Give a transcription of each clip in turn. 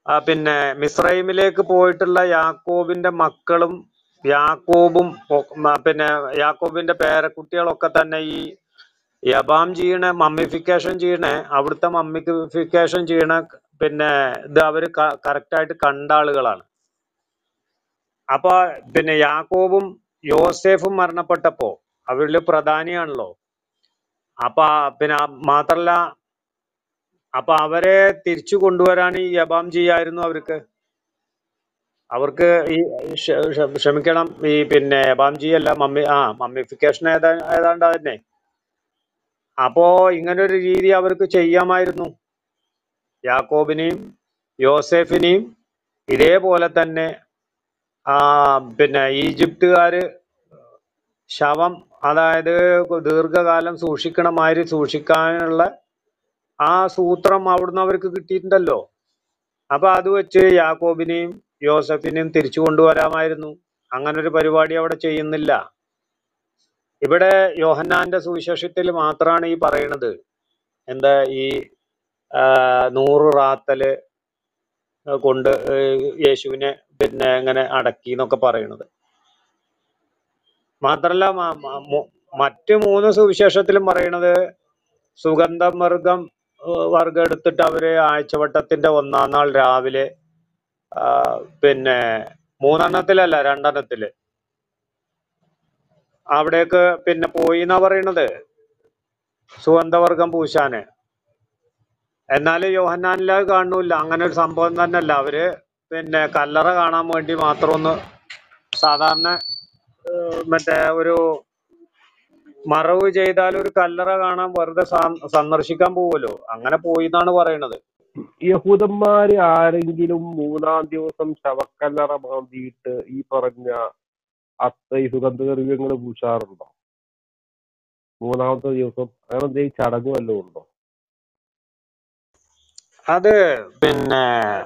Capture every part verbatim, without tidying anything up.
ആ, പിന്നെ മിസ്രൈമിലേക്ക് പോയിട്ടുള്ള യാക്കോബിന്റെ മക്കളും യാക്കോബും ഒ- മ- പിന്നെ യാക്കോബിന്റെ പേരക്കുട്ടികളൊക്കെ തന്നെ ഈ യബാം ചെയ്യണ മമ്മിഫിക്കേഷൻ ചെയ്യണ അവിടുത്തെ മമ്മിഫിക്കേഷൻ ചെയ്യണ പിന്നെ ഇത് അവര് കറക്റ്റ് ആയിട്ട് കണ്ട ആളുകളാണ്. അപ്പൊ പിന്നെ യാക്കോബും യോസേഫും മരണപ്പെട്ടപ്പോ അവരില് പ്രധാനിയാണല്ലോ. അപ്പൊ ആ- പിന്നെ ആ മാത്രല്ല അപ്പൊ അവരെ തിരിച്ചു കൊണ്ടുവരാൻ ഈ യബാം ചെയ്യായിരുന്നു അവർക്ക്. അവർക്ക് ഈ ക്ഷ- ക്ഷ- ക്ഷമിക്കണം, ഈ പിന്നെ യബാം ചെയ്യല്ല, മമ്മി ആ മമ്മിഫിക്കേഷൻ ഏതാ ഏതാണ്ട് തന്നെ. അപ്പോ ഇങ്ങനൊരു രീതി അവർക്ക് ചെയ്യാമായിരുന്നു. യാക്കോബിനെയും യോസേഫിനെയും ഇതേപോലെ തന്നെ ആ പിന്നെ ഈജിപ്തുകാര് ശവം, അതായത് ദീർഘകാലം സൂക്ഷിക്കണ മാതിരി സൂക്ഷിക്കാനുള്ള ആ സൂത്രം അവിടുന്ന് അവർക്ക് കിട്ടിയിട്ടുണ്ടല്ലോ. അപ്പൊ അത് വെച്ച് യാക്കോബിനെയും യോസഫിനെയും തിരിച്ചു കൊണ്ടുവരാമായിരുന്നു. അങ്ങനൊരു പരിപാടി അവിടെ ചെയ്യുന്നില്ല. ഇവിടെ യോഹന്നാന്റെ സുവിശേഷത്തിൽ മാത്രമാണ് ഈ പറയണത്, എന്താ ഈ ആ, നൂറ് റാത്തല് കൊണ്ട് ഏഹ് യേശുവിനെ പിന്നെ ഇങ്ങനെ അടക്കി എന്നൊക്കെ പറയണത്. മാത്രല്ല മ- മ- മു- മറ്റ് മൂന്ന് സുവിശേഷത്തിലും പറയണത് സുഗന്ധം വർഗം ഏഹ് വർഗം എടുത്തിട്ട് അവര് ആഴ്ചവട്ടത്തിന്റെ ഒന്നാം നാൾ രാവിലെ ആ, പിന്നെ മൂന്നെണ്ണത്തിലല്ല രണ്ടെണ്ണത്തില് അവിടേക്ക് പിന്നെ പോയി എന്നാ പറയണത് സുഗന്ധവർഗം പൂശാന്. എന്നാല് യോഹന്നാനിൽ അത് കാണുന്നില്ല. അങ്ങനെ ഒരു സംഭവം തന്നെ അല്ല. അവര് പിന്നെ കല്ലറ കാണാൻ വേണ്ടി മാത്രം ഒന്ന് സാധാരണ ഏഹ് മറ്റേ ഒരു മറവ് ചെയ്താൽ ഒരു കല്ലറ കാണാൻ വെറുതെ സാ- സന്ദർശിക്കാൻ പോവുമല്ലോ, അങ്ങനെ പോയി എന്നാണ് പറയണത്. യഹൂദന്മാര് ആരെങ്കിലും മൂന്നാം ദിവസം ശവക്കല്ലറ മാന്തിയിട്ട് ഈ പറഞ്ഞ അത്ത ഈ സുഗന്ധദ്രവ്യങ്ങൾ പൂശാറുണ്ടോ? മൂന്നാമത്തെ ദിവസം അങ്ങനെ എന്തെങ്കിലും ചടങ്ങ് വല്ലതും ഉണ്ടോ? അത് പിന്നെ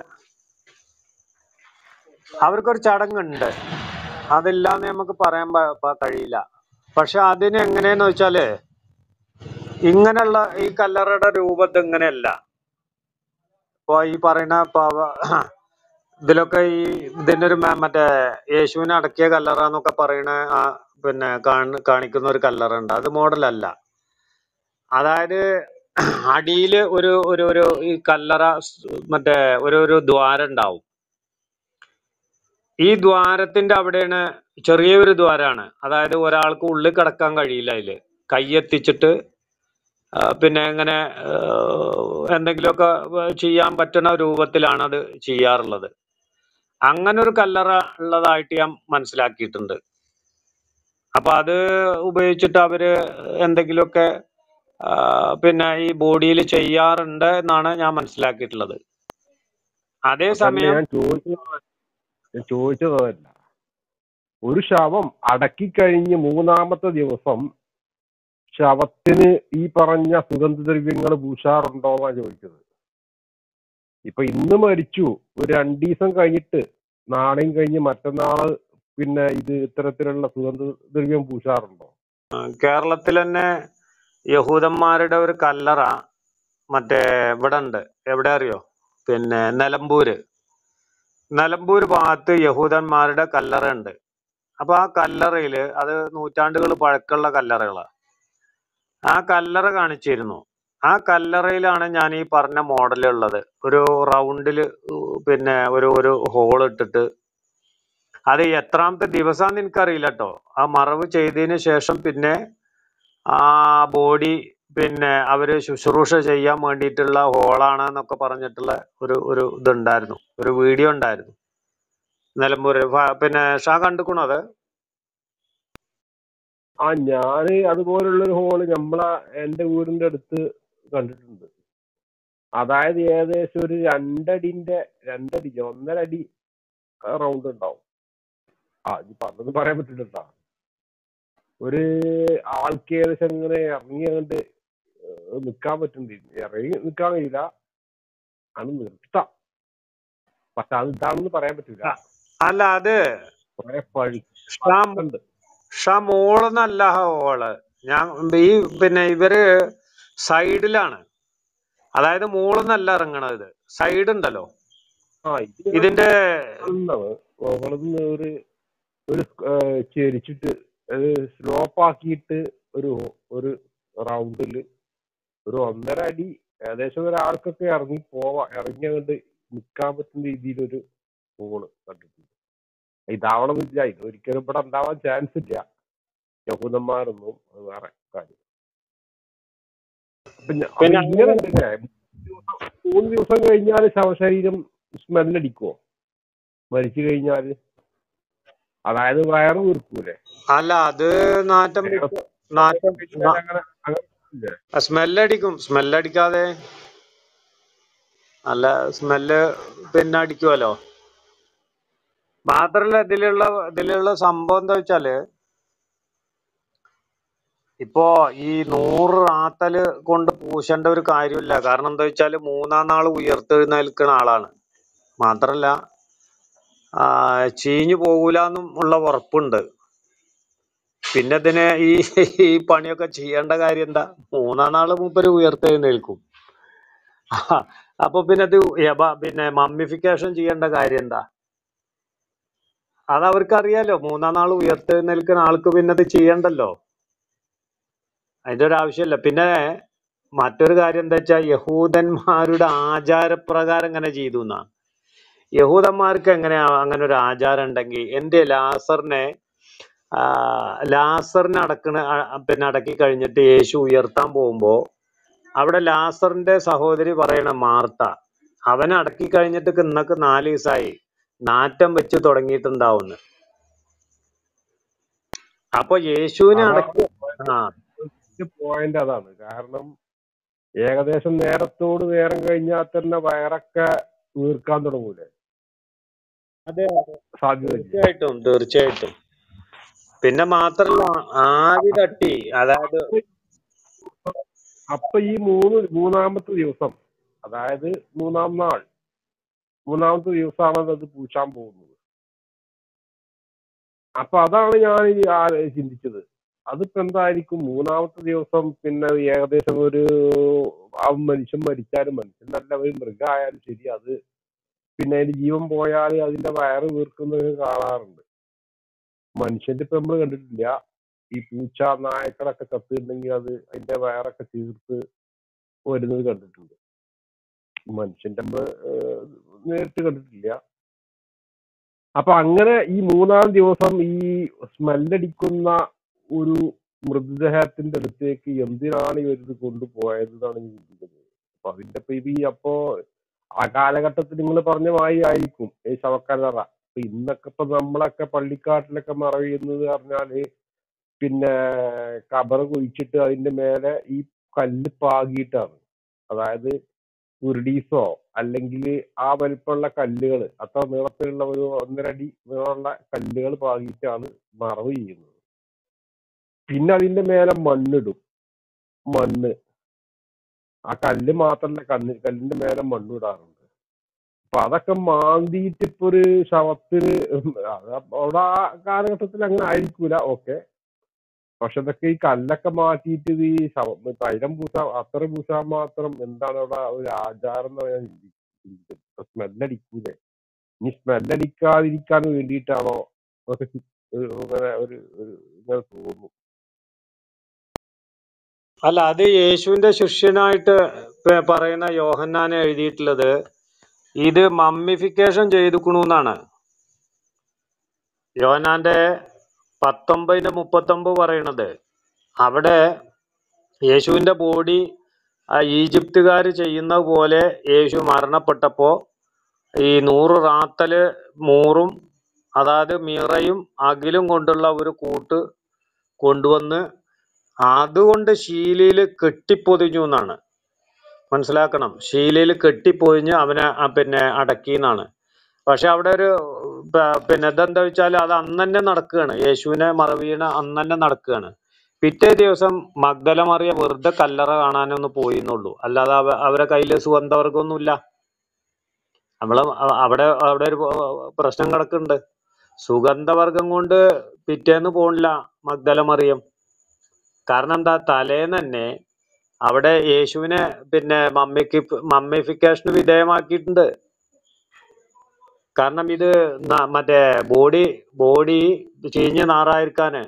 അവർക്കൊരു ചടങ്ങുണ്ട്, അതില്ലാന്ന് നമുക്ക് പറയാൻ പ- പ- കഴിയില്ല. പക്ഷെ അതിന് എങ്ങനെയെന്ന് വെച്ചാല് ഇങ്ങനെയുള്ള ഈ കല്ലറയുടെ രൂപത്തിൽ ഇങ്ങനെയല്ല. ഇപ്പൊ ഈ പറയുന്ന പവ- ഇതിലൊക്കെ ഈ ഇതിന്റെ ഒരു മ- മറ്റേ യേശുവിനെ അടക്കിയ കല്ലറ എന്നൊക്കെ പറയണ ആ പിന്നെ കാണ- കാണിക്കുന്ന ഒരു കല്ലറ ഉണ്ട്. അത് മോഡലല്ല. അതായത് അടിയില് ഒരു ഒരു ഒരു ഈ കല്ലറ സ് മറ്റേ ഒരു ഒരു ദ്വാരം ഉണ്ടാവും. ഈ ദ്വാരത്തിന്റെ അവിടെയാണ് ചെറിയൊരു ദ്വാരാണ്. അതായത് ഒരാൾക്ക് ഉള്ളിൽ കിടക്കാൻ കഴിയില്ല. അതില് കൈയെത്തിച്ചിട്ട് ആ, പിന്നെ ഇങ്ങനെ ഏഹ്, എന്തെങ്കിലുമൊക്കെ ചെയ്യാൻ പറ്റുന്ന രൂപത്തിലാണ് അത് ചെയ്യാറുള്ളത്. അങ്ങനെ ഒരു കല്ലറ ഉള്ളതായിട്ട് ഞാൻ മനസ്സിലാക്കിയിട്ടുണ്ട്. അപ്പൊ അത് ഉപയോഗിച്ചിട്ട് അവര് എന്തെങ്കിലുമൊക്കെ ആ, പിന്നെ ഈ ബോഡിയിൽ ചെയ്യാറുണ്ട് എന്നാണ് ഞാൻ മനസ്സിലാക്കിയിട്ടുള്ളത്. അതല്ല അതേസമയം ഞാൻ ചോദിച്ചത്, ഞാൻ ചോദിച്ചത് അതല്ല. ഒരു ശവം അടക്കിക്കഴിഞ്ഞ് മൂന്നാമത്തെ ദിവസം ശവത്തിന് ഈ പറഞ്ഞ സുഗന്ധദ്രവ്യങ്ങൾ പൂശാറുണ്ടോന്നാ ചോദിച്ചത്. ഇപ്പൊ ഇന്ന് മരിച്ചു, ഒരു രണ്ടു ദിവസം കഴിഞ്ഞിട്ട് നാളെയും കഴിഞ്ഞ് മറ്റന്നാള് പിന്നെ ഇത് ഇത്തരത്തിലുള്ള സുഗന്ധദ്രവ്യം പൂശാറുണ്ടോ? കേരളത്തിൽ തന്നെ യഹൂദന്മാരുടെ ഒരു കല്ലറ മറ്റേ ഇവിടെ ഉണ്ട്. എവിടെ അറിയോ? പിന്നെ നിലമ്പൂര് നിലമ്പൂർ ഭാഗത്ത് യഹൂദന്മാരുടെ കല്ലറ ഉണ്ട്. അപ്പൊ ആ കല്ലറയില് അത് നൂറ്റാണ്ടുകൾ പഴക്കമുള്ള കല്ലറകളാണ്. ആ കല്ലറ കാണിച്ചിരുന്നു. ആ കല്ലറയിലാണ് ഞാൻ ഈ പറഞ്ഞ മോഡൽ ഉള്ളത്. ഒരു റൗണ്ടില് പിന്നെ ഒരു ഒരു ഹോൾ ഇട്ടിട്ട്, അത് എത്രാമത്തെ ദിവസമാണെന്ന് എനിക്കറിയില്ല കേട്ടോ. ആ മറവ് ചെയ്തതിന് ശേഷം പിന്നെ ആ ബോഡി പിന്നെ അവര് ശുശ്രൂഷ ചെയ്യാൻ വേണ്ടിയിട്ടുള്ള ഹോളാണ് എന്നൊക്കെ പറഞ്ഞിട്ടുള്ള ഒരു ഒരു ഇതുണ്ടായിരുന്നു, ഒരു വീഡിയോ ഉണ്ടായിരുന്നു നിലമ്പൂര്. ഫ- പിന്നെ ഷാ കണ്ടുക്കണോ അത്? ആ ഞാന് അതുപോലുള്ളൊരു ഹോള് നമ്മളെ എന്റെ വീടിന്റെ അടുത്ത് കണ്ടിട്ടുണ്ട്. അതായത് ഏകദേശം ഒരു രണ്ടടിന്റെ രണ്ടടി ഒന്നര അടി റൗണ്ട് ഉണ്ടാവും. ആ ഇപ്പൊ അതൊന്നും പറയാൻ പറ്റില്ല. ഒരു ആൾക്ക് ഏകദേശം ഇങ്ങനെ ഇറങ്ങി അങ്ങോട്ട് നിക്കാൻ പറ്റുന്നുണ്ട്. ഇറങ്ങി നിക്കാൻ കഴിയില്ല, അത് നിർത്താം. പക്ഷെ അത് ഇതാണെന്ന് പറയാൻ പറ്റില്ല. അ- അല്ല, അത് കുറെ പഴി ഷാ പഴുക്കുണ്ട്. ഷാ മോളെന്നല്ല ഹോള്. ഞാൻ ഈ പിന്നെ ഇവര് സൈഡിലാണ്. അതായത് മോളെന്നല്ല ഇറങ്ങണത്, സൈഡ് ഉണ്ടല്ലോ, ആ ഇത് ഇതിന്റെ മുകളിന്ന് ഒരു ഒരു ചെരിച്ചിട്ട് അത് സ്ലോപ്പ് ആക്കിയിട്ട് ഒരു ഒരു റൗണ്ടില് ഒരു ഒന്നര അടി ഏകദേശം ഒരാൾക്കൊക്കെ ഇറങ്ങി പോവാ ഇറങ്ങി അങ്ങോട്ട് നിൽക്കാൻ പറ്റുന്ന രീതിയിലൊരു ഹോള് കണ്ടിട്ടുണ്ട്. ഇതാവണമെന്നില്ല, ഇത് ഒരിക്കലും ഇവിടെ ഉണ്ടാവാൻ ചാൻസ് ഇല്ല. യഹൂദന്മാരൊന്നും അത് വേറെ കാര്യം. അപ്പൊ ഞ- അപ്പൊ പിന്നെ ഇങ്ങനെ അങ്ങനെ ഉണ്ടല്ലേ, മൂന്ന് ദിവസം കഴിഞ്ഞാൽ ശവശരീരം സ്മെല്ലടിക്കുവോ മരിച്ചു കഴിഞ്ഞാല്? അതായത് വയറ് വീർക്കൂലേ? അല്ല, അത് നാറ്റം വേറെ വിട്ട് നാറ്റം കഴിഞ്ഞാൽ അങ്ങനെ അങ്ങനെ ഇല്ലേ? സ്മെല്ലടിക്കും. സ്മെല്ലടിക്കാതെ നല്ല സ്മെല്ല് പിന്നെ അടിക്കുമല്ലോ. മാത്രല്ല ഇതിലുള്ള ഇതിലുള്ള സംഭവം എന്താ വെച്ചാല്, ഇപ്പോ ഈ നൂറ് റാത്തല് കൊണ്ട് പൂശേണ്ട ഒരു കാര്യമില്ല. കാരണം എന്താ വെച്ചാല് മൂന്നാം നാൾ ഉയർത്തെഴുന്നേൽക്കുന്ന ആളാണ്. മാത്രല്ല ആ, ചീഞ്ഞു പോകൂലെന്നും ഉള്ള ഉറപ്പുണ്ട്. പിന്നെ ഇതിന് ഈ ഈ പണിയൊക്കെ ചെയ്യേണ്ട കാര്യം എന്താ? മൂന്നാം നാള് മൂപ്പര് ഉയർത്തെഴുന്നേൽക്കും. അപ്പൊ പിന്നെ ഇത് യബ- പിന്നെ മമ്മിഫിക്കേഷൻ ചെയ്യേണ്ട കാര്യം എന്താ? അത് അവർക്ക് അറിയാലോ. മൂന്നാം നാൾ ഉയർത്തെഴുന്നേൽക്കുന്ന ആൾക്ക് പിന്നെ ഇത് ചെയ്യണ്ടല്ലോ. അതിന്റെ ഒരു ആവശ്യമില്ല. പിന്നെ മറ്റൊരു കാര്യം എന്താ വെച്ചാൽ യഹൂദന്മാരുടെ ആചാരപ്രകാരം എങ്ങനെ ചെയ്തു എന്നാ. യഹൂദന്മാർക്ക് എങ്ങനെയാ അങ്ങനെ ഒരു ആചാരം ഉണ്ടെങ്കിൽ എന്റെ ലാസറിനെ ആ, ലാസറിനെ അടക്കണ ആ, പിന്നെ അടക്കി കഴിഞ്ഞിട്ട് യേശു ഉയർത്താൻ പോകുമ്പോ അവിടെ ലാസറിന്റെ സഹോദരി പറയണ മാർത്ത, അവനെ അടക്കി കഴിഞ്ഞിട്ട് ഇന്നക്ക് നാല് ദിവസമായി, നാറ്റം വെച്ച് തുടങ്ങിയിട്ടുണ്ടാവുന്നു. അപ്പൊ യേശുവിനെ അടക്കി അതാണ് ആ പോയിന്റ്. അതാണ് കാരണം ഏകദേശം നേരത്തോട് നേരം കഴിഞ്ഞാൽ തന്നെ വയറൊക്കെ വീർക്കാൻ തുടങ്ങൂലേ? അതെ, സാധ്യത ഇല്ലേ? തീർച്ചയായിട്ടും തീർച്ചയായിട്ടും. പിന്നെ മാത്രല്ല ആവി തട്ടി, അതായത് അപ്പൊ ഈ മൂന്ന് മൂന്നാമത്തെ ദിവസം, അതായത് മൂന്നാം നാൾ മൂന്നാമത്തെ ദിവസമാണ് അത് പൂശാൻ പോകുന്നത്. അപ്പൊ അതാണ് ഞാൻ ഈ ആ- ചിന്തിച്ചത്. അതിപ്പോ എന്തായിരിക്കും മൂന്നാമത്തെ ദിവസം? പിന്നെ ഏകദേശം ഒരു ആ മനുഷ്യൻ മരിച്ചാലും മനുഷ്യൻ നല്ല ഒരു മൃഗമായാലും ശരി, അത് പിന്നെ അതിന്റെ ജീവൻ പോയാൽ അതിന്റെ വയറ് വീർക്കുന്നത് കാണാറുണ്ട്. മനുഷ്യന്റെ ഇപ്പൊ നമ്മൾ കണ്ടിട്ടില്ല. ഈ പൂച്ച നായക്കളൊക്കെ കത്തുന്നുണ്ടെങ്കിൽ അത് അതിന്റെ വയറൊക്കെ തീർത്ത് വരുന്നത് കണ്ടിട്ടുണ്ട്. മനുഷ്യന്റെ നമ്മൾ നേരിട്ട് കണ്ടിട്ടില്ല. അപ്പൊ അങ്ങനെ ഈ മൂന്നാം ദിവസം ഈ സ്മെല്ലടിക്കുന്ന ഒരു മൃതദേഹത്തിന്റെ അടുത്തേക്ക് എന്തിനാണ് ഇവരിത് കൊണ്ടുപോയത് എന്നാണ് ഞാൻ ചിന്തിക്കുന്നത്. അപ്പൊ അതിന്റെ ഇപ്പൊ ഇത് ഈ അപ്പോ ആ കാലഘട്ടത്തിൽ നിങ്ങൾ പറഞ്ഞ മാതിരി ആയിരിക്കും ഈ ശവക്കല്ലറ. ഇപ്പൊ ഇന്നൊക്കെ ഇപ്പൊ നമ്മളൊക്കെ പള്ളിക്കാട്ടിലൊക്കെ മറവ് ചെയ്യുന്നത് പറഞ്ഞാല് പിന്നെ കബറ് കുഴിച്ചിട്ട് അതിന്റെ മേലെ ഈ കല്ല് പാകിയിട്ടാണ്. അതായത് ഉരുടീസോ അല്ലെങ്കിൽ ആ വലിപ്പമുള്ള കല്ലുകൾ, അത്ര നീളത്തിലുള്ള ഒരു ഒന്നരടി നീളമുള്ള കല്ലുകൾ പാകിയിട്ടാണ് മറവ് ചെയ്യുന്നത്. പിന്നെ അതിന്റെ മേലെ മണ്ണിടും. മണ്ണ്, ആ കല്ല് മാത്രമല്ല, കല്ല് കല്ലിന്റെ മേലെ മണ്ണിടാറുണ്ട്. അപ്പൊ അതൊക്കെ മാന്തിയിട്ട് ഇപ്പൊ ഒരു ശവത്തിന് അത് അവിടെ ആ കാലഘട്ടത്തിൽ അങ്ങനെ ആയിരിക്കൂല, ഓക്കെ. പക്ഷെ ഇതൊക്കെ ഈ കല്ലൊക്കെ മാറ്റിയിട്ട് ഇത് ഈ ശവ തൈലം പൂശാൻ, അത്ര പൂശാൻ മാത്രം എന്താണ് അവിടെ ഒരു ആചാരം എന്ന് ഞാൻ ചിന്തിച്ചത്. സ്മെല്ലടിക്കൂലേ? ഇനി സ്മെല്ലടിക്കാതിരിക്കാൻ വേണ്ടിയിട്ടാണോ അതൊക്കെ ചി- ഒരു ഇങ്ങനെ ഒരു ഒരു ഇങ്ങനെ തോന്നുന്നു. അല്ല, അത് യേശുവിന്റെ ശിഷ്യനായിട്ട് പ- പറയുന്ന യോഹന്നാൻ എഴുതിയിട്ടുള്ളത് ഇത് മമ്മിഫിക്കേഷൻ ചെയ്തുക്കണു എന്നാണ്. യോഹന്നാന്റെ പത്തൊമ്പതിന്റെ മുപ്പത്തൊമ്പത് പറയണത് അവിടെ യേശുവിന്റെ ബോഡി ഈജിപ്തുകാർ ചെയ്യുന്ന പോലെ യേശു മരണപ്പെട്ടപ്പോ ഈ നൂറ് റാത്തല് മൂറും, അതായത് മീറയും അകിലും കൊണ്ടുള്ള ഒരു കൂട്ട് കൊണ്ടുവന്ന് അതുകൊണ്ട് ശീലയിൽ കെട്ടിപ്പൊതിഞ്ഞു എന്നാണ്. മനസ്സിലാക്കണം, ശീലയിൽ കെട്ടിപ്പൊതിഞ്ഞ് അവനെ ആ പിന്നെ അടക്കി എന്നാണ്. പക്ഷെ അവിടെ ഒരു പ- പിന്നെ ഇതെന്താ വെച്ചാൽ അത് അന്ന് തന്നെ നടക്കുകയാണ്. യേശുവിനെ മറവീണ അന്ന് തന്നെ നടക്കുകയാണ്. പിറ്റേ ദിവസം മഗ്ദല മറിയ വെറുതെ കല്ലറ കാണാനൊന്ന് പോയിന്നുള്ളൂ, അല്ലാതെ അവ അവരെ കയ്യിൽ സുഗന്ധവർഗമൊന്നുമില്ല. നമ്മള് അ- അവിടെ അവിടെ ഒരു പ്രശ്നം കിടക്കുന്നുണ്ട്. സുഗന്ധവർഗം കൊണ്ട് പിറ്റേന്ന് പോണില്ല മഗ്ദല മറിയം. കാരണം എന്താ? തലേന്ന് തന്നെ അവിടെ യേശുവിനെ പിന്നെ മമ്മിക്ക് മമ്മിഫിക്കേഷന് വിധേയമാക്കിയിട്ടുണ്ട്. കാരണം ഇത് ന- മറ്റേ ബോഡി ബോഡി ചീഞ്ഞ് നാറായിരിക്കാന്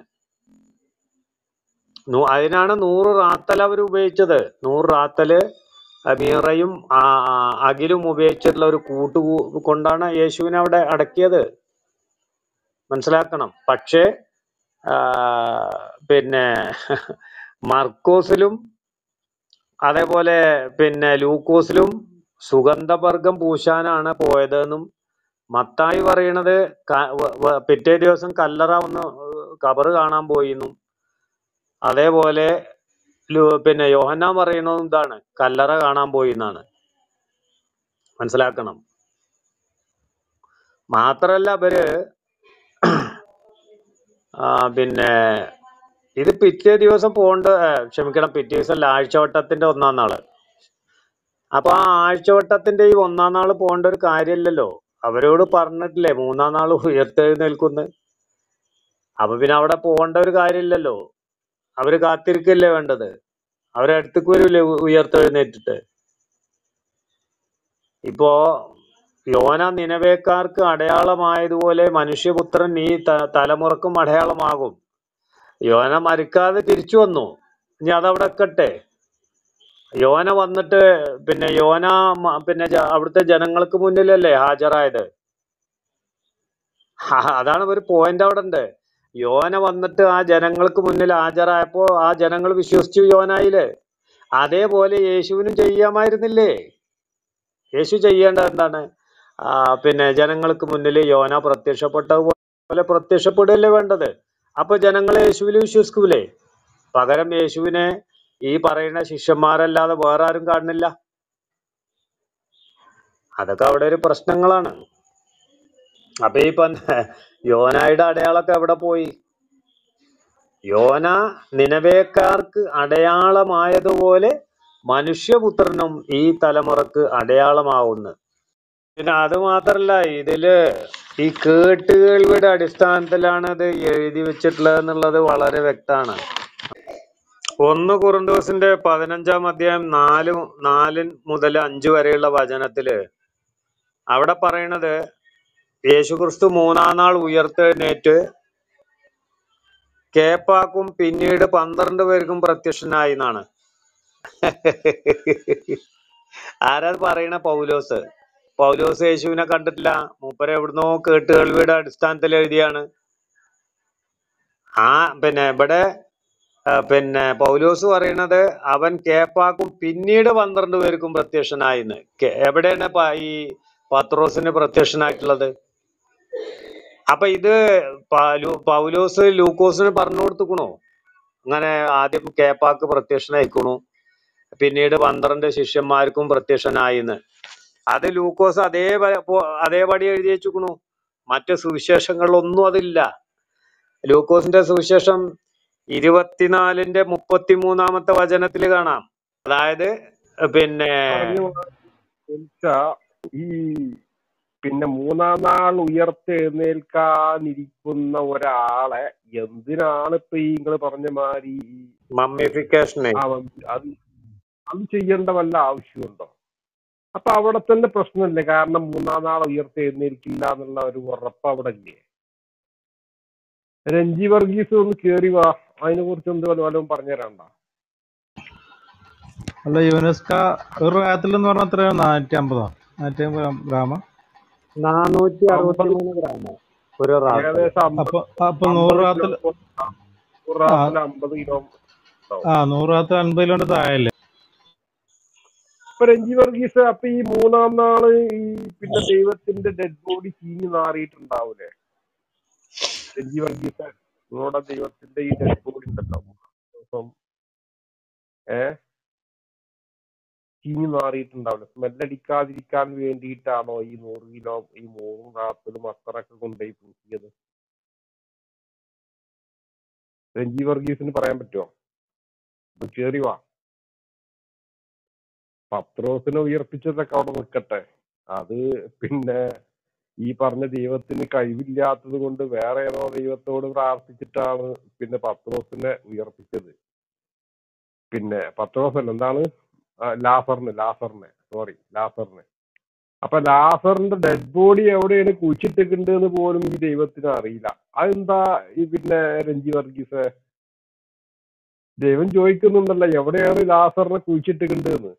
നൂ- അതിനാണ് നൂറ് റാത്തൽ അവർ ഉപയോഗിച്ചത്. നൂറ് റാത്തല് മീറയും ആ, ആ, അകിലും ഉപയോഗിച്ചിട്ടുള്ള ഒരു കൂട്ട് കൂ- കൊണ്ടാണ് യേശുവിനെ അവിടെ അടക്കിയത്. മനസ്സിലാക്കണം. പക്ഷേ ആ, പിന്നെ മർക്കോസിലും അതേപോലെ പിന്നെ ലൂക്കോസിലും സുഗന്ധവർഗം പൂശാനാണ് പോയതെന്നും മത്തായി പറയണത് ക- വ- വ- പിറ്റേ ദിവസം കല്ലറ ഒന്ന് കബറ് കാണാൻ പോയിന്നും അതേപോലെ ലു- പിന്നെ യോഹന്നാൻ പറയുന്നതും ഇതാണ്, കല്ലറ കാണാൻ പോയി എന്നാണ്. മനസ്സിലാക്കണം. മാത്രല്ല ഇവര് ആ, പിന്നെ ഇത് പിറ്റേ ദിവസം പോണ്ട ഏ, ക്ഷമിക്കണം, പിറ്റേ ദിവസം അല്ല, ആഴ്ചവട്ടത്തിന്റെ ഒന്നാം നാള്. അപ്പൊ ആ ആഴ്ചവട്ടത്തിന്റെ ഈ ഒന്നാം നാള് പോകേണ്ട ഒരു കാര്യമില്ലല്ലോ. അവരോട് പറഞ്ഞിട്ടില്ലേ മൂന്നാം നാൾ ഉയർത്തെഴുന്നേൽക്കുന്നു. അപ്പൊ പിന്നെ അവിടെ പോകേണ്ട ഒരു കാര്യമില്ലല്ലോ. അവര് കാത്തിരിക്കല്ലേ വേണ്ടത്. അവരെ അടുത്തേക്ക് വരൂലേ ഉ- ഉയർത്തെഴുന്നേറ്റിട്ട്. ഇപ്പോ യോന നിനവേക്കാർക്ക് അടയാളമായതുപോലെ മനുഷ്യപുത്രൻ ഈ ത- തലമുറക്കും അടയാളമാകും. യോന മരിക്കാതെ തിരിച്ചു വന്നു. ഇനി അതവിടെ വെക്കട്ടെ. യോന വന്നിട്ട് പിന്നെ യോന മ- പിന്നെ ജ- അവിടുത്തെ ജനങ്ങൾക്ക് മുന്നിലല്ലേ ഹാജരായത്. ആ, അതാണ് ഒരു പോയിന്റ് അവിടെ ഉണ്ട്. യോന വന്നിട്ട് ആ ജനങ്ങൾക്ക് മുന്നിൽ ഹാജരായപ്പോ ആ ജനങ്ങൾ വിശ്വസിച്ചു യോനായില്. അതേപോലെ യേശുവിനും ചെയ്യാമായിരുന്നില്ലേ? യേശു ചെയ്യേണ്ടത് എന്താണ്? ആ, പിന്നെ ജനങ്ങൾക്ക് മുന്നിൽ യോന പ്രത്യക്ഷപ്പെട്ടതുപോലെ പ്രത്യക്ഷപ്പെടുകയല്ലേ വേണ്ടത്. അപ്പൊ ജനങ്ങളെ യേശുവിൽ വിശ്വസിക്കൂലേ? പകരം യേശുവിനെ ഈ പറയുന്ന ശിഷ്യന്മാരല്ലാതെ വേറെ ആരും കാണുന്നില്ല. അതൊക്കെ അവിടെ ഒരു പ്രശ്നങ്ങളാണ്. അപ്പൊ ഈ പറഞ്ഞ യോനായുടെ അടയാളമൊക്കെ എവിടെ പോയി? യോന നിനവേക്കാർക്ക് അടയാളമായതുപോലെ മനുഷ്യപുത്രനും ഈ തലമുറക്ക് അടയാളമാവുന്നു. പിന്നെ അത് മാത്രല്ല, ഇതില് ഈ കേട്ടുകേൾവിയുടെ അടിസ്ഥാനത്തിലാണ് ഇത് എഴുതി വെച്ചിട്ടുള്ളത് എന്നുള്ളത് വളരെ വ്യക്തമാണ്. ഒന്ന് കുറുന്തോസിന്റെ പതിനഞ്ചാം അധ്യായം നാല് നാല് മുതൽ അഞ്ച് വരെയുള്ള വചനത്തില് അവിടെ പറയണത് യേശുക്രിസ്തു മൂന്നാം നാൾ ഉയർത്തെഴുന്നേറ്റ് കേപ്പാക്കും പിന്നീട് പന്ത്രണ്ട് പേർക്കും പ്രത്യക്ഷനായി എന്നാണ്. ആരാ പറയണ? പൗലോസ്. പൗലോസ് യേശുവിനെ കണ്ടിട്ടില്ല. മൂപ്പര് എവിടുന്നോ കേട്ട് കേൾവിയുടെ അടിസ്ഥാനത്തിൽ എഴുതിയാണ്. ആ പിന്നെ ഇവിടെ ആ, പിന്നെ പൗലോസ് പറയണത് അവൻ കേപ്പാക്കും പിന്നീട് പന്ത്രണ്ട് പേർക്കും പ്രത്യക്ഷനായിന്ന്. കെ- എവിടെയാണ് പ- ഈ പത്രോസിന് പ്രത്യക്ഷനായിട്ടുള്ളത്? അപ്പൊ ഇത് പ- ലൂ- പൗലോസ് ലൂക്കോസിന് പറഞ്ഞു കൊടുത്തുക്കണോ? അങ്ങനെ ആദ്യം കേപ്പാക്ക് പ്രത്യക്ഷനായിക്കണു, പിന്നീട് പന്ത്രണ്ട് ശിഷ്യന്മാർക്കും പ്രത്യക്ഷനായിന്ന്. അത് ലൂക്കോസ് അതേ പ- പോ- അതേപടി എഴുതി വെച്ചുക്കണു. മറ്റ് സുവിശേഷങ്ങളിലൊന്നും അതില്ല. ലൂക്കോസിന്റെ സുവിശേഷം ഇരുപത്തിനാലിന്റെ മുപ്പത്തിമൂന്നാമത്തെ വചനത്തിൽ കാണാം. അതായത് പിന്നെ പറഞ്ഞു വെച്ചാ ഈ പിന്നെ മൂന്നാം നാൾ ഉയർത്തെഴുന്നേൽക്കാനിരിക്കുന്ന ഒരാളെ എന്തിനാണ് ഇപ്പൊ ഈ നിങ്ങൾ പറഞ്ഞ മാതിരി ഈ മമ്മിഫിക്കേഷന് ആ വ- അത് അത് ചെയ്യേണ്ട വല്ല ആവശ്യമുണ്ടോ? അപ്പൊ അവിടെ തന്നെ പ്രശ്നമില്ലേ? കാരണം മൂന്നാം നാൾ ഉയർത്തെഴുന്നേൽക്കില്ല എന്നുള്ള ഒരു ഉറപ്പ് അവിടെ ഇല്ലേ? രഞ്ജി വർഗീസ് ഒന്ന് കേറി വാ, അതിനെ കുറിച്ച് എന്ത് വല്ലതും പറഞ്ഞു തരാണ്ട. അല്ല യുനെസ്ക ഒരു റാത്തിൽ എന്ന് പറഞ്ഞാൽ എത്രയാണ്? നാനൂറ്റി അമ്പതോ നാനൂറ്റി അമ്പത് ഗ്രാമ നാനൂറ്റി അറുപത്തി അമ്പത്, മൂന്ന് ഗ്രാമോ ഒരു റാത്തല്. ഏകദേശം അമ്പത് അപ്പൊ അപ്പൊ നൂറ് അമ്പത് കിലോ റാത്തിൽ നൂറ് ആ റാത്തിൽ അമ്പത് കിലോ ഉണ്ടാവും. ആ നൂറ് റാത്തിൽ അൻപത് കിലോന്റെ താഴല്ലേ? ഇപ്പൊ രഞ്ജി വർഗീസ്, അപ്പൊ ഈ മൂന്നാം നാള് ഈ പിന്നെ ദൈവത്തിന്റെ ഡെഡ് ബോഡി ചീഞ്ഞ് നാറിയിട്ടുണ്ടാവൂലേ? രഞ്ജി വർഗീസ്, നിങ്ങളുടെ ദൈവത്തിന്റെ ഈ ഡെഡ് ബോഡി ഉണ്ടല്ലോ ദിവസം ഏഹ് ചീഞ്ഞ് നാറിയിട്ടുണ്ടാവില്ല. സ്മെല്ലടിക്കാതിരിക്കാൻ വേണ്ടിയിട്ടാണോ ഈ നൂറ് കിലോ ഈ മൂന്നും റാത്തിലും അത്രയൊക്കെ കൊണ്ടുപോയി പൂശിയത്? രഞ്ജി വർഗീസിന് പറയാൻ പറ്റുമോ? കേറി വാ. പത്രോസിനെ ഉയർപ്പിച്ചതൊക്കെ അവിടെ നിൽക്കട്ടെ. അത് പിന്നെ ഈ പറഞ്ഞ ദൈവത്തിന് കഴിവില്ലാത്തത് കൊണ്ട് വേറെ ഏതോ ദൈവത്തോട് പ്രാർത്ഥിച്ചിട്ടാണ് പിന്നെ പത്രോസിനെ ഉയർപ്പിച്ചത്. പിന്നെ പത്രോസ് അല്ല, എന്താണ് ആ, ലാസറിന് ലാസറിനെ സോറി ലാസറിനെ അപ്പൊ ലാസറിന്റെ ഡെഡ് ബോഡി എവിടെയാണ് കുഴിച്ചിട്ടിട്ടുണ്ട് പോലും ഈ ദൈവത്തിന് അറിയില്ല. അതെന്താ ഈ പിന്നെ രഞ്ജി വർഗീസ് ദൈവം ചോദിക്കുന്നുണ്ടല്ലോ എവിടെയാണ് ലാസറിനെ കുഴിച്ചിട്ടിട്ടുണ്ട്.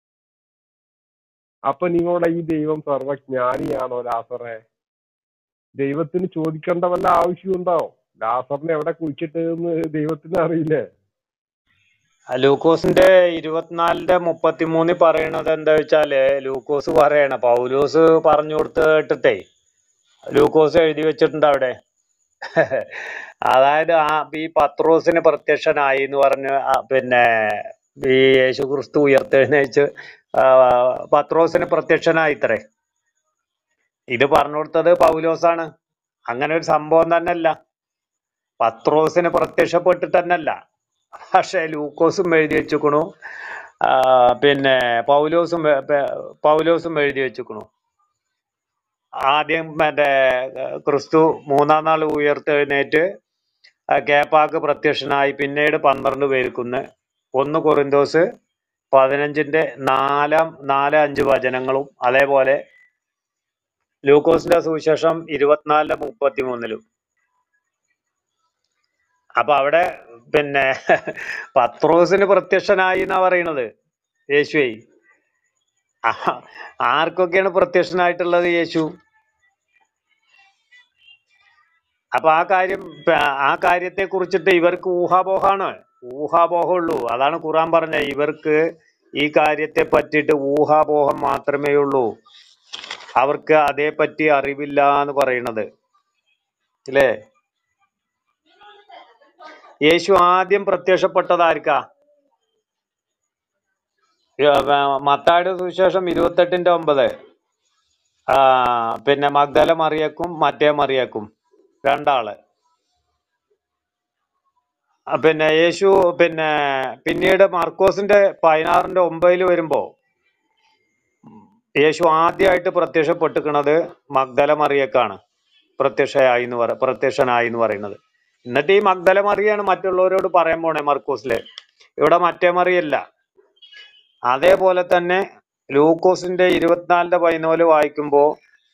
അപ്പൊ നിങ്ങളുടെ ഈ ദൈവം സർവജ്ഞാനിയാണോ ലാസറെ? ദൈവത്തിന് ചോദിക്കേണ്ട വല്ല ആവശ്യമുണ്ടാവും? ലാസറിനെ എവിടെ കുഴിച്ചിട്ടെന്ന് ദൈവത്തിന് അറിയില്ലേ? ലൂക്കോസിന്റെ ഇരുപത്തിനാലിന്റെ മുപ്പത്തിമൂന്നിൽ പറയണത് എന്താ വെച്ചാല്, ലൂക്കോസ് പറയണ പൗലോസ് പറഞ്ഞു കൊടുത്ത് കേട്ടിട്ടേ ലൂക്കോസ് എഴുതി വെച്ചിട്ടുണ്ട് അവിടെ. അതായത് ആ ഈ പത്രോസിന് പ്രത്യക്ഷനായി എന്ന് പറഞ്ഞ് ആ പിന്നെ ഈ യേശു ക്രിസ്തു ഉയർത്തെഴുന്നേച്ച് ആ, പത്രോസിന് പ്രത്യക്ഷനായിത്രേ. ഇത് പറഞ്ഞു കൊടുത്തത് പൗലോസാണ്. അങ്ങനെ ഒരു സംഭവം തന്നെ അല്ല, പത്രോസിന് പ്രത്യക്ഷപ്പെട്ടിട്ട് തന്നെയല്ല. പക്ഷെ ലൂക്കോസും എഴുതി വെച്ചുക്കണു, ആ, പിന്നെ പൗലോസും എ- പെ- പൗലോസും എഴുതി വെച്ചുക്കണു. ആദ്യം മറ്റേ ഏർ, ക്രിസ്തു മൂന്നാം നാൾ ഉയർത്തെഴുന്നേറ്റ് ആ, കേപ്പാക്ക് പ്രത്യക്ഷനായി, പിന്നീട് പന്ത്രണ്ട് പേർക്കുന്ന്. ഒന്ന് കൊറിന്തോസ് പതിനഞ്ചിന്റെ നാലാം നാല് അഞ്ച് വചനങ്ങളും, അതേപോലെ ലൂക്കോസിന്റെ സുവിശേഷം ഇരുപത്തിനാലിന്റെ മുപ്പത്തി മൂന്നിലും. അപ്പൊ അവിടെ പിന്നെ പത്രോസിന് പ്രത്യക്ഷനായി എന്നാ പറയണത് യേശുവേ. ആ, ആർക്കൊക്കെയാണ് പ്രത്യക്ഷനായിട്ടുള്ളത് യേശു? അപ്പൊ ആ കാര്യം പ- ആ കാര്യത്തെ കുറിച്ചിട്ട് ഇവർക്ക് ഊഹാപോഹമാണ്, ഊഹാപോഹമുള്ളൂ. അതാണ് ഖുറാൻ പറഞ്ഞത്, ഇവർക്ക് ഈ കാര്യത്തെ പറ്റിയിട്ട് ഊഹാപോഹം മാത്രമേ ഉള്ളൂ, അവർക്ക് അതേപ്പറ്റി അറിവില്ല എന്ന് പറയണത് അല്ലേ. യേശു ആദ്യം പ്രത്യക്ഷപ്പെട്ടത് ആർക്കാ? മത്തായിയുടെ സുവിശേഷം ഇരുപത്തെട്ടിന്റെ ഒമ്പത് ആ, പിന്നെ മഗ്ദല മറിയക്കും മറ്റേ മറിയക്കും രണ്ടാള്. ആ, പിന്നെ യേശു പിന്നെ പിന്നീട് മാർക്കോസിന്റെ പതിനാറിന്റെ ഒമ്പതിൽ വരുമ്പോ യേശു ആദ്യമായിട്ട് പ്രത്യക്ഷപ്പെട്ടിക്കണത് മഗ്ദല മറിയക്കാണ് പ്രത്യക്ഷയായി എന്ന് പറ പ്രത്യക്ഷനായി എന്ന് പറയുന്നത്. എന്നിട്ട് ഈ മഗ്ദല മറിയാണ് മറ്റുള്ളവരോട് പറയാൻ പോണേ മർക്കോസിലെ. ഇവിടെ മറ്റേ മറിയല്ല. അതേപോലെ തന്നെ ലൂക്കോസിന്റെ ഇരുപത്തിനാലിന്റെ പതിനാല് വായിക്കുമ്പോ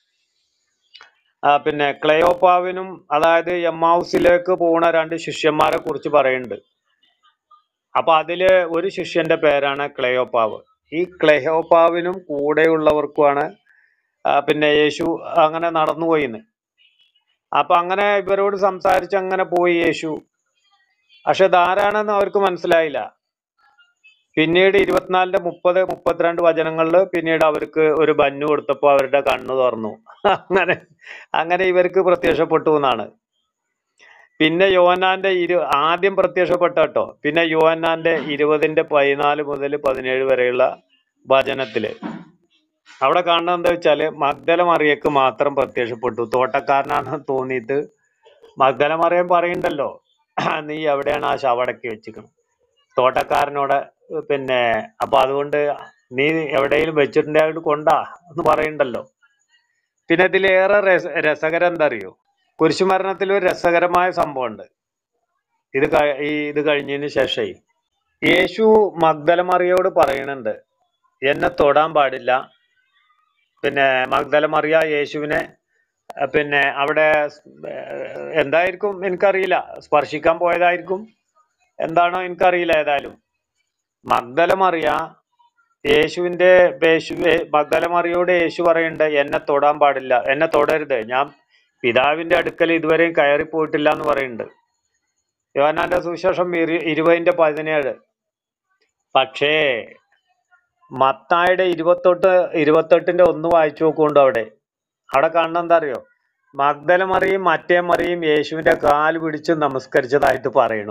ആ, പിന്നെ ക്ലെയോപ്പാവിനും, അതായത് എമ്മാവുസിലേക്ക് പോണ രണ്ട് ശിഷ്യന്മാരെ കുറിച്ച് പറയുന്നുണ്ട്. അപ്പൊ അതില് ഒരു ശിഷ്യന്റെ പേരാണ് ക്ലെയോപ്പാവ്. ഈ ക്ലെയോപ്പാവിനും കൂടെയുള്ളവർക്കുമാണ് ആ, പിന്നെ യേശു അങ്ങനെ നടന്നുപോയിന്ന്. അപ്പൊ അങ്ങനെ ഇവരോട് സംസാരിച്ച് അങ്ങനെ പോയി യേശു. പക്ഷെ ഇതാരാണെന്ന് അവർക്ക് മനസ്സിലായില്ല. പിന്നീട് ഇരുപത്തിനാലിന്റെ മുപ്പത് മുപ്പത്തിരണ്ട് വചനങ്ങളിൽ പിന്നീട് അവർക്ക് ഒരു ബന്നു കൊടുത്തപ്പോ അവരുടെ കണ്ണു തുറന്നു. അങ്ങനെ അങ്ങനെ ഇവർക്ക് പ്രത്യക്ഷപ്പെട്ടു എന്നാണ്. പിന്നെ യോഹന്നാന്റെ ഇരു ആദ്യം പ്രത്യക്ഷപ്പെട്ട കേട്ടോ. പിന്നെ യോഹന്നാന്റെ ഇരുപതിന്റെ പതിനാല് മുതൽ പതിനേഴ് വരെയുള്ള വചനത്തില് അവിടെ കാണുന്നത് എന്താ വെച്ചാല്, മഗ്ദല മറിയക്ക് മാത്രം പ്രത്യക്ഷപ്പെട്ടു. തോട്ടക്കാരനാണെന്ന് തോന്നിയിട്ട് മഗ്ദല മറിയം പറയുണ്ടല്ലോ, നീ എവിടെയാണ് ആ ശവടക്കി വെച്ചിരിക്കുന്നത് തോട്ടക്കാരനോട്. പിന്നെ അപ്പൊ അതുകൊണ്ട് നീ എവിടെയെങ്കിലും വെച്ചിട്ടുണ്ടെങ്കിൽ കൊണ്ടാ എന്ന് പറയുണ്ടല്ലോ. പിന്നെ ഇതിലേറെ രസ രസകരം എന്താ അറിയോ? കുരിശുമരണത്തിൽ ഒരു രസകരമായ സംഭവമുണ്ട്. ഇത് കഴി- ഈ ഇത് കഴിഞ്ഞതിന് ശേഷം യേശു മഗ്ദല മറിയോട് പറയണുണ്ട്, എന്നെ തൊടാൻ പാടില്ല. പിന്നെ മഗ്ദല മറിയ യേശുവിനെ അഹ് പിന്നെ അവിടെ സ്- ഏഹ് എന്തായിരിക്കും എനിക്കറിയില്ല, സ്പർശിക്കാൻ പോയതായിരിക്കും, എന്താണോ എനിക്കറിയില്ല. ഏതായാലും മഗ്ദല മറിയ യേശുവിന്റെ യേശു മഗ്ദല മറിയോട് യേശു പറയുന്നുണ്ട്, എന്നെ തൊടാൻ പാടില്ല, എന്നെ തൊടരുത്, ഞാൻ പിതാവിന്റെ അടുക്കൽ ഇതുവരെയും കയറി പോയിട്ടില്ല എന്ന് പറയുന്നുണ്ട്. യോഹന്നാന്റെ സുവിശേഷം ഇരു- ഇരുപതിന്റെ പതിനേഴ്. പക്ഷേ മത്തായിയുടെ ഇരുപത്തൊട്ട് ഇരുപത്തെട്ടിന്റെ ഒന്ന് വായിച്ചു നോക്കുകൊണ്ട് അവിടെ അവിടെ കാണുന്ന എന്താ അറിയോ? മഗ്ദല മറിയും മറ്റേ മറിയും യേശുവിന്റെ കാല് പിടിച്ച് നമസ്കരിച്ചതായിട്ട് പറയണു.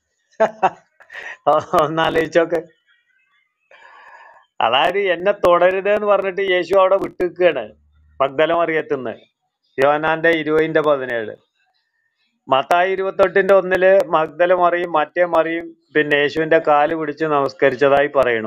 ഒന്നാലോചിച്ചോക്കെ. അതായത് എന്നെ തുടരുത് എന്ന് പറഞ്ഞിട്ട് യേശു അവിടെ വിട്ടുനിൽക്കുകയാണ് മഗ്ദല മറിയത്തുനിന്ന്. യോഹന്നാന്റെ ഇരുപതിന്റെ പതിനേഴ്. മത്തായി ഇരുപത്തെട്ടിന്റെ ഒന്നില് മഗ്ദല മറിയും മറ്റേ മറിയും പിന്നെ യേശുവിന്റെ കാല് പിടിച്ച് നമസ്കരിച്ചതായി പറയണു.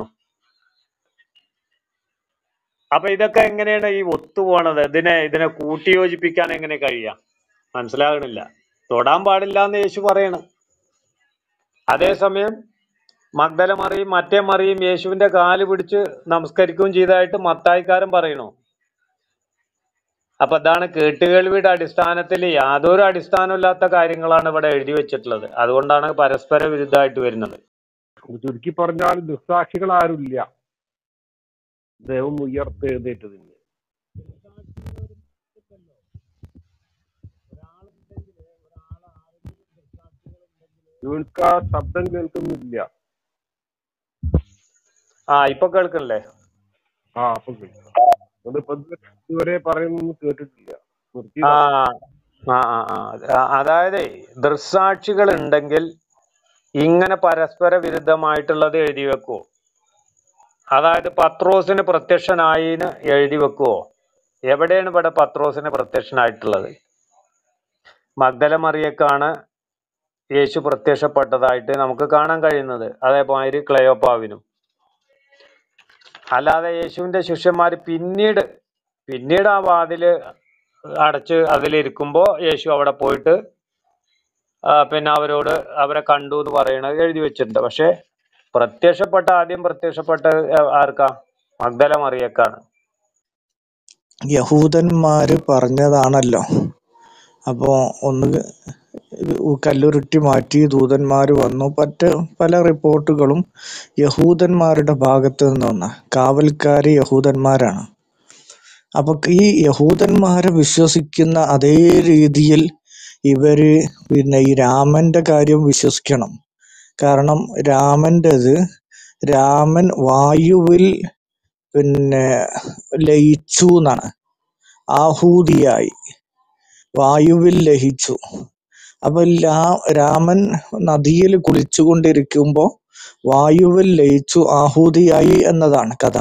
അപ്പൊ ഇതൊക്കെ എങ്ങനെയാണ് ഈ ഒത്തുപോണത്? ഇതിനെ ഇതിനെ കൂട്ടിയോജിപ്പിക്കാൻ എങ്ങനെ കഴിയാം? മനസ്സിലാകണില്ല. തൊടാൻ പാടില്ല എന്ന് യേശു പറയണ്. അതേസമയം മഗ്ദല മറിയും മറ്റേ മറിയും യേശുവിന്റെ കാല് പിടിച്ച് നമസ്കരിക്കുകയും ചെയ്തതായിട്ട് മത്തായിക്കാരൻ പറയണു. അപ്പൊ അതാണ് കേട്ടുകേൾവിയുടെ അടിസ്ഥാനത്തിൽ യാതൊരു അടിസ്ഥാനമില്ലാത്ത കാര്യങ്ങളാണ് ഇവിടെ എഴുതി വെച്ചിട്ടുള്ളത്. അതുകൊണ്ടാണ് പരസ്പര വിരുദ്ധമായിട്ട് വരുന്നത്. ചുരുക്കി പറഞ്ഞാൽ ദുസ്സാക്ഷികൾ ആരുമില്ല ദൈവം ഉയർത്തെഴുന്നേറ്റതിന്. കേൾക്കാ ശബ്ദം കേൾക്കുന്നില്ല. ആ ഇപ്പൊ കേൾക്കണില്ലേ? ആ അപ്പൊ കേൾക്കാം. അതിപ്പോ ഇതുവരെ പറയുന്നൊന്നും കേട്ടിട്ടില്ല. ആ നിർത്തിയതാ. ആ ആ ആ. ആ, അതായത് ദൃസാക്ഷികൾ ഉണ്ടെങ്കിൽ ഇങ്ങനെ പരസ്പര വിരുദ്ധമായിട്ടുള്ളത് എഴുതി വെക്കുവോ? അതായത് പത്രോസിന് പ്രത്യക്ഷനായിന്ന് എഴുതി വെക്കുവോ? എവിടെയാണ് ഇവിടെ പത്രോസിന് പ്രത്യക്ഷനായിട്ടുള്ളത്? മഗ്ദല മറിയക്കാണ് യേശു പ്രത്യക്ഷപ്പെട്ടതായിട്ട് നമുക്ക് കാണാൻ കഴിയുന്നത്. അതേമാതിരി ക്ലയോപ്പാവിനും. അല്ലാതെ യേശുവിന്റെ ശിഷ്യന്മാർ പിന്നീട് പിന്നീട് ആ വാതില് അടച്ച് അതിലിരിക്കുമ്പോ യേശു അവിടെ പോയിട്ട് ആ, പിന്നെ അവരോട് അവരെ കണ്ടു എന്ന് പറയണത് എഴുതി വെച്ചിട്ടുണ്ട്. പക്ഷെ പ്രത്യക്ഷപ്പെട്ട ആദ്യം പ്രത്യക്ഷപ്പെട്ട ആർക്കാ? മഗ്ദല മറിയക്കാണ്. യഹൂദന്മാര് പറഞ്ഞതാണല്ലോ. അപ്പോ ഒന്ന് കല്ലുരുട്ടി മാറ്റി ദൂതന്മാര് വന്നു. മറ്റ് പല റിപ്പോർട്ടുകളും യഹൂദന്മാരുടെ ഭാഗത്ത് നിന്ന് വന്ന കാവൽക്കാര് യഹൂദന്മാരാണ്. അപ്പൊ ഈ യഹൂദന്മാരെ വിശ്വസിക്കുന്ന അതേ രീതിയിൽ ഇവര് പിന്നെ ഈ രാമന്റെ കാര്യം വിശ്വസിക്കണം. കാരണം രാമൻ്റെത് രാമൻ വായുവിൽ പിന്നെ ലയിച്ചു എന്നാണ്, ആഹൂതിയായി വായുവിൽ ലയിച്ചു. അപ്പൊ ലാ രാമൻ നദിയിൽ കുളിച്ചുകൊണ്ടിരിക്കുമ്പോ വായുവിൽ ലയിച്ചു ആഹൂതിയായി എന്നതാണ് കഥ.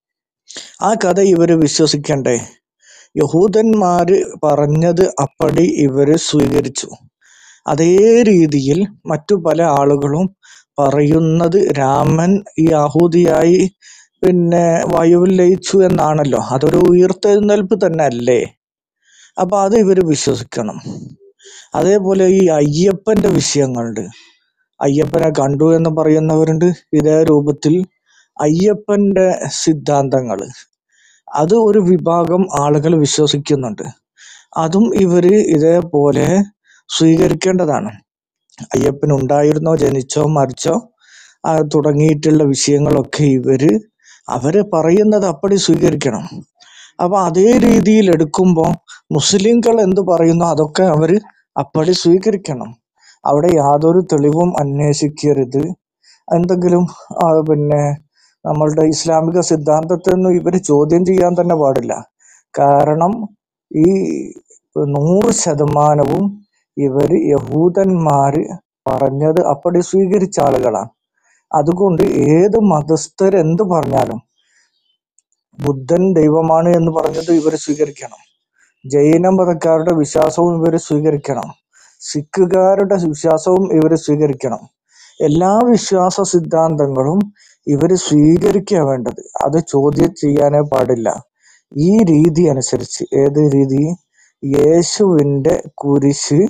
ആ കഥ ഇവര് വിശ്വസിക്കണ്ടേ? യഹൂദന്മാര് പറഞ്ഞത് അപ്പടി ഇവര് സ്വീകരിച്ചു. അതേ രീതിയിൽ മറ്റു പല ആളുകളും പറയുന്നത് രാമൻ ഈ ആഹൂതിയായി പിന്നെ വായുവിൽ ലയിച്ചു എന്നാണല്ലോ. അതൊരു ഉയർത്തെഴുന്നേൽപ്പ് തന്നെ അല്ലേ? അപ്പൊ അത് ഇവര് വിശ്വസിക്കണം. അതേപോലെ ഈ അയ്യപ്പന്റെ വിഷയങ്ങളുണ്ട്. അയ്യപ്പനെ കണ്ടു എന്ന് പറയുന്നവരുണ്ട്. ഇതേ രൂപത്തിൽ അയ്യപ്പന്റെ സിദ്ധാന്തങ്ങൾ അത് ഒരു വിഭാഗം ആളുകൾ വിശ്വസിക്കുന്നുണ്ട്. അതും ഇവര് ഇതേപോലെ സ്വീകരിക്കേണ്ടതാണ്. അയ്യപ്പൻ ഉണ്ടായിരുന്നോ, ജനിച്ചോ, മരിച്ചോ ആ തുടങ്ങിയിട്ടുള്ള വിഷയങ്ങളൊക്കെ ഇവര് അവര് പറയുന്നത് അപ്പടി സ്വീകരിക്കണം. അപ്പൊ അതേ രീതിയിൽ എടുക്കുമ്പോൾ മുസ്ലിങ്ങൾ എന്ത് പറയുന്നു അതൊക്കെ അവര് അപ്പടി സ്വീകരിക്കണം. അവിടെ യാതൊരു തെളിവും അന്വേഷിക്കരുത്. എന്തെങ്കിലും ആ, പിന്നെ നമ്മളുടെ ഇസ്ലാമിക സിദ്ധാന്തത്തെ ഒന്നും ഇവര് ചോദ്യം ചെയ്യാൻ തന്നെ പാടില്ല. കാരണം ഈ നൂറ് ശതമാനവും ഇവര് യഹൂദന്മാര് പറഞ്ഞത് അപ്പടി സ്വീകരിച്ച ആളുകളാണ്. അതുകൊണ്ട് ഏത് മതസ്ഥർ എന്ത് പറഞ്ഞാലും ബുദ്ധൻ ദൈവമാണ് എന്ന് പറഞ്ഞത് ഇവർ സ്വീകരിക്കണം. ജൈന മതക്കാരുടെ വിശ്വാസവും ഇവർ സ്വീകരിക്കണം. സിഖുകാരുടെ വിശ്വാസവും ഇവർ സ്വീകരിക്കണം. എല്ലാ വിശ്വാസ സിദ്ധാന്തങ്ങളും ഇവർ സ്വീകരിക്കുക വേണ്ടത്. അത് ചോദ്യം ചെയ്യാനേ പാടില്ല. ഈ രീതി അനുസരിച്ച്, ഏത് രീതി? യേശുവിന്റെ കുരിശ്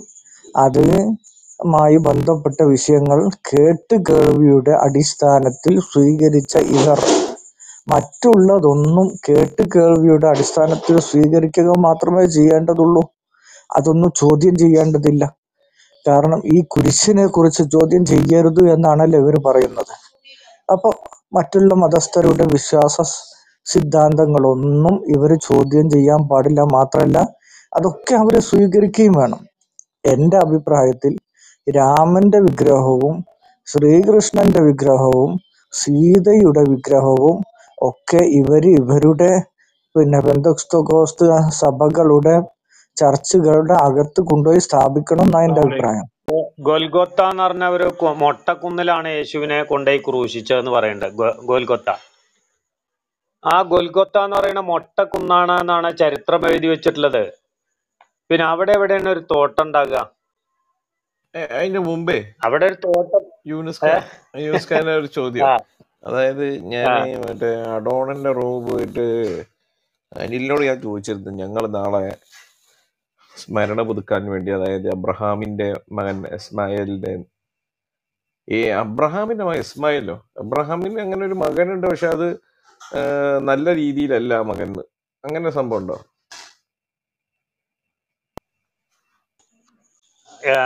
അതുമായി ബന്ധപ്പെട്ട വിഷയങ്ങൾ കേട്ട് കേൾവിയുടെ അടിസ്ഥാനത്തിൽ സ്വീകരിച്ച ഇവർ മറ്റുള്ളതൊന്നും കേട്ട് കേൾവിയുടെ അടിസ്ഥാനത്തിൽ സ്വീകരിക്കുക മാത്രമേ ചെയ്യേണ്ടതുള്ളൂ. അതൊന്നും ചോദ്യം ചെയ്യേണ്ടതില്ല. കാരണം ഈ കുരിശിനെ കുറിച്ച് ചോദ്യം ചെയ്യരുത് എന്നാണല്ലോ ഇവർ പറയുന്നത്. അപ്പൊ മറ്റുള്ള മതസ്ഥരുടെ വിശ്വാസ സിദ്ധാന്തങ്ങളൊന്നും ഇവർ ചോദ്യം ചെയ്യാൻ പാടില്ല. മാത്രമല്ല അതൊക്കെ അവർ സ്വീകരിക്കുകയും വേണം. എൻ്റെ അഭിപ്രായത്തിൽ രാമന്റെ വിഗ്രഹവും ശ്രീകൃഷ്ണന്റെ വിഗ്രഹവും സീതയുടെ വിഗ്രഹവും ഒക്കെ ഇവര് ഇവരുടെ പിന്നെ പെന്തക്കോസ്ത് സഭകളുടെ ചർച്ചുകളുടെ അകത്ത് കൊണ്ടുപോയി സ്ഥാപിക്കണം എന്നാണ് എൻ്റെ അഭിപ്രായം. ഗൊൽഗൊത്ത എന്ന് പറഞ്ഞ ഒരു കു- മൊട്ടക്കുന്നിലാണ് യേശുവിനെ കൊണ്ടുപോയി ക്രൂശിച്ചതെന്ന് പറയുന്നുണ്ട്. ഗൊ- ഗൊൽഗൊത്ത ആ ഗൊൽഗൊത്ത എന്ന് പറയുന്ന മൊട്ടക്കുന്നാണ് എന്നാണ് ചരിത്രം എഴുതി വെച്ചിട്ടുള്ളത്. പിന്നെ അവിടെ എവിടെയാണ് ഒരു തോട്ടം ഉണ്ടാകുക? ഏ, അതിന് മുമ്പേ അവിടെ ഒരു തോട്ടം യൂനിസ് ഏ? ഖാൻ യൂനിസ് ഖാൻ്റെ ഒരു ചോദ്യം. ആ അതായത് ഞാൻ ആ മറ്റേ അഡോണന്റെ റൂം പോയിട്ട് അനിലിനോട് ഞാൻ ചോദിച്ചിരുന്നു, ഞങ്ങൾ നാളെ സ്മരണ പുതുക്കാൻ വേണ്ടി, അതായത് അബ്രഹാമിന്റെ മകൻ ഇസ്മായിലിന്റെ, ഈ അബ്രഹാമിന്റെ മകൻ ഇസ്മായിലോ, അബ്രഹാമിന് അങ്ങനെ ഒരു മകനുണ്ട്, പക്ഷെ അത് ആ, നല്ല രീതിയിലല്ല ആ മകൻ. അങ്ങനെ സംഭവം ഉണ്ടോ? ആ,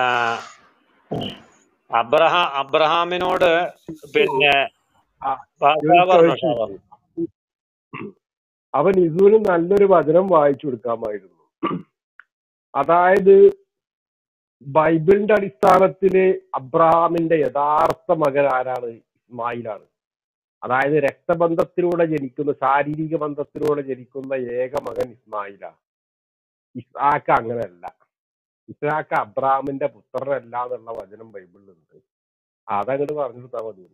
അബ്രഹാം അബ്രഹാമിനോട് പിന്നെ ആ, ആ, ഷാ യൂനിസ് പറഞ്ഞോ ഷാ ചോദിച്ചു പറഞ്ഞു അവൻ ഇസുവിന് നല്ലൊരു വചനം വായിച്ചു കൊടുക്കാമായിരുന്നു. അതായത് ബൈബിളിന്റെ അടിസ്ഥാനത്തില് അബ്രഹാമിന്റെ യഥാർത്ഥ മകൻ ആരാണ്? ഇസ്മായിലാണ്. അതായത് രക്തബന്ധത്തിലൂടെ ജനിക്കുന്ന, ശാരീരിക ബന്ധത്തിലൂടെ ജനിക്കുന്ന ഏക മകൻ ഇസ്മായിലാണ്. ഇസ്ഹാക്ക് അങ്ങനെയല്ല. ഇസ്ഹാക്ക് അബ്രഹാമിന്റെ പുത്രനല്ല എന്നുള്ള വചനം ബൈബിളിലുണ്ട്. അതങ്ങോട്ട് പറഞ്ഞു കൊടുത്താൽ മതി.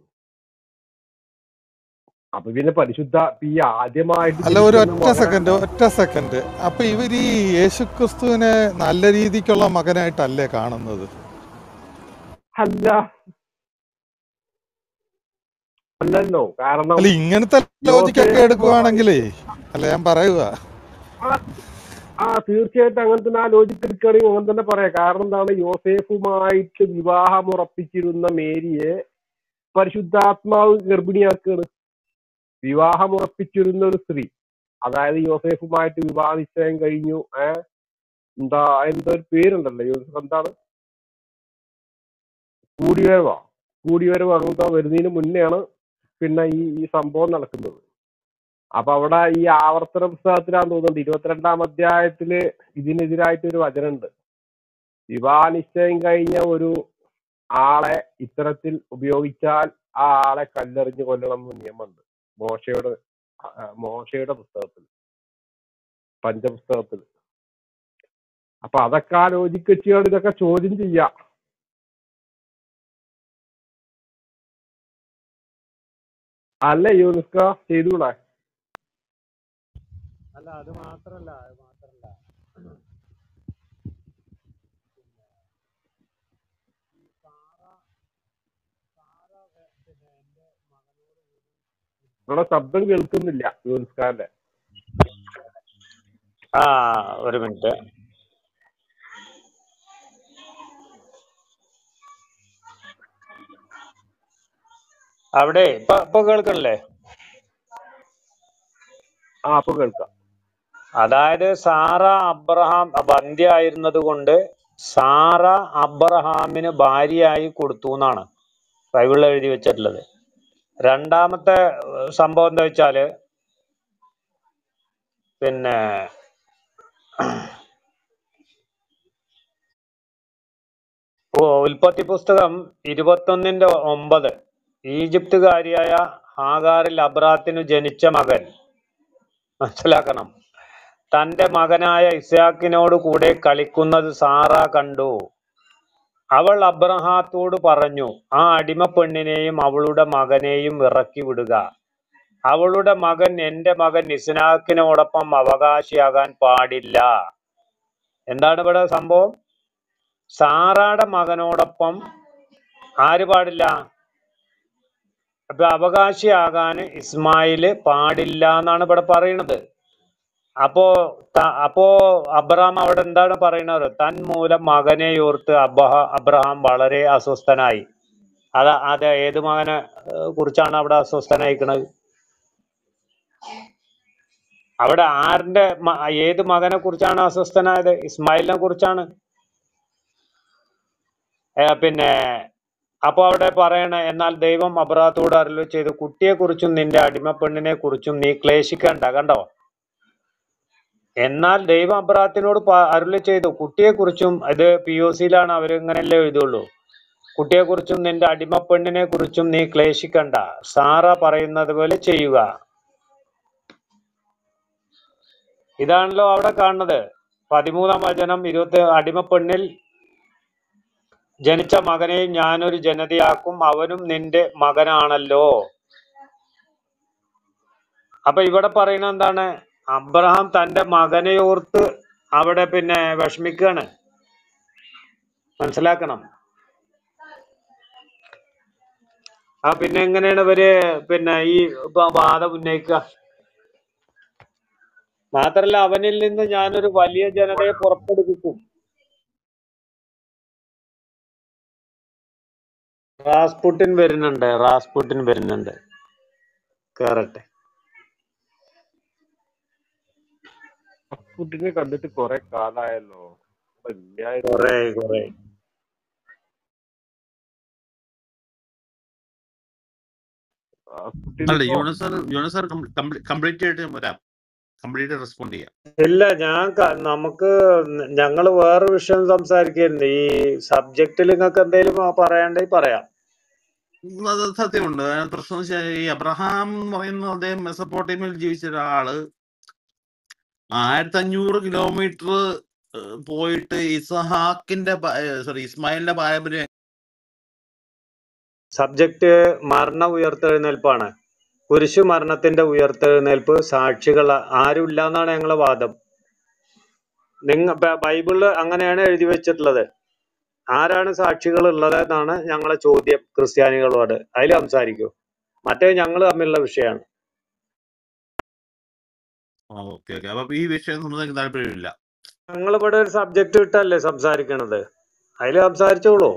അപ്പൊ പിന്നെ പരിശുദ്ധ ഈ ആദ്യമായിട്ട് അല്ല, ഒരു ജനിക്കുന്ന ഒറ്റ സെക്കൻഡ് മകനല്ല. ഒറ്റ സെക്കൻഡ് അപ്പൊ ഇവർ ഈ യേശുക്രിസ്തുവിനെ നല്ല രീതിക്കുള്ള മകനായിട്ടല്ലേ കാണുന്നത്? അല്ല അല്ലല്ലോ. കാരണം അല്ല, ഇങ്ങനത്തെ ലോജിക്കൊക്കെ യോസേഫുമായി എടുക്കുവാണെങ്കിലേ, അല്ല ഞാൻ പറയുക, ആ ആ, തീർച്ചയായിട്ടും അങ്ങനെ തന്നെ ആ ലോജിക്ക് എടുക്കുകയാണെങ്കിൽ അങ്ങനെ തന്നെ പറയാം. കാരണം എന്താണ്? യോസേഫുമായിട്ട് വിവാഹം ഉറപ്പിച്ചിരുന്ന മേരിയെ പരിശുദ്ധാത്മാവ് ഗർഭിണിയാക്കുകയാണ്. വിവാഹം ഉറപ്പിച്ചിരുന്ന ഒരു സ്ത്രീ, അതായത് യോസേഫുമായിട്ട് വിവാഹ നിശ്ചയം കഴിഞ്ഞു. ഏഹ് എന്താ എന്തോ ഒരു പേരുണ്ടല്ലോ യോസഫ്, എന്താണ് കൂടിവരവോ കൂടിവരവ് അങ്ങനത്തെ വരുന്നതിന് മുന്നെയാണ് പിന്നെ ഈ ഈ സംഭവം നടക്കുന്നത്. അപ്പൊ അവിടെ ഈ ആവർത്തന പുസ്തകത്തിലാന്ന് തോന്നുന്നുണ്ട് ഇരുപത്തിരണ്ടാം അധ്യായത്തില് ഇതിനെതിരായിട്ട് ഒരു വചനമുണ്ട്. വിവാഹ നിശ്ചയം കഴിഞ്ഞ ഒരു ആളെ ഇത്തരത്തിൽ ഉപയോഗിച്ചാൽ ആ ആളെ കല്ലെറിഞ്ഞ് കൊല്ലണം എന്ന് നിയമമുണ്ട് മോശയുടെ ആ, മോശയുടെ പുസ്തകത്തിൽ, പഞ്ചപുസ്തകത്തിൽ. അപ്പൊ അതൊക്കെ ആ ലോജിക്ക് വെച്ചുകൊണ്ട് ഇതൊക്കെ ചോദ്യം ചെയ്യാം. അല്ലേ യൂനിസ്ക? ചെയ്തൂടെ? അല്ല അത് മാത്രല്ല അത് മാത്രല്ല ഇവിടെ ശബ്ദം കേൾക്കുന്നില്ല യൂനിസ്കാന്റെ. ആ ഒരു മിനിറ്റ്. അവിടെ ഇപ്പൊ ഇപ്പൊ കേൾക്കണില്ലേ? ആ അപ്പൊ കേൾക്കാം. അതായത് സാറ അബ്രഹാം ബന്ധ്യായിരുന്നത് കൊണ്ട് സാറ അബ്രഹാമിന് ഭാര്യയായി കൊടുത്തു എന്നാണ് ബൈബിളിൽ എഴുതി വെച്ചിട്ടുള്ളത്. രണ്ടാമത്തെ ഏഹ്, സംഭവം എന്താ വെച്ചാല് പിന്നെ ഓ, ഉൽപ്പത്തി പുസ്തകം ഇരുപത്തൊന്നിന്റെ ഒമ്പത് ഈജിപ്തുകാരിയായ ഹാഗാറിൽ അബ്രാത്തിനു ജനിച്ച മകൻ, മനസ്സിലാക്കണം, തന്റെ മകനായ ഇസ്ഹാക്കിനോട് കൂടെ കളിക്കുന്നത് സാറ കണ്ടു. അവൾ അബ്രഹാത്തോട് പറഞ്ഞു, ആ അടിമപ്പെണ്ണിനെയും അവളുടെ മകനെയും ഇറക്കി വിടുക. അവളുടെ മകൻ എന്റെ മകൻ ഇസ്ഹാക്കിനോടൊപ്പം അവകാശിയാകാൻ പാടില്ല. എന്താണ് ഇവിടെ സംഭവം? സാറായുടെ മകനോടൊപ്പം ആര് പാടില്ല? അപ്പൊ അവകാശിയാകാൻ ഇസ്മായില് പാടില്ല എന്നാണ് ഇവിടെ പറയുന്നത്. അപ്പോ ത- അപ്പോ അബ്രഹാം അവിടെ എന്താണ് പറയുന്നത്? തൻ മൂലം മകനെ ഓർത്ത് അബ്രഹ അബ്രഹാം വളരെ അസ്വസ്ഥനായി. അത് അത് ഏത് മകനെ ഏഹ്, കുറിച്ചാണ് അവിടെ അസ്വസ്ഥനായിക്കണത്? അവിടെ ആരുടെ മ- ഏത് മകനെ കുറിച്ചാണ് അസ്വസ്ഥനായത്? ഇസ്മായിലിനെ കുറിച്ചാണ്. ഏഹ്, പിന്നെ അപ്പൊ അവിടെ പറയണ, എന്നാൽ ദൈവം അബ്രഹാത്തോട് അരുളി ചെയ്തു, കുട്ടിയെ കുറിച്ചും നിന്റെ അടിമപ്പെണ്ണിനെ കുറിച്ചും നീ ക്ലേശിക്കണ്ട. കണ്ടോ? എന്നാൽ ദൈവം അബ്രഹാത്തിനോട് അരുളി ചെയ്തു, കുട്ടിയെ കുറിച്ചും, ഇത് പി ഒ സിയിലാണ് അവർ ഇങ്ങനെയല്ലേ എഴുതുള്ളൂ, കുട്ടിയെ കുറിച്ചും നിന്റെ അടിമപ്പെണ്ണിനെ കുറിച്ചും നീ ക്ലേശിക്കണ്ട, സാറ പറയുന്നത് പോലെ ചെയ്യുക. ഇതാണല്ലോ അവിടെ കാണുന്നത്. പതിമൂന്നാം വചനം ഇരുപത്തി അടിമപ്പെണ്ണിൽ ജനിച്ച മകനെ ഞാനൊരു ജനതയാക്കും, അവനും നിന്റെ മകനാണല്ലോ. അപ്പൊ ഇവിടെ പറയുന്നത് എന്താണ്? അബ്രഹാം തന്റെ മകനെ ഓർത്ത് അവിടെ പിന്നെ വിഷമിക്കുകയാണ്. മനസ്സിലാക്കണം. ആ പിന്നെ എങ്ങനെയാണ് ഇവര് പിന്നെ ഈ ബ- വാദം ഉന്നയിക്കുക? മാത്രല്ല, അവനിൽ നിന്ന് ഞാനൊരു വലിയ ജനതയെ പുറപ്പെടുവിക്കും. റാസ്പുട്ടിൻ വരുന്നുണ്ട്, റാസ്പുട്ടിൻ വരുന്നുണ്ട്, കേറട്ടെ. ഫുഡിനെ കണ്ടിട്ട് കുറെ കാലായല്ലോ. അപ്പൊ ഇല്ലായിരുന്നു. കൊറേ കൊറേ റാസ്പുട്ടിൻ അല്ല ഇപ്പോ Yunus sir Yunus sir complete ആയിട്ട് വരാം, കംപ്ലീറ്റ് റെസ്പോണ്ട് ചെയ്യാം. ഇല്ല, ഞാൻ ക- നമുക്ക് ഞങ്ങള് വേറെ വിഷയം സംസാരിക്കുന്നു. ഈ സബ്ജക്റ്റിൽ നിങ്ങൾക്ക് എന്തെങ്കിലും പറയാണ്ടെങ്കിൽ പറയാം. ഉം, അത് സത്യമുണ്ട്. അതിനകത്ത് പ്രശ്നം എന്ന് വെച്ചാൽ ഈ അബ്രഹാം എന്ന് പറയുന്ന അദ്ദേഹം മെസപ്പോട്ടേമിയയിൽ ജീവിച്ച ഒരാള് ആയിരത്തി അഞ്ഞൂറ് കിലോമീറ്റർ പോയിട്ട് ഇസഹാക്കിന്റെ സോറി ഇസ്മായിലിന്റെ പാരമ്പര്യം. സബ്ജക്റ്റ് മരണ ഉയർത്തെഴുന്നേൽപ്പാണ്. കുരിശു മരണത്തിന്റെ ഉയർത്തെഴുന്നേൽപ്പ് സാക്ഷികൾ ആരും ഇല്ല എന്നാണ് ഞങ്ങളെ വാദം. നിങ്ങ ബ- ബൈബിളില് അങ്ങനെയാണ് എഴുതി വെച്ചിട്ടുള്ളത്. ആരാണ് സാക്ഷികൾ ഉള്ളത് എന്നാണ് ഞങ്ങളെ ചോദ്യം ക്രിസ്ത്യാനികളോട്. അതിൽ സംസാരിക്കൂ. മറ്റേ ഞങ്ങൾ തമ്മിലുള്ള വിഷയമാണ്. ഓക്കെ ഓക്കെ അപ്പൊ ഈ വിഷയം നമുക്ക് താല്പര്യമില്ല. ഞങ്ങൾ ഇവിടെ ഒരു സബ്ജക്റ്റ് ഇട്ടല്ലേ സംസാരിക്കണത്, അതിൽ സംസാരിച്ചോളൂ.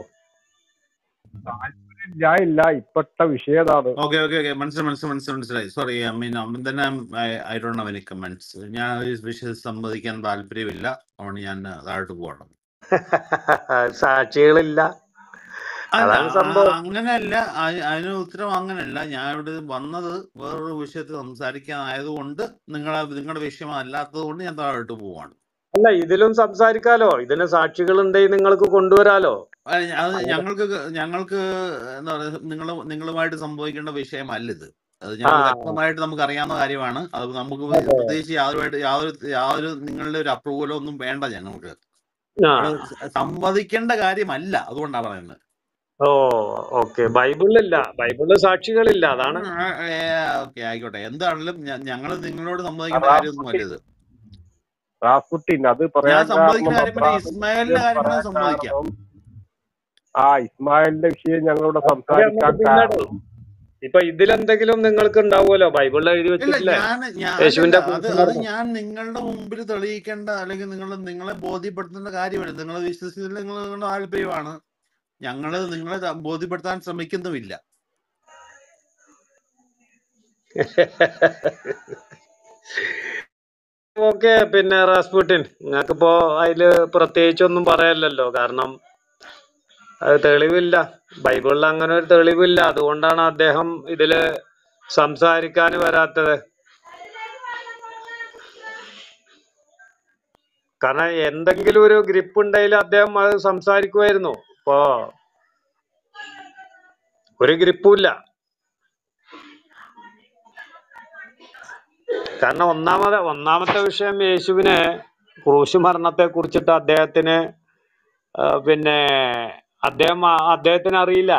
ഞാൻ ഇല്ല ഇപ്പത്തെ വിഷയം ഏതാണ്? ഓക്കെ ഓക്കെ ഓക്കെ മനസ്സിലായി മനസ്സിലായി മനസ്സിലായി മനസ്സിലായി സോറി ഐ മീൻ തന്നെ I don't have any comments. ഞാൻ ഈ വിഷയം സംവദിക്കാൻ താല്പര്യമില്ല, അതുകൊണ്ട് ഞാൻ താഴോട്ട് പോകണം. സാക്ഷികളില്ല, അല്ല അതാണ് ആ- സംഭവം. അങ്ങനെയല്ല, അ- അതിന് ഉത്തരം അങ്ങനെയല്ല. ഞാൻ ഇവിടെ വന്നത് വേറൊരു വിഷയത്തിൽ സംസാരിക്കാനായതുകൊണ്ട് നിങ്ങളെ നിങ്ങളുടെ വിഷയം അല്ലാത്തത് കൊണ്ട് ഞാൻ താഴോട്ട് പോവാണ്. അല്ല, ഇതിലും സംസാരിക്കാലോ. ഇതിന് സാക്ഷികൾ ഉണ്ടെങ്കിൽ നിങ്ങൾക്ക് കൊണ്ടുവരാലോ. അത് അത് ഞങ്ങൾക്ക് ഞങ്ങൾക്ക് എന്താ പറയുക, നിങ്ങൾ നിങ്ങളുമായിട്ട് സംഭവിക്കേണ്ട വിഷയമല്ല ഇത്. അത് ആ ഞങ്ങൾ വ്യക്തമായിട്ട് നമുക്ക് അറിയാവുന്ന കാര്യമാണ്. അത് നമുക്ക് അതെ. പ്രത്യേകിച്ച് യാതൊരുമായിട്ട് യാതൊരു യാതൊരു നിങ്ങളുടെ ഒരു അപ്രൂവലോ ഒന്നും വേണ്ട ഞങ്ങൾക്ക്. ആ അത് സംവദിക്കേണ്ട കാര്യമല്ല, അതുകൊണ്ടാണ് പറയുന്നത്. ഓ ഓക്കെ. ബൈബിളിലില്ല, ബൈബിളില് സാക്ഷികളില്ല, അതാണ്. ഓക്കെ ആയിക്കോട്ടെ, എന്താണെങ്കിലും ഞങ്ങൾ നിങ്ങളോട് സംവദിക്കേണ്ട കാര്യമൊന്നും റാസ്പുട്ടിൻ അല്ല ഇത്. റാസ്പുട്ടിൻ അത് ഞാൻ പറയാൻ സംവദിക്കുന്ന കാരണം കാര്യം പിന്നെ അബ്രാഹിമിന്റെ ഇസ്മായിലിന്റെ വിഷയം കാര്യം പറയാൻ വേണമെങ്കിൽ സംവദിക്കാം. കാരണം ആ ഇസ്മായിലിന്റെ വിഷയം ഞങ്ങളിവിടെ അത് നമുക്ക് സംസാരിക്കാൻ പിന്നീട് കാരണം ഇപ്പൊ ഇതിലെന്തെങ്കിലും നിങ്ങൾക്ക് ഉണ്ടാവുമല്ലോ. ബൈബിളിൽ എഴുതി ഇല്ല വെച്ചിട്ടില്ലേ ഞാൻ ഞാൻ അല്ലല്ല യേശുവിന്റെ അത് അത് കുരിശുമരണം? ഞാൻ നിങ്ങളുടെ മുമ്പിൽ തെളിയിക്കേണ്ട അല്ലെങ്കിൽ നിങ്ങൾ നിങ്ങളെ ബോധ്യപ്പെടുത്തേണ്ട കാര്യമല്ല. നിങ്ങളെ വിശ്വസിച്ചതിൽ നിങ്ങൾ നിങ്ങളുടെ താല്പര്യമാണ്. ഞങ്ങള് നിങ്ങളെ ത- ബോധ്യപ്പെടുത്താൻ ശ്രമിക്കുന്നുമില്ല. ഓക്കെ. പിന്നെ റാസ്പുട്ടിൻ, നിങ്ങൾക്കിപ്പോ അതില് പ്രത്യേകിച്ചൊന്നും പറയാനില്ലല്ലോ. കാരണം അത് തെളിവില്ല, ബൈബിളിൽ അങ്ങനെ ഒരു തെളിവില്ല. അതുകൊണ്ടാണ് അദ്ദേഹം ഇതില് സംസാരിക്കാൻ വരാത്തത്. കാരണം എന്തെങ്കിലും ഒരു ഗ്രിപ്പ് ഉണ്ടെങ്കിൽ അദ്ദേഹം അത് സംസാരിക്കുമായിരുന്നു. ഇപ്പോ ഒരു ഗ്രിപ്പും ഇല്ല. കാരണം ഒന്നാമത് ഒന്നാമത്തെ വിഷയം യേശുവിന് ക്രൂശ് മരണത്തെ കുറിച്ചിട്ട് അദ്ദേഹത്തിന് ആ, പിന്നെ അദ്ദേഹം ആ- അദ്ദേഹത്തിന് അറിയില്ല.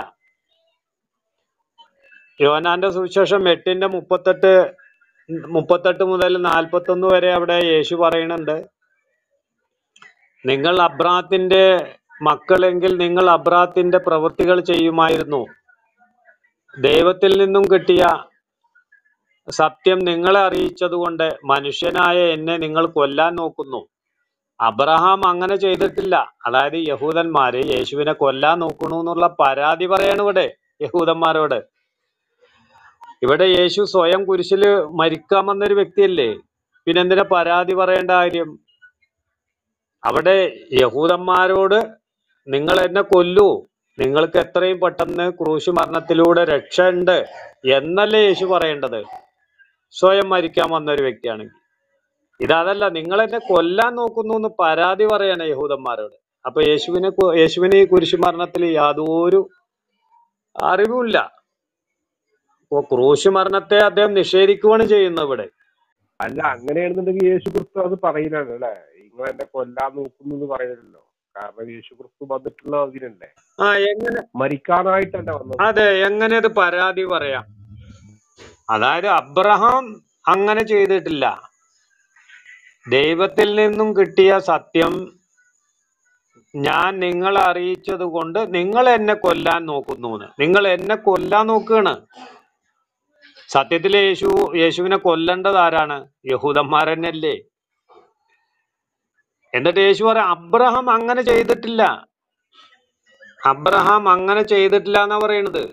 യോഹന്നാന്റെ സുവിശേഷം എട്ടിന്റെ മുപ്പത്തെട്ട് മുപ്പത്തെട്ട് മുതൽ നാൽപ്പത്തൊന്ന് വരെ അവിടെ യേശു പറയുന്നുണ്ട്, നിങ്ങൾ അബ്രാത്തിന്റെ മക്കളെങ്കിൽ നിങ്ങൾ അബ്രാത്തിന്റെ പ്രവൃത്തികൾ ചെയ്യുമായിരുന്നു. ദൈവത്തിൽ നിന്നും കിട്ടിയ സത്യം നിങ്ങളെ അറിയിച്ചതുകൊണ്ട് മനുഷ്യനായ എന്നെ നിങ്ങൾ കൊല്ലാൻ നോക്കുന്നു. അബ്രഹാം അങ്ങനെ ചെയ്തിട്ടില്ല. അതായത് യഹൂദന്മാര് യേശുവിനെ കൊല്ലാൻ നോക്കണു എന്നുള്ള പരാതി പറയാണ് ഇവിടെ യഹൂദന്മാരോട്. ഇവിടെ യേശു സ്വയം കുരിശില് മരിക്കാൻ വന്നൊരു വ്യക്തിയല്ലേ, പിന്നെന്തിനാ പരാതി പറയേണ്ട കാര്യം? അവിടെ യഹൂദന്മാരോട് നിങ്ങൾ എന്നെ കൊല്ലൂ, നിങ്ങൾക്ക് എത്രയും പെട്ടെന്ന് ക്രൂശ് മരണത്തിലൂടെ രക്ഷ ഉണ്ട് എന്നല്ലേ യേശു പറയേണ്ടത്, സ്വയം മരിക്കാൻ വന്ന ഒരു വ്യക്തിയാണെങ്കിൽ. ഇതല്ല, നിങ്ങൾ എന്നെ കൊല്ലാൻ നോക്കുന്നു എന്ന് പരാതി പറയാണ് യഹൂദന്മാരോട്. അപ്പൊ യേശുവിനെ കു- യേശുവിന് ഈ കുരിശു മരണത്തിൽ യാതൊരു അറിവുമില്ല. അപ്പൊ ക്രൂശ് മരണത്തെ അദ്ദേഹം നിഷേധിക്കുകയാണ് ചെയ്യുന്നത് ഇവിടെ. അല്ല അങ്ങനെയാണെന്നുണ്ടെങ്കിൽ യേശു ക്രിസ്തു അത് പറയില്ലല്ലോ അല്ലെ. നിങ്ങൾ എന്നെ കൊല്ലാൻ നോക്കുന്നു എന്ന് പറയുന്നില്ലല്ലോ. കാരണം യേശു ക്രിസ്തു വന്നിട്ടുള്ള അതിനല്ലേ, ആ എങ്ങനെ മരിക്കാനായിട്ടല്ല വന്നത്. അതെ, എങ്ങനെ ഇത് പരാതി പറയാം? അതായത് അബ്രഹാം അങ്ങനെ ചെയ്തിട്ടില്ല. ദൈവത്തിൽ നിന്നും കിട്ടിയ സത്യം ഞാൻ നിങ്ങളെ അറിയിച്ചത് കൊണ്ട് നിങ്ങൾ എന്നെ കൊല്ലാൻ നോക്കുന്നു. നിങ്ങൾ എന്നെ കൊല്ലാൻ നോക്കുകയാണ്. സത്യത്തിൽ യേശു യേശുവിനെ കൊല്ലേണ്ടത് ആരാണ്? യഹൂദന്മാരെന്നല്ലേ. എന്നിട്ട് യേശു പറയാം അബ്രഹാം അങ്ങനെ ചെയ്തിട്ടില്ല, അബ്രഹാം അങ്ങനെ ചെയ്തിട്ടില്ല എന്നാ പറയണത്.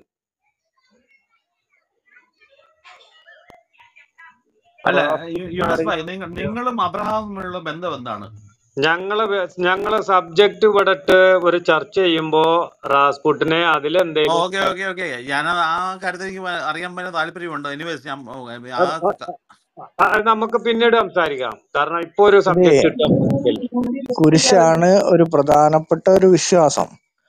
അല്ല റാസ്പുട്ടിൻ യുനസ് ഭായ്, അറിയാവുന്ന നിങ്ങൾ വിഷയം നിങ്ങളും അബ്രഹാമുള്ള ബന്ധം എന്താണ്? ഞങ്ങള് വെ- ഞങ്ങള് സബ്ജക്ട് വിടട്ട് ഒരു ചർച്ച ചെയ്യുമ്പോ റാസ്പുട്ടിനെ അതിലെന്തേലും ഓക്കെ ഓക്കെ ഓക്കെ ഞാൻ ആ കാര്യത്തിൽ എനിക്ക് വ- അറിയാൻ പറ്റുന്ന താല്പര്യമുണ്ട്. എനിവേസ് ഞാൻ ഓ, ആ അത് അ- ക- അ- അത് നമുക്ക് പിന്നീട് സംസാരിക്കാം. കാരണം ഇപ്പൊ ഒരു ഇത് സബ്ജക്ട് ഇട്ടാൽ നടക്കില്ല. കുരിശാണ് ഒരു പ്രധാനപ്പെട്ട ഒരു വിശ്വാസം.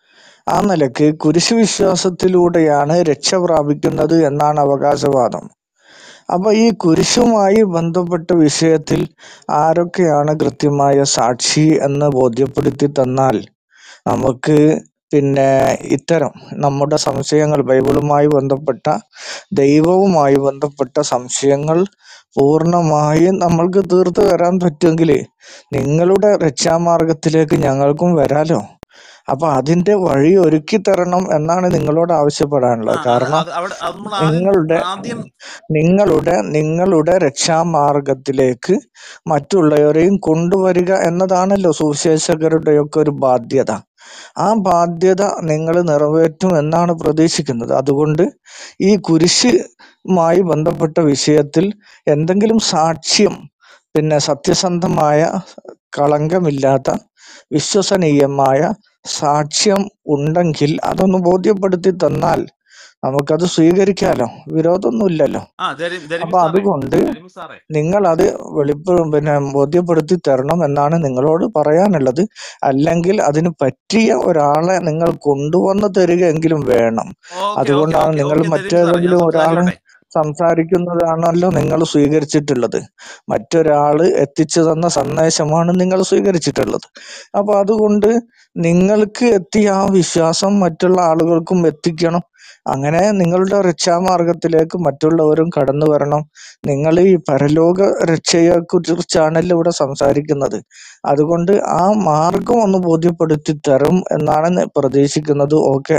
ആ നിലയ്ക്ക് കുരിശ് വിശ്വാസത്തിലൂടെയാണ് രക്ഷ പ്രാപിക്കുന്നത് എന്നാണ് അവകാശവാദം. അപ്പൊ ഈ കുരിശുമായി ബന്ധപ്പെട്ട വിഷയത്തിൽ ആരൊക്കെയാണ് കൃത്യമായ സാക്ഷി എന്ന് ബോധ്യപ്പെടുത്തി തന്നാൽ നമുക്ക് പിന്നെ ഇത്തരം നമ്മുടെ സംശയങ്ങൾ, ബൈബിളുമായി ബന്ധപ്പെട്ട ദൈവവുമായി ബന്ധപ്പെട്ട സംശയങ്ങൾ പൂർണ്ണമായും നമ്മൾക്ക് തീർത്തു തരാൻ പറ്റുമെങ്കിൽ നിങ്ങളുടെ രക്ഷാമാർഗത്തിലേക്ക് ഞങ്ങൾക്കും വരാലോ. അപ്പൊ അതിന്റെ വഴി ഒരുക്കി തരണം എന്നാണ് നിങ്ങളോട് ആ ആവശ്യപ്പെടാനുള്ളത്. അത് കാരണം അത് അവിടെ അത് നമ്മൾ ആദ്യം നിങ്ങളുടെ ആദ്യം നിങ്ങളുടെ നിങ്ങളുടെ രക്ഷാമാർഗത്തിലേക്ക് മറ്റുള്ളവരെയും കൊണ്ടുവരിക എന്നതാണല്ലോ സുവിശേഷകരുടെയൊക്കെ ഒരു ബാധ്യത. ആ ബാധ്യത നിങ്ങൾ നിറവേറ്റും എന്നാണ് പ്രതീക്ഷിക്കുന്നത്. അതുകൊണ്ട് ഈ കുരിശുമായി ബന്ധപ്പെട്ട വിഷയത്തിൽ എന്തെങ്കിലും സാക്ഷ്യം, പിന്നെ സത്യസന്ധമായ, കളങ്കമില്ലാത്ത, വിശ്വസനീയമായ സാക്ഷ്യം ഉണ്ടെങ്കിൽ അതൊന്ന് ബോധ്യപ്പെടുത്തി തന്നാൽ നമുക്കത് സ്വീകരിക്കാലോ. വിരോധമൊന്നുമില്ലല്ലോ. ആ ദരി- ദരിമി അപ്പൊ സാറേ അതുകൊണ്ട് ദരിമി സാറേ നിങ്ങൾ അത് വെളിപ്പ പിന്നെ ബോധ്യപ്പെടുത്തി തരണം എന്നാണ് നിങ്ങളോട് പറയാനുള്ളത്. അല്ലെങ്കിൽ അതിന് പറ്റിയ ഒരാളെ നിങ്ങൾ കൊണ്ടുവന്ന് തരികയെങ്കിലും വേണം. ഓക്കെ ഓക്കെ അതുകൊണ്ടാണ് ഓക്കെ നിങ്ങൾ ഓക്കെ ദരിമി സാറേ ഞാൻ മറ്റേതെങ്കിലും ഒരാളെ സംസാരിച്ചോട്ടെ. സംസാരിക്കുന്നതാണല്ലോ നിങ്ങൾ സ്വീകരിച്ചിട്ടുള്ളത്. മറ്റൊരാള് എത്തിച്ചു തന്ന സന്ദേശമാണ് നിങ്ങൾ സ്വീകരിച്ചിട്ടുള്ളത്. അപ്പൊ അതുകൊണ്ട് നിങ്ങൾക്ക് എത്തിയ ആ വിശ്വാസം മറ്റുള്ള ആളുകൾക്കും എത്തിക്കണം. അങ്ങനെ നിങ്ങളുടെ രക്ഷാമാർഗത്തിലേക്ക് മറ്റുള്ളവരും കടന്നു വരണം. നിങ്ങൾ ഈ പരലോക രക്ഷയെ കുറിച്ചാണല്ലോ ഇവിടെ സംസാരിക്കുന്നത്. അതുകൊണ്ട് ആ മാർഗം ഒന്ന് ബോധ്യപ്പെടുത്തി തരും എന്നാണ് ഞാൻ പ്രതീക്ഷിക്കുന്നത്. ഓക്കെ.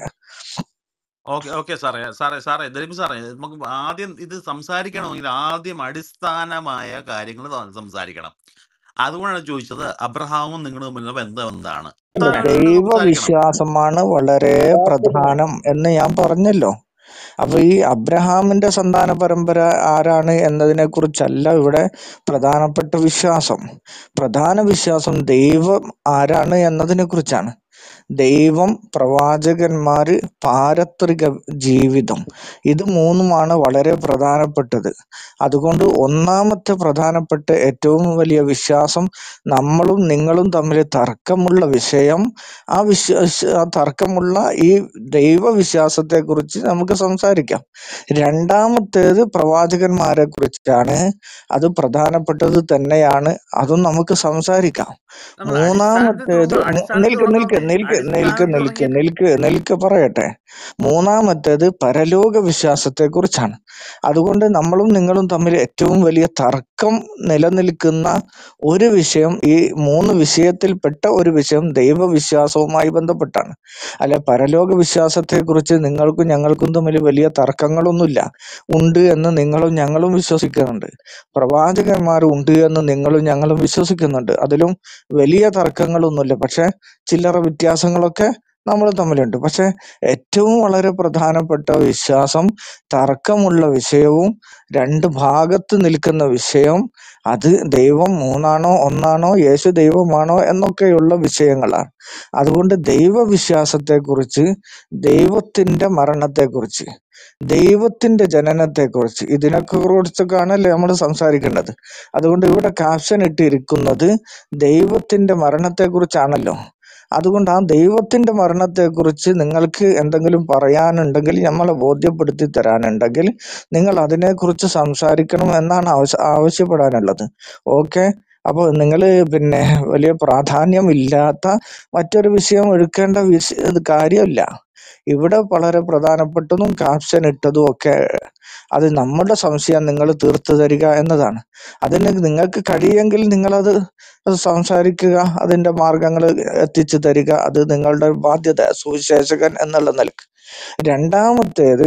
ഓക്കെ ഓക്കെ സാറേ സാറേ സാറേ ദരിമി സാറേ നമുക്ക് ആദ്യം ഇത് സംസാരിക്കണമെങ്കിൽ ആദ്യം അടിസ്ഥാനമായ കാര്യങ്ങൾ സംസാരിക്കണം. അതുകൊണ്ടാണ് ചോദിച്ചത് അബ്രഹാമും നിങ്ങളും തമ്മിലുള്ള ബന്ധം എന്താണ്. അടിസ്ഥാനമായിട്ട് നിങ്ങൾ സംസാരിക്കണം. ദൈവവിശ്വാസമാണ് വളരെ പ്രധാനം എന്ന് ഞാൻ പറഞ്ഞല്ലോ. അപ്പൊ ഈ അബ്രഹാമിന്റെ സന്താന പരമ്പര ആരാണ് എന്നതിനെ കുറിച്ചല്ല ഇവിടെ പ്രധാനപ്പെട്ട വിശ്വാസം. പ്രധാന വിശ്വാസം ദൈവം ആരാണ് എന്നതിനെ കുറിച്ചാണ്. ദൈവം, പ്രവാചകന്മാര്, പാരത്രിക ജീവിതം, ഇത് മൂന്നുമാണ് വളരെ പ്രധാനപ്പെട്ടത്. അതുകൊണ്ട് ഒന്നാമത്തെ പ്രധാനപ്പെട്ട ഏറ്റവും വലിയ വിശ്വാസം, നമ്മളും നിങ്ങളും തമ്മിൽ തർക്കമുള്ള വിഷയം, ആ വിശ്വാസ ആ തർക്കമുള്ള ഈ ദൈവവിശ്വാസത്തെ കുറിച്ച് നമുക്ക് സംസാരിക്കാം. രണ്ടാമത്തേത് പ്രവാചകന്മാരെ കുറിച്ചാണ്. അത് പ്രധാനപ്പെട്ടത് തന്നെയാണ്, അതും നമുക്ക് സംസാരിക്കാം. നമ്മൾ അടിസ്ഥാനത്തിൽ മൂന്നാമത്തേത് തുടങ്ങ മു- അടിസ്ഥാനത്തിൽ നിൽക്ക് നിൽക്ക് തുടങ്ങാമെന്നേ നിൽക്ക് നിൽക്ക് അടിസ്ഥാനത്തിൽ നിൽക്ക് തുടങ്ങിയിട്ട് നിൽക്ക് നിൽക്ക് പറയട്ടെ. മൂന്നാമത്തേത് പരലോക വിശ്വാസത്തെ കുറിച്ചാണ്. അതുകൊണ്ട് നമ്മളും നിങ്ങളും തമ്മിൽ ഏറ്റവും വലിയ തർക്കം നിലനിൽക്കുന്ന ഒരു വിഷയം, ഈ മൂന്ന് വിഷയത്തിൽപ്പെട്ട ഒരു വിഷയം ദൈവവിശ്വാസവുമായി ബന്ധപ്പെട്ടാണ്. അല്ല, പരലോക വിശ്വാസത്തെ കുറിച്ച് നിങ്ങൾക്കും ഞങ്ങൾക്കും തമ്മിൽ വലിയ തർക്കങ്ങളൊന്നുമില്ല. ഉണ്ട് എന്ന് നിങ്ങളും ഞങ്ങളും വിശ്വസിക്കുന്നുണ്ട്. പ്രവാചകന്മാർ ഉണ്ട് എന്ന് നിങ്ങളും ഞങ്ങളും വിശ്വസിക്കുന്നുണ്ട്. അതിലും വലിയ തർക്കങ്ങളൊന്നുമില്ല. പക്ഷെ ചില്ലറ വ്യത്യാസങ്ങളൊക്കെ നമ്മൾ തമ്മിലുണ്ട്. പക്ഷെ ഏറ്റവും വളരെ പ്രധാനപ്പെട്ട വിശ്വാസം, തർക്കമുള്ള വിഷയവും രണ്ട് ഭാഗത്ത് നിൽക്കുന്ന വിഷയം, അത് ദൈവം മൂന്നാണോ ഒന്നാണോ യേശു ദൈവമാണോ എന്നൊക്കെയുള്ള വിഷയങ്ങളാണ്. അതുകൊണ്ട് ദൈവവിശ്വാസത്തെക്കുറിച്ച്, ദൈവത്തിന്റെ മരണത്തെക്കുറിച്ച്, ദൈവത്തിന്റെ ജനനത്തെക്കുറിച്ച്, ഇതിനൊക്കെ കുറിച്ചൊക്കെയാണല്ലേ നമ്മൾ സംസാരിക്കേണ്ടത്. അതുകൊണ്ട് ഇവിടെ ക്യാപ്ഷൻ ഇട്ടിരിക്കുന്നത് ദൈവത്തിന്റെ മരണത്തെക്കുറിച്ചാണല്ലോ. അതുകൊണ്ട് ആ ദൈവത്തിന്റെ മരണത്തെക്കുറിച്ച് നിങ്ങൾക്ക് എന്തെങ്കിലും പറയാനുണ്ടെങ്കിൽ, നമ്മളെ ബോധ്യപ്പെടുത്തി തരാനുണ്ടെങ്കിൽ നിങ്ങൾ അതിനെക്കുറിച്ച് സംസാരിക്കണം എന്നാണ് ആവശ്യ ആവശ്യപ്പെടാനുള്ളത്. ഓക്കെ. അപ്പോൾ നിങ്ങൾ പിന്നെ വലിയ പ്രാധാന്യമില്ലാത്ത മറ്റൊരു വിഷയം എടുക്കേണ്ട വിഷ ഇത് കാര്യമില്ല. ഇവിടെ വളരെ പ്രധാനപ്പെട്ടതും ക്യാപ്ഷൻ ഇട്ടതും ഒക്കെ അത് നമ്മുടെ സംശയം നിങ്ങൾ തീർത്തു തരിക എന്നതാണ്. അതിന് നിങ്ങൾക്ക് കഴിയുമെങ്കിൽ നിങ്ങളത് അത് സംസാരിക്കുക, അതിന്റെ മാർഗങ്ങൾ എത്തിച്ചു തരിക. അത് നിങ്ങളുടെ ബാധ്യത സുവിശേഷകൻ എന്നുള്ള നിലക്ക്. രണ്ടാമത്തേത്,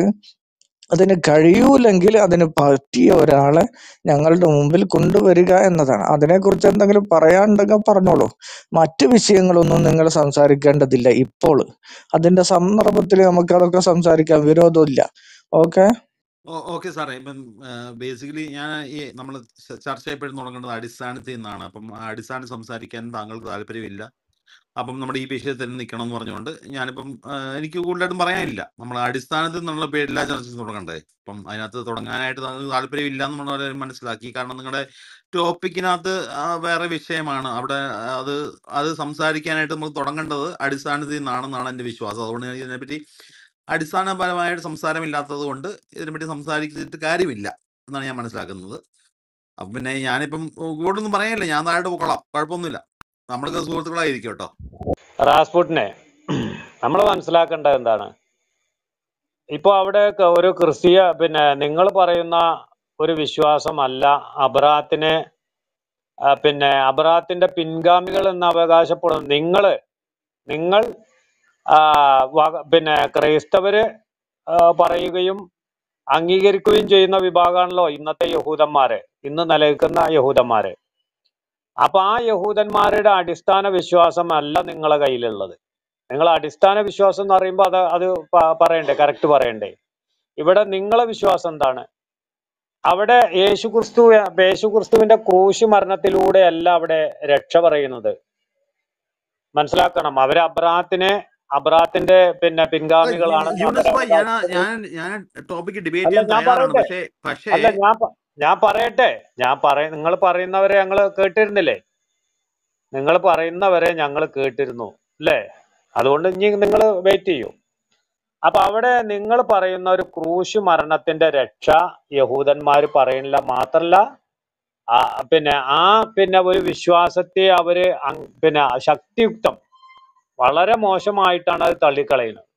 അതിന് കഴിയൂലെങ്കിൽ അതിന് പറ്റിയ ഒരാളെ ഞങ്ങളുടെ മുമ്പിൽ കൊണ്ടുവരിക എന്നതാണ്. അതിനെക്കുറിച്ച് എന്തെങ്കിലും പറയാനുണ്ടെങ്കിൽ പറഞ്ഞോളൂ. മറ്റു വിഷയങ്ങളൊന്നും നിങ്ങൾ സംസാരിക്കേണ്ടതില്ല ഇപ്പോൾ. അതിന്റെ സന്ദർഭത്തിൽ നമുക്ക് അതൊക്കെ സംസാരിക്കാം, വിരോധമില്ല. ഓക്കെ. ഓക്കെ സാറേ, ഇപ്പം ബേസിക്കലി ഞാൻ ഈ നമ്മൾ ചർച്ച എപ്പോഴും തുടങ്ങേണ്ടത് അടിസ്ഥാനത്തിൽ നിന്നാണ്. അപ്പം ആ അടിസ്ഥാനം സംസാരിക്കാൻ താങ്കൾക്ക് താല്പര്യമില്ല. അപ്പം നമ്മുടെ ഈ വിഷയത്തിൽ നിൽക്കണം എന്ന് പറഞ്ഞുകൊണ്ട് ഞാനിപ്പം ആ, എനിക്ക് കൂടുതലായിട്ടും പറയാനില്ല. നമ്മൾ അടിസ്ഥാനത്തിൽ നിന്നുള്ള പേ- എല്ലാ ചർച്ചയും തുടങ്ങണ്ടേ. അപ്പം അതിനകത്ത് തുടങ്ങാനായിട്ട് താങ്കൾക്ക് താല്പര്യമില്ല എന്നുള്ള മനസ്സിലാക്കി. കാരണം നിങ്ങളുടെ ടോപ്പിക്കിനകത്ത് ആ, വേറെ വിഷയമാണ് അവിടെ. അത് അത് സംസാരിക്കാനായിട്ട് നമുക്ക് തുടങ്ങേണ്ടത് അടിസ്ഥാനത്തിൽ നിന്നാണെന്നാണ് എൻ്റെ വിശ്വാസം. അതുകൊണ്ട് ഞാൻ ഇതിനെപ്പറ്റി അടിസ്ഥാനപരമായിട്ട് സംസാരമില്ലാത്തത് കൊണ്ട് ഇതിനെപ്പറ്റി സംസാരിച്ചിട്ട് കാര്യമില്ല എന്നാണ് ഞാൻ മനസ്സിലാക്കുന്നത്. അപ്പം പിന്നെ ഞാനിപ്പം കൂടുതലൊന്നും പറയാനില്ല, ഞാൻ താഴോട്ട് പോയിക്കൊള്ളാം, കുഴപ്പമൊന്നുമില്ല. നമ്മൾക്ക് സുഹൃത്തുക്കളായിരിക്കും കേട്ടോ. റാസ്പുട്ടിനെ നമ്മൾ മനസ്സിലാക്കേണ്ടത് എന്താണ്? ഇപ്പൊ അവിടെ ക- ഒരു ക്രിസ്തീയ പിന്നെ നിങ്ങൾ പറയുന്ന ഒരു വിശ്വാസമല്ല അബ്രാഹത്തിനെ ആ, പിന്നെ അബ്രാഹത്തിന്റെ പിൻഗാമികൾ എന്ന് അവകാശപ്പെടുന്നു നിങ്ങള്. നിങ്ങൾ ആ, വക- പിന്നെ ക്രൈസ്തവര് ആ, പറയുകയും അംഗീകരിക്കുകയും ചെയ്യുന്ന വിഭാഗമാണല്ലോ ഇന്നത്തെ യഹൂദന്മാര്, ഇന്ന് നിലനിൽക്കുന്ന യഹൂദന്മാര്. അപ്പൊ ആ യഹൂദന്മാരുടെ അടിസ്ഥാന വിശ്വാസം അല്ല നിങ്ങളെ കയ്യിലുള്ളത്. നിങ്ങൾ അടിസ്ഥാന വിശ്വാസം എന്ന് പറയുമ്പോൾ അത് അത് പ- പറയണ്ടേ, കറക്റ്റ് പറയണ്ടേ. ഇവിടെ നിങ്ങളെ വിശ്വാസം എന്താണ്? അവിടെ യേശുക്രിസ്തു യേശുക്രിസ്തുവിന്റെ ക്രൂശ് മരണത്തിലൂടെയല്ല അവിടെ രക്ഷ പറയുന്നത്. മനസ്സിലാക്കണം. അവര് അബ്രാഹത്തിനെ അബ്രാഹത്തിന്റെ പിന്നെ അല്ല, യു- പിൻഗാമികളാണെന്ന് യൂനുസ് ഭായ്, ഞാൻ ആ- അവരവകാശപ്പെടുന്നു. ഞാൻ ഞാൻ ടോപ്പിക്ക് ഡിബേറ്റ് അല്ല ചെയ്യാൻ ഞാൻ തയ്യാറാണ്. പറയട്ടെ, പക്ഷേ പക്ഷേ അല്ല ഞാൻ പ- ഞാൻ പറയട്ടെ, ഞാൻ പറയ നിങ്ങൾ പറയുന്നവരെ ഞങ്ങൾ കേട്ടിരുന്നില്ലേ? നിങ്ങൾ പറയുന്നവരെ ഞങ്ങൾ കേട്ടിരുന്നു അല്ലേ? അതുകൊണ്ട് ഇനി നിങ്ങൾ വെയിറ്റ് ചെയ്യൂ. അപ്പൊ അവിടെ നിങ്ങൾ പറയുന്ന ഒരു ക്രൂശ് മരണത്തിന്റെ രക്ഷ യഹൂദന്മാര് പറയുന്നില്ല. മാത്രല്ല ആ പിന്നെ ആ പിന്നെ ഒരു വിശ്വാസത്തെ അവര് അങ് പിന്നെ ശക്തിയുക്തം വളരെ മോശമായിട്ടാണ് അത് തള്ളിക്കളയുന്നത്.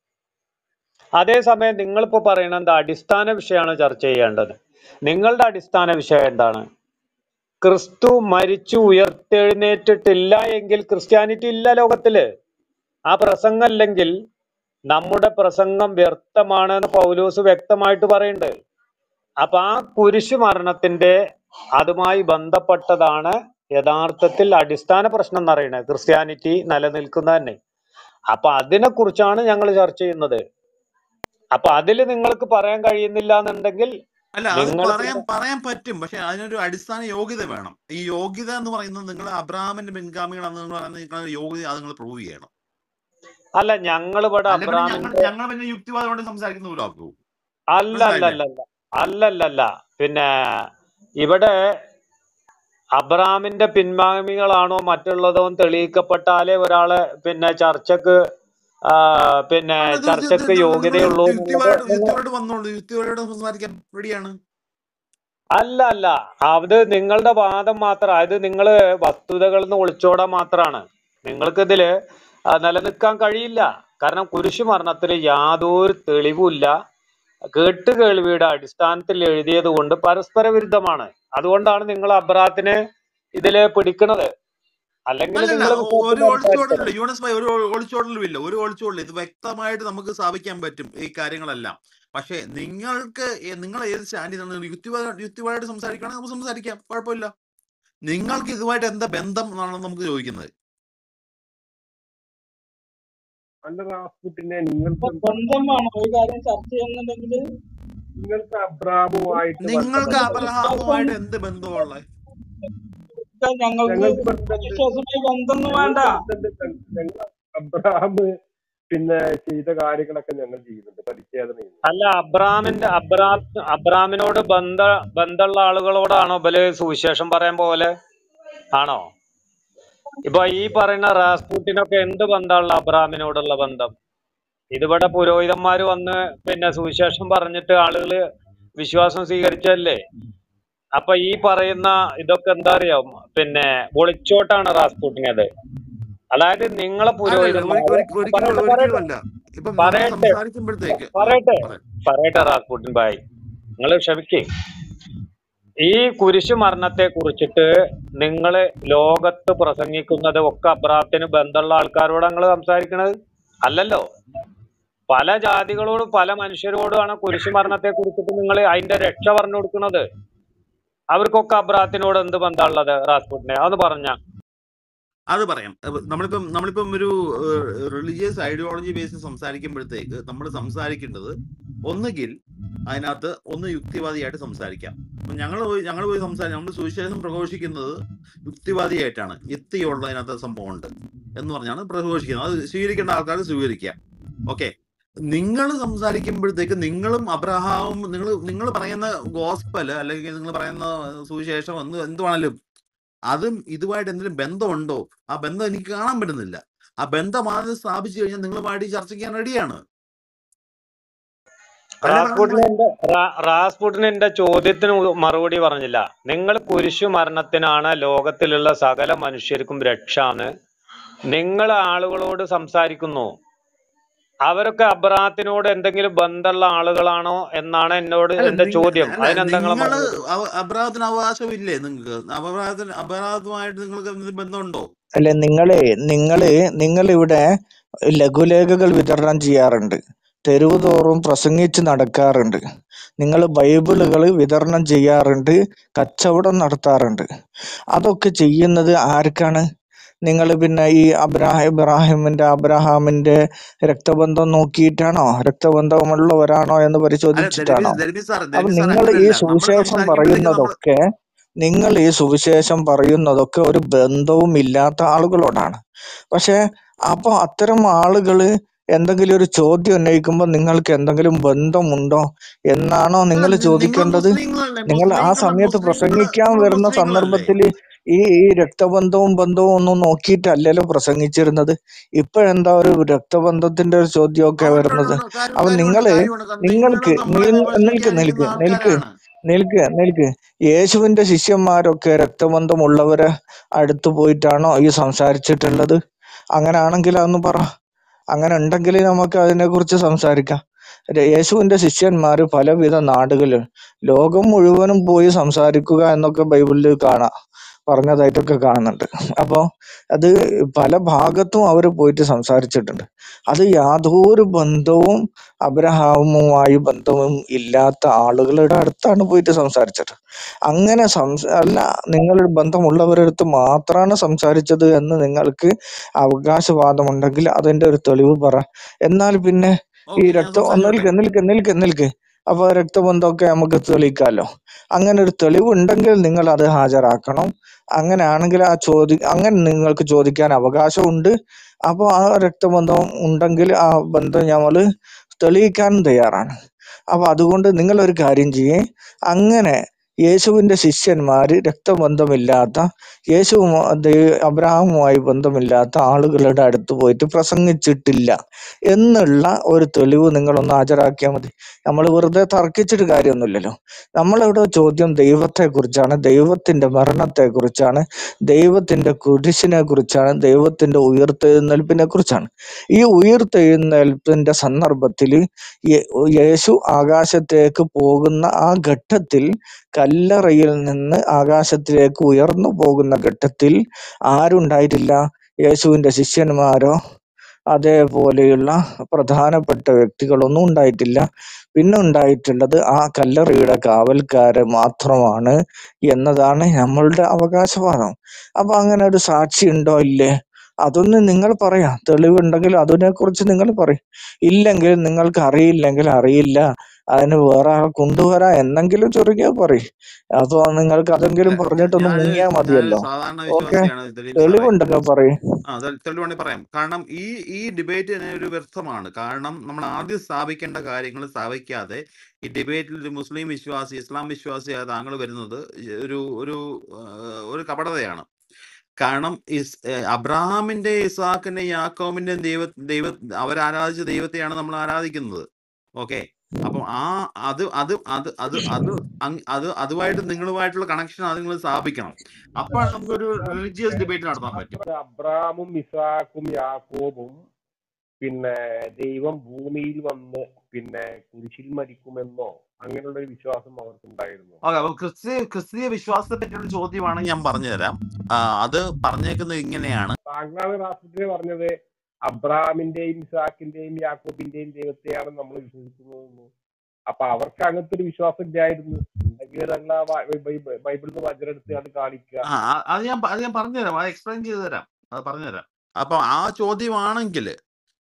അതേസമയം നിങ്ങളിപ്പോ പറയുന്നത് എന്താ? അടിസ്ഥാന വിഷയമാണ് ചർച്ച ചെയ്യേണ്ടത്. നിങ്ങളുടെ അടിസ്ഥാന വിഷയം എന്താണ്? ക്രിസ്തു മരിച്ചു ഉയർത്തെഴുന്നേറ്റിട്ടില്ല എങ്കിൽ ക്രിസ്ത്യാനിറ്റി ഇല്ല ലോകത്തില്. ആ പ്രസംഗം അല്ലെങ്കിൽ നമ്മുടെ പ്രസംഗം വ്യർത്ഥമാണ് എന്ന് പൗലോസ് വ്യക്തമായിട്ട് പറയുന്നുണ്ട്. അപ്പൊ ആ കുരിശു മരണത്തിന്റെ അതുമായി ബന്ധപ്പെട്ടതാണ് യഥാർത്ഥത്തിൽ അടിസ്ഥാന പ്രശ്നം എന്ന് പറയുന്നത്, ക്രിസ്ത്യാനിറ്റി നിലനിൽക്കുന്ന തന്നെ. അപ്പൊ അതിനെ കുറിച്ചാണ് ഞങ്ങൾ ചർച്ച ചെയ്യുന്നത്. അപ്പൊ അതിൽ നിങ്ങൾക്ക് പറയാൻ കഴിയുന്നില്ല എന്നുണ്ടെങ്കിൽ അല്ല, അത് നിങ്ങൾ പറയാൻ പറയാൻ പറ്റും. പക്ഷെ അതിനൊരു അടിസ്ഥാന യോഗ്യത വേണം. ഈ യോഗ്യത എന്ന് പറയുന്നത് നിങ്ങൾ അബ്രാഹാമിന്റെ പിൻഗാമികളാണെന്ന് പറയുന്നത് നിങ്ങളുടെ യോഗ്യത അത് നിങ്ങൾ പ്രൂവ് ചെയ്യണം. അല്ല ഞങ്ങൾ ഇവിടെ അല്ല പിന്നെ ഞങ്ങൾ അബ്രാമിന്റെ ഞങ്ങൾ പിന്നെ യുക്തിവാദം കൊണ്ട് സംസാരിക്കുന്ന പോലും ആക്കൂ. അല്ല അല്ല മനസ്സിലായില്ലേ? അല്ല അല്ല അല്ലല്ല പിന്നെ ഇവിടെ അബ്രാമിന്റെ പിൻഗാമികളാണോ മറ്റുള്ളതോ എന്ന് തെളിയിക്കപ്പെട്ടാലേ ഒരാളെ പിന്നെ ചർച്ചക്ക് ആ, പിന്നെ അല്ല, തീർച്ചയായും ചർച്ചക്ക് നിങ്ങൾ യോഗ്യതയുള്ളൂ എന്നുള്ളത് യുക്തിപരമായിട്ട് നിങ്ങൾ യുക്തിപരമായിട്ട് വന്നോളൂ. യുക്തിപരമായിട്ട് സംസാരിക്കാൻ റെഡിയാണ്. അല്ല അല്ല അത് നിങ്ങളുടെ വാദം മാത്രം. അത് നിങ്ങൾ വസ്തുതകളിൽ നിന്ന് ഒളിച്ചോടാൻ മാത്രമാണ്. നിങ്ങൾക്ക് ഇതില് ആ, നിലനിൽക്കാൻ കഴിയില്ല. കാരണം കുരിശു മരണത്തിന് യാതൊരു തെളിവുമില്ല. കേട്ട് കേൾവിയുടെ അടിസ്ഥാനത്തിൽ എഴുതിയത് കൊണ്ട് പരസ്പര വിരുദ്ധമാണ്. അതുകൊണ്ടാണ് നിങ്ങൾ അബ്രാഹത്തിനെ ഇതില് പിടിക്കണത്. അല്ലെങ്കിൽ അല്ലല്ല, നിങ്ങൾ ഒ- ഒരു സംസാരിച്ചത്. ഒളിച്ചോടലില്ല യൂണസ് ഭായി, ഒരു ഒ- ഒളിച്ചോടലും ഇല്ല, ഒരു ഒളിച്ചോടലും. ഇത് വ്യക്തമായിട്ട് നമുക്ക് സ്ഥാപിക്കാൻ പറ്റും ഈ കാര്യങ്ങളെല്ലാം. പക്ഷേ നിങ്ങൾക്ക് ഏ- നിങ്ങൾ ഏത് സ്റ്റാൻഡിൽ നിന്ന് യുക്തിവാദ യുക്തിവാദമായിട്ട് സംസാരിക്കുകയാണെങ്കിൽ നമുക്ക് സംസാരിക്കാം, കുഴപ്പമില്ല. നിങ്ങൾക്ക് ഇതുമായിട്ട് എന്താ ബന്ധം എന്നാണ് നമുക്ക് ചോദിക്കുന്നത്. അല്ല റാസ്പുട്ടിനെ, നിങ്ങൾക്ക് എന്താ സ്വന്തമാണ് ഒരു കാര്യം ചർച്ച ചെയ്യുന്നുണ്ടെങ്കിൽ നിങ്ങൾക്ക് അബ്രാമുമായിട്ട് നിങ്ങൾക്ക് ബന്ധപ്പെട്ട അബ്രഹാമുമായിട്ട് എന്ത് ബന്ധമുള്ള? ഞങ്ങൾക്ക് ഞങ്ങൾക്ക് ബന്ധമുണ്ട് വിശ്വാസമായി ബന്ധമൊന്നും വേണ്ട. ഞങ്ങൾക്ക് ബന്ധമുണ്ട്. ഞങ്ങൾ അബ്രാം പിന്നെ ചെയ്ത കാര്യങ്ങളൊക്കെ ഞങ്ങൾ ചെയ്യുന്നുണ്ട്, പരിച്ഛേദന ചെയ്യുന്നുണ്ട്. അല്ല അബ്രാമിന്റെ അബ്രാം അബ്രാമിനോട് ബന്ധ ബന്ധമുള്ള ആളുകളോടാണോ ബല് സുവിശേഷം പറയാൻ പോലെ ആണോ? ഇപ്പൊ ഈ പറയുന്ന റാസ്പൂട്ടിനൊക്കെ എന്ത് ബന്ധമുള്ള അബ്രാമിനോടുള്ള ബന്ധം? ഇതിവിടെ പുരോഹിതന്മാര് വന്ന് പിന്നെ സുവിശേഷം പറഞ്ഞിട്ട് ആളുകള് വിശ്വാസം സ്വീകരിച്ചല്ലേ. അപ്പൊ ഈ പറയുന്ന ഇതൊക്കെ എന്താ അറിയോ, പിന്നെ ഒളിച്ചോട്ടാണ് റാസ്പൂട്ടിനത്. അതായത് നിങ്ങളെ അല്ലല്ല, ഒരി- പുരോഹിതന്മാര് ഒരി- ഒരിക്കലും പറയട്ടെ ഒരിക്കലും പറയട്ടെ അല്ല. ഇപ്പം നമ്മൾ പറയട്ടെ സംസാരിക്കുമ്പോഴത്തേക്ക് ആ പറയട്ടെ പറയാം. പറയട്ടെ റാസ്പൂട്ടിൻ ഭായ്, നിങ്ങൾ ക്ഷമിക്കേ. ഈ കുരിശു മരണത്തെ കുറിച്ചിട്ട് നിങ്ങള് ലോകത്ത് പ്രസംഗിക്കുന്നത് ഒക്കെ അബ്രാഹത്തിന് ബന്ധമുള്ള ആൾക്കാരോട് നിങ്ങൾ സംസാരിക്കണത് അല്ലല്ലോ. പല ജാതികളോടും പല മനുഷ്യരോടുമാണ് കുരിശു മരണത്തെ കുറിച്ചിട്ട് നിങ്ങൾ അതിന്റെ രക്ഷ പറഞ്ഞു കൊടുക്കുന്നത്. അവർക്കൊക്കെ അബ്രാഹത്തിനോട് എന്ത് ബന്ധമുള്ളത് റാസ്പൂട്ടിനെ അതൊന്ന് പറഞ്ഞ. അത് പറയാം. അപ്പൊ നമ്മളിപ്പം നമ്മളിപ്പം ഒരു റിലീജിയസ് ഐഡിയോളജി ബേസിൽ സംസാരിക്കുമ്പോഴത്തേക്ക് നമ്മൾ സംസാരിക്കേണ്ടത് ഒന്നുകിൽ അതിനകത്ത് ഒന്ന് യുക്തിവാദിയായിട്ട് സംസാരിക്കാം. ഞങ്ങൾ പോയി ഞങ്ങൾ പോയി സംസാരിക്കും. നമ്മൾ സുവിശേഷം പ്രഘോഷിക്കുന്നത് യുക്തിവാദിയായിട്ടാണ്. യുക്തിയുള്ളതിനകത്ത് സംഭവമുണ്ട് എന്ന് പറഞ്ഞാണ് പ്രഘോഷിക്കുന്നത്. അത് സ്വീകരിക്കേണ്ട ആൾക്കാർ സ്വീകരിക്കുക. ഓക്കെ, നിങ്ങൾ സംസാരിക്കുമ്പോഴത്തേക്ക് നിങ്ങളും അബ്രഹാമും നിങ്ങൾ നിങ്ങൾ പറയുന്ന ഗോസ്പല് അല്ലെങ്കിൽ നിങ്ങൾ പറയുന്ന സുവിശേഷം എന്ന് എന്തുവാണേലും അതും ഇതുമായിട്ട് എന്തെങ്കിലും ബന്ധമുണ്ടോ? ആ ബന്ധം എനിക്ക് കാണാൻ പറ്റുന്നില്ല. ആ ബന്ധം ആദ്യം സ്ഥാപിച്ചു കഴിഞ്ഞാൽ നിങ്ങളുമായിട്ട് ഈ ചർച്ച ചെയ്യാൻ റെഡിയാണ്. അല്ലാതെ റാസ്പുട്ടിന് നിങ്ങൾ എന്റെ റാ- റാസ്പുട്ടിന് എന്റെ ചോദ്യത്തിന് ഉ- മറുപടി പറഞ്ഞില്ല. നിങ്ങൾ കുരിശു മരണത്തിനാണ് ലോകത്തിലുള്ള സകല മനുഷ്യർക്കും രക്ഷാന്ന് നിങ്ങൾ ആളുകളോട് സംസാരിക്കുന്നു. അവരൊക്കെ അബ്രാഹത്തിനോട് എന്തെങ്കിലും ബന്ധമുള്ള ആളുകളാണോ എന്നാണ് എന്നോട് അല്ല എന്റെ നിങ്ങ ചോദ്യം. അല്ല അതിനെന്താ നിങ്ങളെ നിങ്ങള് മറുപടി? അവ- അബ്രാഹത്തിന് അവകാശമില്ലേ? നിങ്ങൾക്ക് അബ്രാഹത്തിന് അബ്രാഹത്തുമായിട്ട് നിങ്ങൾക്ക് എന്തെങ്കിലും ബന്ധമുണ്ടോ? അല്ലെ നിങ്ങളെ നിങ്ങള് നിങ്ങളിവിടെ ലഘുലേഖകൾ വിതരണം ചെയ്യാറുണ്ട്, തെരുവ് തോറും പ്രസംഗിച്ച് നടക്കാറുണ്ട്, നിങ്ങൾ ബൈബിളുകൾ വിതരണം ചെയ്യാറുണ്ട്, കച്ചവടം നടത്താറുണ്ട്. അതൊക്കെ ചെയ്യുന്നത് ആർക്കാണ്? നിങ്ങൾ പിന്നെ ഈ അബ്രാഹിം ഇബ്രാഹിമിന്റെ അബ്രഹാമിന്റെ രക്തബന്ധം നോക്കിയിട്ടാണോ, രക്തബന്ധമുള്ളവരാണോ എന്ന് അല്ല പരിശോധിച്ചിട്ടാണോ? ദൽബി ദൽബി സാർ അപ്പൊ ദൽബി സാർ നിങ്ങൾ ഈ അങ്ങനെയല്ല. നമ്മൾ സുവിശേഷം സംസാരിക്കുമ്പോഴത്തേക്ക് നമ്മൾ പറയുന്നതൊക്കെ നിങ്ങൾ ഈ സുവിശേഷം പറയുന്നതൊക്കെ ഒരു ബന്ധവും ഇല്ലാത്ത ആളുകളോടാണ്. പക്ഷെ അപ്പൊ അത്തരം ആളുകള് എന്തെങ്കിലും ഒരു ചോദ്യം ഉന്നയിക്കുമ്പോൾ നിങ്ങൾക്ക് എന്തെങ്കിലും ബന്ധമുണ്ടോ എന്നാണോ അല്ല നിങ്ങൾ നി- നിങ്ങൾ ചോദിക്കേണ്ടത്? മുസ്ലിങ്ങളല്ലേ? നിങ്ങൾ ആ മുസ്ലിങ്ങൾ സമയത്ത് മുസ്ലിങ്ങൾ പ്രസംഗിക്കാൻ നിങ്ങൾ വരുന്ന മുസ്ലിങ്ങളല്ലേ? സന്ദർഭത്തിൽ ഈ ഈ രക്തബന്ധവും ബന്ധവും ഒന്നും നോക്കിയിട്ടല്ലല്ലോ പ്രസംഗിച്ചിരുന്നത്. ഇപ്പോഴെന്താ ഒരു രക്തബന്ധത്തിന്റെ ഒരു ആ ചോദ്യമൊക്കെ ഉണ്ട് ഉണ്ട് വരുന്നത്? ഉണ്ട്. കാര്യം അപ്പൊ കാര്യമുണ്ട് നിങ്ങള് കാര്യമുണ്ട്. കാരണം നിങ്ങൾ നിങ്ങൾക്ക് നമ്മളെ നിൽ- നിൽക്ക് വിമർശിക്കാനിരിക്കുന്ന നിൽക്ക് നിൽക്ക് ആൾക്കാരാണ്. നിൽക്ക് നിൽക്ക് യേശുവിന്റെ ശിഷ്യന്മാരൊക്കെ രക്തബന്ധമുള്ളവരെ അടുത്ത് പോയിട്ടാണോ ഈ സംസാരിച്ചിട്ടുള്ളത്? അങ്ങനെയാണെങ്കിൽ അതൊന്ന് പറ. അങ്ങനെ ഉണ്ടെങ്കിൽ നമുക്ക് അതിനെക്കുറിച്ച് സംസാരിക്കാം. ര- യേശുവിന്റെ ശിഷ്യന്മാര് പലവിധ നാടുകളിൽ ലോകം മുഴുവനും പോയി സംസാരിക്കുക എന്നൊക്കെ ബൈബിളിൽ കാണാം, പറഞ്ഞതായിട്ടൊക്കെ കാണുന്നുണ്ട്. അപ്പോൾ അത് പല ഭാഗത്തും അവർ പോയിട്ട് സംസാരിച്ചിട്ടുണ്ട്. അത് യാതൊരു ബന്ധവും അബ്രഹാമുമായി ബന്ധവും ഇല്ലാത്ത ആളുകളുടെ അടുത്താണ് പോയിട്ട് സംസാരിച്ചത്. അങ്ങനെ സംസ അല്ല, നിങ്ങൾ ബന്ധമുള്ളവരുടെ അടുത്ത് മാത്രമാണ് സംസാരിച്ചത് എന്ന് നിങ്ങൾക്ക് അവകാശവാദമുണ്ടെങ്കിൽ അതിന്റെ ഒരു തെളിവ് പറ. എന്നാൽ പിന്നെ ഈ ഓക്കെ, ഞാൻ രക്ത സംസാരിച്ചോട്ടെ. നിൽക്ക് നിൽക്ക് നിൽക്ക് നിൽക്ക് അപ്പൊ രക്തബന്ധമൊക്കെ നമുക്ക് തെളിയിക്കാമല്ലോ. അങ്ങനെ ഒരു തെളിവ് ഉണ്ടെങ്കിൽ നിങ്ങൾ അത് ഹാജരാക്കണം. അങ്ങനെയാണെങ്കിൽ ആ ചോദി അങ്ങനെ നിങ്ങൾക്ക് ചോദിക്കാൻ അവകാശമുണ്ട്. അപ്പോൾ ആ രക്തബന്ധം ഉണ്ടെങ്കിൽ ആ ബന്ധം ഞമ്മള് തെളിയിക്കാനും തയ്യാറാണ്. അപ്പൊ അതുകൊണ്ട് നിങ്ങൾ ഒരു കാര്യം ചെയ്യേ, അങ്ങനെ യേശുവിന്റെ ശിഷ്യന്മാര് രക്തബന്ധമില്ലാത്ത യേശു അബ്രഹാമുമായി ബന്ധമില്ലാത്ത ആളുകളുടെ അടുത്ത് പോയിട്ട് പ്രസംഗിച്ചിട്ടില്ല എന്നുള്ള ഒരു തെളിവ് നിങ്ങളൊന്ന് ഹാജരാക്കിയാൽ മതി. നമ്മൾ വെറുതെ തർക്കിച്ചിട്ട് കാര്യമൊന്നുമില്ലല്ലോ. നമ്മളിവിടെ ചോദ്യം ദൈവത്തെ കുറിച്ചാണ്, ദൈവത്തിന്റെ മരണത്തെ കുറിച്ചാണ്, ദൈവത്തിന്റെ കുരിശിനെ കുറിച്ചാണ്, ദൈവത്തിന്റെ ഉയർത്തെഴുന്നേൽപ്പിനെ കുറിച്ചാണ്. ഈ ഉയർത്തെഴുന്നേൽപ്പിന്റെ സന്ദർഭത്തിൽ യേശു ആകാശത്തേക്ക് പോകുന്ന ആ ഘട്ടത്തിൽ, കല്ലറയിൽ നിന്ന് ആകാശത്തിലേക്ക് ഉയർന്നു പോകുന്ന ഘട്ടത്തിൽ ആരുണ്ടായിട്ടില്ല? യേശുവിന്റെ ശിഷ്യന്മാരോ അതേപോലെയുള്ള പ്രധാനപ്പെട്ട വ്യക്തികളൊന്നും ഉണ്ടായിട്ടില്ല. പിന്നെ ഉണ്ടായിട്ടുള്ളത് ആ കല്ലറയുടെ കാവൽക്കാര് മാത്രമാണ് എന്നതാണ് നമ്മളുടെ അവകാശവാദം. അപ്പൊ അങ്ങനെ ഒരു സാക്ഷി ഉണ്ടോ ഇല്ലേ? അതൊന്ന് നിങ്ങൾ പറയാം. തെളിവുണ്ടെങ്കിൽ അതിനെ കുറിച്ച് നിങ്ങൾ പറയും. ഇല്ലെങ്കിൽ നിങ്ങൾക്ക് അറിയില്ലെങ്കിൽ അറിയില്ല, അതിന് വേറെ ആളെ കൊണ്ടുവരാ എന്നെങ്കിലും ചുരുങ്ങിയാ പറയും. അപ്പൊ നിങ്ങൾക്ക് അല്ല അതെങ്കിലും പറഞ്ഞിട്ടൊന്ന് ഞാനൊരു മുങ്ങിയാ ഞാനൊരു മതിയല്ലോ. സാധാരണ ഓക്കെ, വിശ്വാസിയാണ് ദലീൽ സാറേ. തെളിവുണ്ടെങ്കിൽ പറയും. ആ തെളിവാണെങ്കിൽ പറയാം. കാരണം ഈ ഈ ഡിബേറ്റ് തന്നെ ഒരു വ്യർത്ഥമാണ്. കാരണം നമ്മൾ ആദ്യം സ്ഥാപിക്കേണ്ട കാര്യങ്ങൾ സ്ഥാപിക്കാതെ ഈ ഡിബേറ്റിൽ ഒരു മുസ്ലിം വിശ്വാസി ഇസ്ലാം വിശ്വാസിയായ താങ്കൾ വരുന്നത് ഒരു ഒരു ആ, ഒരു കപടതയാണ്. കാരണം ഇസ് ഏഹ് അബ്രഹാമിന്റെ ഇസാക്കിന്റെ യാക്കോബിന്റെ ദൈവ ദൈവ അവരാരാധിച്ച ദൈവത്തെയാണ് നമ്മൾ ആരാധിക്കുന്നത്. ഓക്കെ, അപ്പം ആ അത് അത് അത് അത് അത് അങ് അത് അതുമായിട്ട് നിങ്ങളുമായിട്ടുള്ള കണക്ഷൻ അത് നിങ്ങൾ സ്ഥാപിക്കണം. അപ്പോഴാണ് നമുക്കൊരു റിലീജിയസ് ഡിബേറ്റ് നടത്താൻ പറ്റും. അബ്രാമും ഇസാക്കും യാക്കോബും പിന്നെ ദൈവം ഭൂമിയിൽ വന്ന് പിന്നെ കുരിശിൽ മരിക്കുമെന്നോ അങ്ങനെയുള്ള ഒരു വിശ്വാസം അവർക്കുണ്ടായിരുന്നു. ഓക്കെ, അപ്പൊ ക്രിസ്തീയ ക്രിസ്തീയ വിശ്വാസത്തെ പറ്റിയുള്ള ചോദ്യമാണെങ്കിൽ ഞാൻ പറഞ്ഞുതരാം. ആ, അത് പറഞ്ഞേക്കുന്നത് ഇങ്ങനെയാണ്. താങ്കളാണ് രാഷ്ട്രത്തിലെ പറഞ്ഞത് അബ്രാമിന്റെയും ഇസാക്കിന്റെയും യാക്കോബിന്റെയും ദൈവത്തെയാണ് നമ്മൾ വിശ്വസിക്കുന്നതെന്ന്. അപ്പൊ അവർക്ക് അങ്ങനത്തെ ഒരു വിശ്വാസം ഇല്ലായിരുന്നു. ഉണ്ടെങ്കിൽ ഞങ്ങൾ ആ ബൈ- ബൈ- ബൈബിളിൽ നിന്ന് വചനെടുത്ത് അത് കാണിക്കുക. ആ ആ, അത് ഞാൻ പ- അത് ഞാൻ പറഞ്ഞുതരാം. അത് എക്സ്പ്ലെയിൻ ചെയ്തു തരാം. അത് പറഞ്ഞുതരാം. അപ്പൊ ആ ചോദ്യമാണെങ്കിൽ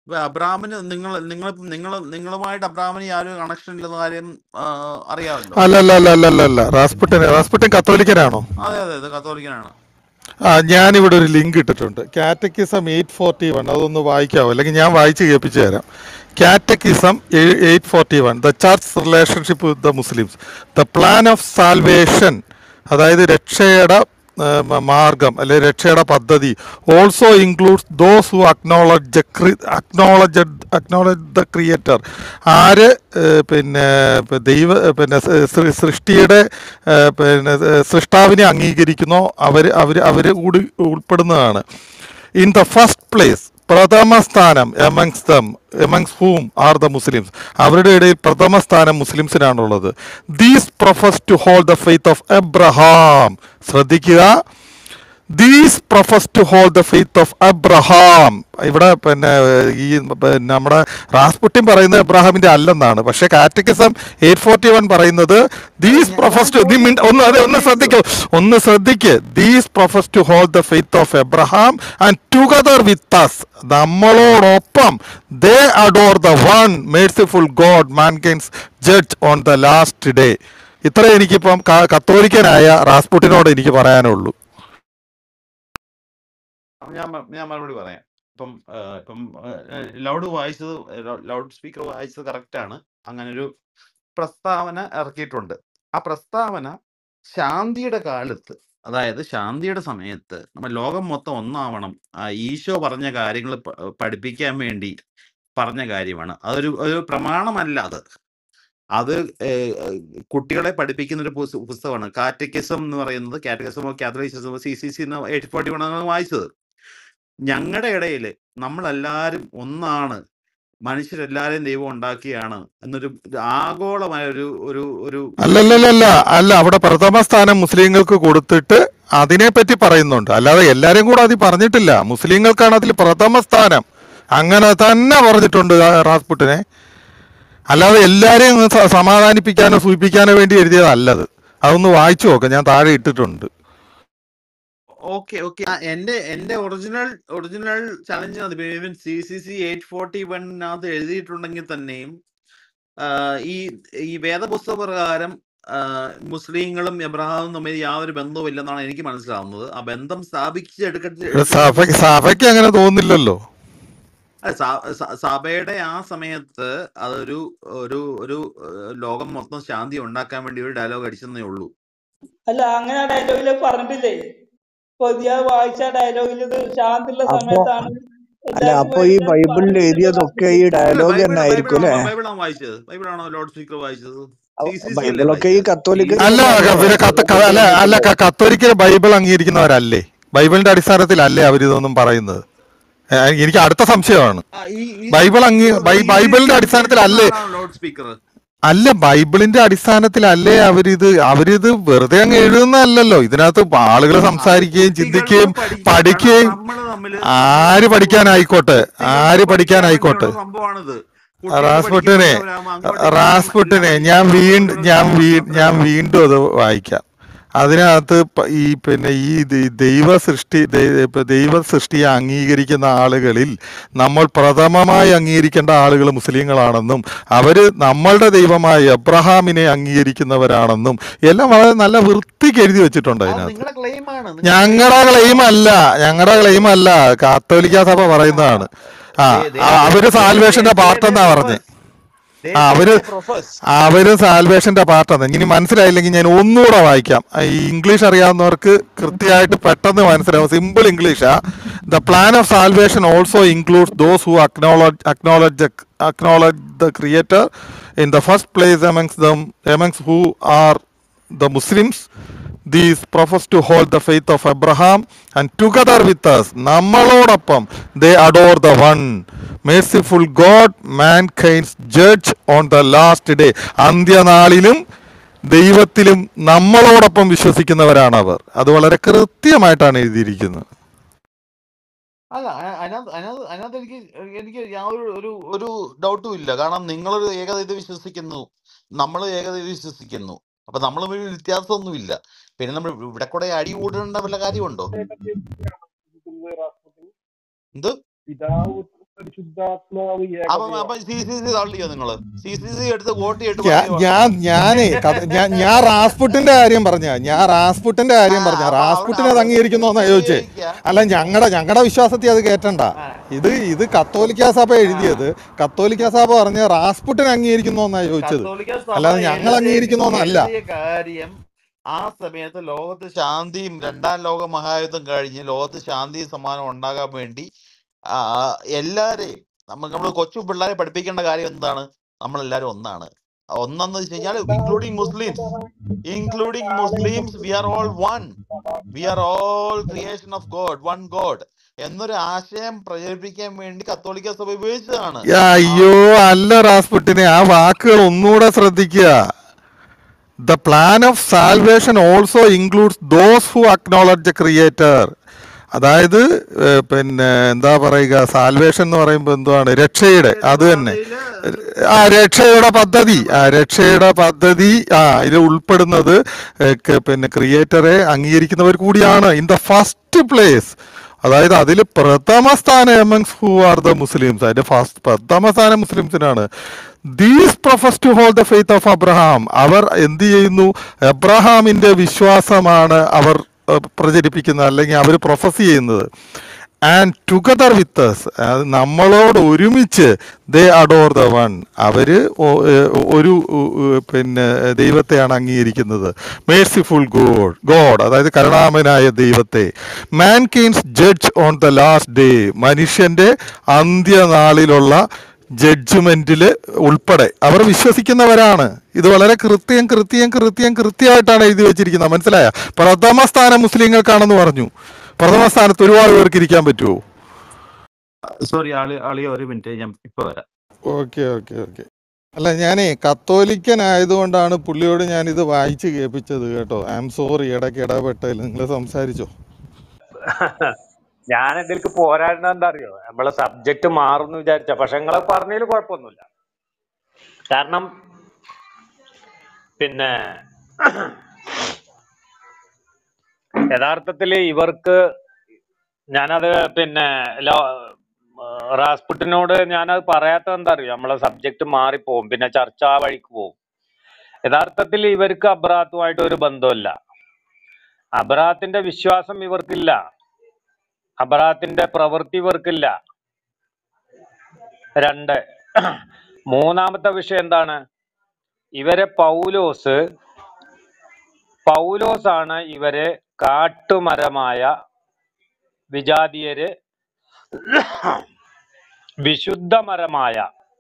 വ- അബ്രാമിന് നിങ്ങൾ നിങ്ങൾ നിങ്ങൾ നിങ്ങളുമായിട്ട് അബ്രാമിന് യാതൊരു കണക്ഷൻ ഇല്ലെന്ന കാര്യം ആ, അറിയാമല്ലോ. അല്ല അല്ല അല്ല അല്ല അല്ല അല്ല റാസ്പുട്ടൻ റാസ്പുട്ടൻ കത്തോലിക്കനാണോ? അതെ അതെ അതെ കത്തോലിക്കനാണ്. ആ ഞാനിവിടെ ഒരു ലിങ്ക് ഇട്ടിട്ടുണ്ട്, കാറ്റക്കിസം എയ്റ്റ് ഫോർട്ടി വൺ. അതൊന്ന് വായിക്കാവോ? അല്ലെങ്കിൽ ഞാൻ വായിച്ച് കേൾപ്പിച്ചു തരാം. Catechism eight forty one, the church relationship with the Muslims, the plan of salvation, അതായത് രക്ഷയുടെ ആ, മ- മാർഗം അല്ലെ രക്ഷയുടെ പദ്ധതി, also includes those who acknowledge acknowledge acknowledge the creator. ആര് ഏ, പിന്നെ ഇപ്പൊ ദൈവ പിന്നെ സ- സൃ- സൃഷ്ടിയുടെ ഏ, പിന്നെ ഏ, സൃഷ്ടാവിനെ അംഗീകരിക്കുന്നോ അവർ അവർ അവർ കൂടി ഉൾപ്പെടുന്നതാണ്. ഇൻ ദ ഫസ്റ്റ് പ്ലേസ്, പ്രഥമ സ്ഥാനം, amongst them amongst whom are the Muslims, അവരുടെ ഇടയിൽ പ്രഥമ സ്ഥാനം മുസ്ലിംസിനാണുള്ളത്. These profess to hold the faith of Abraham. ശ്രദ്ധിക്കുക, these profess to hold the faith of Abraham. ഇവിടെ പിന്നെ ഈ പിന്നെ നമ്മുടെ റാസ്പുട്ടിൻ പറയുന്നത് എബ്രഹാമിന്റെ അല്ലെന്നാണ്, പക്ഷെ കാറ്റക്കിസം എയ്റ്റ് ഫോർട്ടി വൺ പറയുന്നത് ദീസ് ഞാൻ പ്രൊഫസ് ഞാൻ ടു ചോദിച്ചത് ഒന്ന് അതെ ഒന്ന് ചോദിച്ചത് ശ്രദ്ധിക്കൂ ഒന്ന് ശ്രദ്ധിക്ക് these profess to hold the faith of Abraham and together with us, നമ്മളോടൊപ്പം they adore the one merciful God mankind's judge on the last day. ഇത്ര എനിക്കിപ്പം ക- കത്തോലിക്കനായ റാസ്പുട്ടിനോട് എനിക്ക് പറയാനുള്ളൂ. ഞാൻ മ- ഞാൻ മറുപടി പറയാം. ഇപ്പം ആ, ഇപ്പം ലൗഡ് വായിച്ചത് ലൗഡ് സ്പീക്കർ വായിച്ചത് കറക്റ്റാണ്. അങ്ങനെ ഒരു പ്രസ്താവന ഇറക്കിയിട്ടുണ്ട്. ആ പ്രസ്താവന ശാന്തിയുടെ കാലത്ത്, അതായത് ശാന്തിയുടെ സമയത്ത് നമ്മൾ ലോകം മൊത്തം ഒന്നാവണം, ആ ഈശോ പറഞ്ഞ കാര്യങ്ങൾ പഠിപ്പിക്കാൻ വേണ്ടി പറഞ്ഞ കാര്യമാണ്. അതൊരു ഒരു പ്രമാണമല്ല അത്. അത് ഏഹ്, ഏഹ്, കുട്ടികളെ പഠിപ്പിക്കുന്ന ഒരു പുസ്ത- പുസ്തകമാണ് കാറ്റക്കിസം എന്ന് പറയുന്നത്. Catechism of Catholicism C C C എന്ന എയ്റ്റ് ഫോർട്ടി വൺ ആണ് വായിച്ചത്. ഞങ്ങളുടെ ഇടയിൽ നമ്മളെല്ലാവരും ഒന്നാണ്, മനുഷ്യരെല്ലാവരെയും ദൈവം ഉണ്ടാക്കിയാണ് എന്നൊരു ഒരു ആഗോളമായ ഒരു ഒരു ഒരു അല്ലല്ലല്ല അല്ല, അവിടെ പ്രഥമ സ്ഥാനം മുസ്ലിങ്ങൾക്ക് കൊടുത്തിട്ട് അതിനെപ്പറ്റി പറയുന്നുണ്ട്, അല്ലാതെ എല്ലാരും കൂടെ അതിൽ പറഞ്ഞിട്ടില്ല. മുസ്ലിങ്ങൾക്കാണ് അതിൽ പ്രഥമ സ്ഥാനം, അങ്ങനെ തന്നെ പറഞ്ഞിട്ടുണ്ട് ആ റാസ്പുട്ടിനെ. അല്ലാതെ എല്ലാരെയും അങ്ങ് സ- സമാധാനിപ്പിക്കാനോ സൂചിപ്പിക്കാനോ വേണ്ടി എഴുതിയതല്ലത്. അതൊന്ന് വായിച്ചു നോക്കാം, ഞാൻ താഴെ ഇട്ടിട്ടുണ്ട്. ഓക്കെ ഓക്കെ എന്റെ എന്റെ original original challenge even C C C eight forty വണ്ണിനകത്ത് എഴുതിയിട്ടുണ്ടെങ്കിൽ തന്നെയും ആ, ഈ ഈ വേദപുസ്തക പ്രകാരം ആ, മുസ്ലിങ്ങളും എബ്രഹാമും തമ്മിൽ യാതൊരു ബന്ധവും ഇല്ലെന്നാണ് എനിക്ക് മനസ്സിലാവുന്നത്. ആ ബന്ധം സ്ഥാപിച്ചെടുക്ക ഇവിടെ എടുക്കുന്ന സഭ സഭയ്ക്ക് അങ്ങനെ തോന്നുന്നില്ലല്ലോ. അല്ല, സ- സ- സഭയുടെ ആ സമയത്ത് അതൊരു ഒരു ഒരു ഏഹ്, ലോകം മൊത്തം ശാന്തി ഉണ്ടാക്കാൻ വേണ്ടി ഒരു ഡയലോഗ് അടിച്ചെന്നേ ഉള്ളൂ. അല്ല, അങ്ങനെ ആ ഡയലോഗിൽ പറഞ്ഞിട്ടില്ലേ? ഇപ്പൊ ഞാൻ വായിച്ച ഡയലോഗിൽ ഇത് ശാന്തിയുള്ള അപ്പൊ സമയത്താണ് അല്ല എല്ലാവർക്കും അപ്പൊ ഈ വേണ്ടിയിട്ടാണ് ബൈബിളിൽ പറഞ്ഞിട്ടില്ലേ എഴുതിയതൊക്കെ ഈ റാസ്പുട്ടി? അല്ല ഡയലോഗ് ബൈബിൾ തന്നെ ആയിരിക്കും ബൈബിളാണോ അല്ലെ? ബൈബിളാണോ വായിച്ചത്? ബൈബിളാണോ ലോഡ് സ്പീക്കർ വായിച്ചത്? സി സി സി അല്ലേ ബൈബിളൊക്കെ ഈ വായിച്ചത്? സി കത്തോലിക്കര് അല്ല സി തന്നെയല്ലേ ക- പിന്നെ വായിച്ചത്? കത്ത ക- അല്ല ബൈബിൾ അല്ല നോക്കുമ്പോ ക- കത്തോലിക്കര് ബൈബിൾ അംഗീകരിക്കുന്നവരല്ലേ? ബൈബിളിന്റെ അടിസ്ഥാനത്തിലല്ലേ അവരിതൊന്നും പറയുന്നത്? ഏ, എനിക്ക് അടുത്ത സംശയമാണ്. ആ, ഈ ഈ ബൈബിൾ അംഗീ നിങ്ങൾ ബൈ സി സി ബൈബിളിന്റെ സി അടിസ്ഥാനത്തിലല്ലേ? അംഗീകരിക്കുന്നവരാണോ ലോഡ് സ്പീക്കർ? അല്ല, ബൈബിളിന്റെ അടിസ്ഥാനത്തിലല്ലേ അവരിത് അവരിത് വെറുതെ അങ്ങ് എഴുതുന്നതല്ലല്ലോ. ഇതിനകത്ത് ആളുകൾ അത് സംസാരിക്കുകയും കുട്ടികൾക്ക് ചിന്തിക്കുകയും പഠിക്കാൻ, കാരണം പഠിക്കുകയും നമ്മൾ തമ്മിൽ ആര് നമ്മൾ പഠിക്കാനായിക്കോട്ടെ കുട്ടികൾക്ക് ആര് പഠിക്കാൻ പഠിക്കാനായിക്കോട്ടെ. വേണ്ടിയുള്ള സംഭവമാണിത്. കുട്ടികൾ റാസ്പുട്ടിനെ പഠിക്കപ്പെടുന്നവരാകുമ്പോൾ അങ്ങോട്ടും ഇങ്ങോട്ടും എല്ലാം റാസ്പുട്ടിനെ പഠിക്കാൻ ഞാൻ വീണ്ടും വേണ്ടിയുള്ള ഞാൻ വീ സംഭവമാണ്. അത്രേ ഞാൻ ഉള്ളൂ. വീണ്ടും അത് വായിക്കാം. അതിനകത്ത് പ- ഈ പിന്നെ ഈ ദൈ- ദൈവ സൃഷ്ടി ദൈ- ഇപ്പൊ ദൈവ സൃഷ്ടിയെ അംഗീകരിക്കുന്ന ആളുകളിൽ നമ്മൾ പ്രഥമമായി അംഗീകരിക്കേണ്ട ആളുകൾ മുസ്ലിങ്ങളാണെന്നും അവര് നമ്മളുടെ ദൈവമായ എബ്രഹാമിനെ അംഗീകരിക്കുന്നവരാണെന്നും എല്ലാം വളരെ നല്ല വൃത്തിക്ക് എഴുതി വെച്ചിട്ടുണ്ട് അത് അതിനകത്ത്. നിങ്ങളുടെ ക്ലെയിമാണ്, നിങ്ങളുടെ ഞങ്ങളുടെ ക്ലെയിമാണ്. ക്ലെയിം അല്ല, ഞങ്ങളുടെ ക്ലെയിം അല്ല, കാത്തോലിക്ക സഭ പറയുന്നതാണ്. ആ They they ആ, they അവര് they they സാൽവേഷന്റെ they പാർട്ടെന്നാ പറഞ്ഞേ. profess. They ആ they അവര് they profess. അവര് സാൽവേഷന്റെ പാർട്ടാണ്. ഇനി മനസ്സിലായില്ലെങ്കിൽ ഞാൻ ഒന്നുകൂടെ വായിക്കാം. ഈ ഇംഗ്ലീഷ് അറിയാവുന്നവർക്ക് കൃത്യമായിട്ട് പെട്ടെന്ന് മനസ്സിലാവും. സിമ്പിൾ ഇംഗ്ലീഷാ. The plan of salvation also includes those who acknowledge acknowledge acknowledge the creator in the first place amongst them amongst who are the Muslims. These profess to hold the faith of Abraham and together with us, നമ്മളോടൊപ്പം they adore the one merciful God, mankind's judge on the last day. അന്ത്യനാളിലും ദൈവത്തിലും നമ്മളോടൊപ്പം വിശ്വസിക്കുന്നവരാണ് അവർ. അത് വളരെ കൃത്യമായിട്ടാണ് എഴുതിയിരിക്കുന്നത്. അല്ല അ- അതിനകത്ത് അതിനകത്ത് അതിനകത്ത് എനിക്ക് എനിക്ക് യാതൊരു ഒരു ഒരു ഡൗട്ടും ഇല്ല. കാരണം നിങ്ങളൊരു ഏകദൈവ വിശ്വസിക്കുന്നു, നമ്മൾ ഏകദൈവ വിശ്വസിക്കുന്നു. അപ്പൊ നമ്മൾ തമ്മിൽ വ്യത്യാസമൊന്നുമില്ല. പിന്നെ നമ്മൾ ഇവിടെ കൂടെ അടി കൂടേണ്ട വല്ല കാര്യമുണ്ടോ? എന്ത് പിതാവ് പരിശുദ്ധാത്മാവ് അപ്പൊ ഏകദൈവം. അപ്പൊ സി സി സി തള്ളിയോ നിങ്ങള്? സി സി സി എടുത്ത് വോട്ട് ചെയ്തിട്ട് ഞാ- പറഞ്ഞു ഞാൻ ഞാനേ കഥ- ഞാൻ ഞാൻ റാസ്പുട്ടിന്റെ കാര്യം പറഞ്ഞ ഞാൻ റാസ്പുട്ടിന്റെ ആ കാര്യം പറഞ്ഞ അപ്പൊ അവിടെ റാസ്പുട്ടിനെ അത് അവിടെ അംഗീകരിക്കുന്നോന്നാ ചോദിച്ചേ. അംഗീകരിക്കുക. അല്ല ഞങ്ങളുടെ ഞങ്ങളുടെ വിശ്വാസത്തിൽ അത് കേട്ടണ്ട. ആ ഇത് ഇത് കത്തോലിക്ക സഭ ആ എഴുതിയത്. കത്തോലിക്ക സഭ പറഞ്ഞ റാസ്പുട്ടിനെ അംഗീകരിക്കുന്നോന്നാ ചോദിച്ചത്, കത്തോലിക്ക സഭ അല്ലാതെ ഞങ്ങൾ എഴുതി അംഗീകരിക്കുന്നോന്നല്ല. എഴുതിയ കാര്യം ആ സമയത്ത് ലോകത്ത് ശാന്തിയും രണ്ടാം ലോക മഹായുദ്ധം കഴിഞ്ഞ് ലോകത്ത് ശാന്തിയും സമാധാനം ഉണ്ടാകാൻ വേണ്ടി ആ, എല്ലാരെയും നമ്മൾ നമ്മൾ കൊച്ചു പിള്ളേരെ പഠിപ്പിക്കേണ്ട കാര്യം എന്താണ്? നമ്മളെല്ലാരും ഒന്നാണ്. ഒന്നെന്ന് വെച്ച് കഴിഞ്ഞാൽ including Muslims, including Muslims, we are all one, we are all creation of God, one God എന്നൊരു ആശയം പ്രചരിപ്പിക്കാൻ വേണ്ടി കത്തോലിക്ക സഭ ഉപയോഗിച്ചതാണ്. അയ്യോ അല്ല റാസ്പുട്ടിനെ, ആ വാക്കുകൾ ഒന്നുകൂടെ ശ്രദ്ധിക്കുക. The plan of salvation also includes those who acknowledge the creator. അതായത് ഏഹ്, പിന്നെ എന്താ പറയുക, സാൽവേഷൻ എന്ന് പറയുമ്പോൾ എന്തുവാണ്? രക്ഷയുടെ, അത് തന്നെ. ആ രക്ഷയുടെ പദ്ധതി, ആ രക്ഷയുടെ പദ്ധതി, ആ ഇതിൽ ഉൾപ്പെടുന്നത് ഏഹ്, ക- പിന്നെ ക്രിയേറ്ററെ അംഗീകരിക്കുന്നവർ കൂടിയാണ് ഇൻ ദ ഫസ്റ്റ് പ്ലേസ്. അതായത് അതിൽ പ്രഥമ സ്ഥാനം amongst who are the Muslims, അതിന്റെ ഫസ്റ്റ് പ്രഥമ സ്ഥാനം മുസ്ലിംസിനാണ്. These profess to hold the faith of Abraham, അവർ എന്ത് ചെയ്യുന്നു? എബ്രഹാമിന്റെ വിശ്വാസമാണ് അവർ ഏഹ്, പ്രചരിപ്പിക്കുന്നത്, അല്ലെങ്കിൽ അവർ പ്രൊഫസ് ചെയ്യുന്നത്. ആൻഡ് ടുഗദർ വിത്ത് us, നമ്മളോട് ഒരുമിച്ച് ദേ അഡോർ ദ വൺ, അവര് ഒ- ഏഹ്, ഒരു ഉ- ഉ- പിന്നെ ദൈവത്തെയാണ് അംഗീകരിക്കുന്നത്. മേഴ്സിഫുൾ ഗോഡ് ഗോഡ് അതായത് കരുണാമനായ ദൈവത്തെ. Mankind's judge on the last day, മനുഷ്യന്റെ അന്ത്യനാളിലുള്ള ജഡ്ജ്മെന്റിൽ ഉൾപ്പെടെ അവർ വിശ്വസിക്കുന്നവരാണ്. ഇത് വളരെ കൃത്യം കൃത്യം കൃത്യം കൃത്യമായിട്ടാണ് എഴുതി വെച്ചിരിക്കുന്നത്. മനസ്സിലായ? പ്രഥമ സ്ഥാനം മുസ്ലിങ്ങൾക്കാണെന്ന് പറഞ്ഞു. പ്രഥമ സ്ഥാനത്ത് ഒരുപാട് പേർക്ക് ഇരിക്കാൻ പറ്റുമോ? സോറി ആളി ആളിയ ഒരു മിനിറ്റ്, ഞാൻ ഇപ്പൊ വരാം. Okay okay okay. അല്ല ഞാനേ കത്തോലിക്കൻ ആയതുകൊണ്ടാണ് പുള്ളിയോട് ഞാനിത് വായിച്ച് കേൾപ്പിച്ചത് കേട്ടോ. ഐ എം സോറി, ഇടയ്ക്ക് ഇടപെട്ടതിൽ. നിങ്ങൾ സംസാരിച്ചോ? ഞാൻ ഇതിലേക്ക് പോരാടുന്ന എന്താ അറിയോ? നമ്മളെ സബ്ജക്ട് മാറുന്നു വിചാരിച്ച, പക്ഷെ നിങ്ങളെ പറഞ്ഞതിൽ കുഴപ്പമൊന്നുമില്ല. കാരണം പിന്നെ യഥാർത്ഥത്തിൽ ഇവർക്ക് ഞാനത് പിന്നെ ലോ- റാസ്പുട്ടിനോട് ഞാനത് പറയാത്തത് എന്താ അറിയോ? നമ്മളെ സബ്ജക്ട് മാറിപ്പോവും, പിന്നെ ചർച്ച ആ വഴിക്ക് പോവും. യഥാർത്ഥത്തിൽ ഇവർക്ക് അബ്രാത്തുമായിട്ട് ഒരു ബന്ധമില്ല. അബ്രാത്തിന്റെ വിശ്വാസം ഇവർക്കില്ല, അബ്രാത്തിന്റെ പ്രവൃത്തി ഇവർക്കില്ല. രണ്ട്, മൂന്നാമത്തെ വിഷയം എന്താണ്? ഇവരെ പൗലോസ് പൗലോസാണ് ഇവരെ കാട്ടുമരമായ വിജാതീയര് വിശുദ്ധമരമായ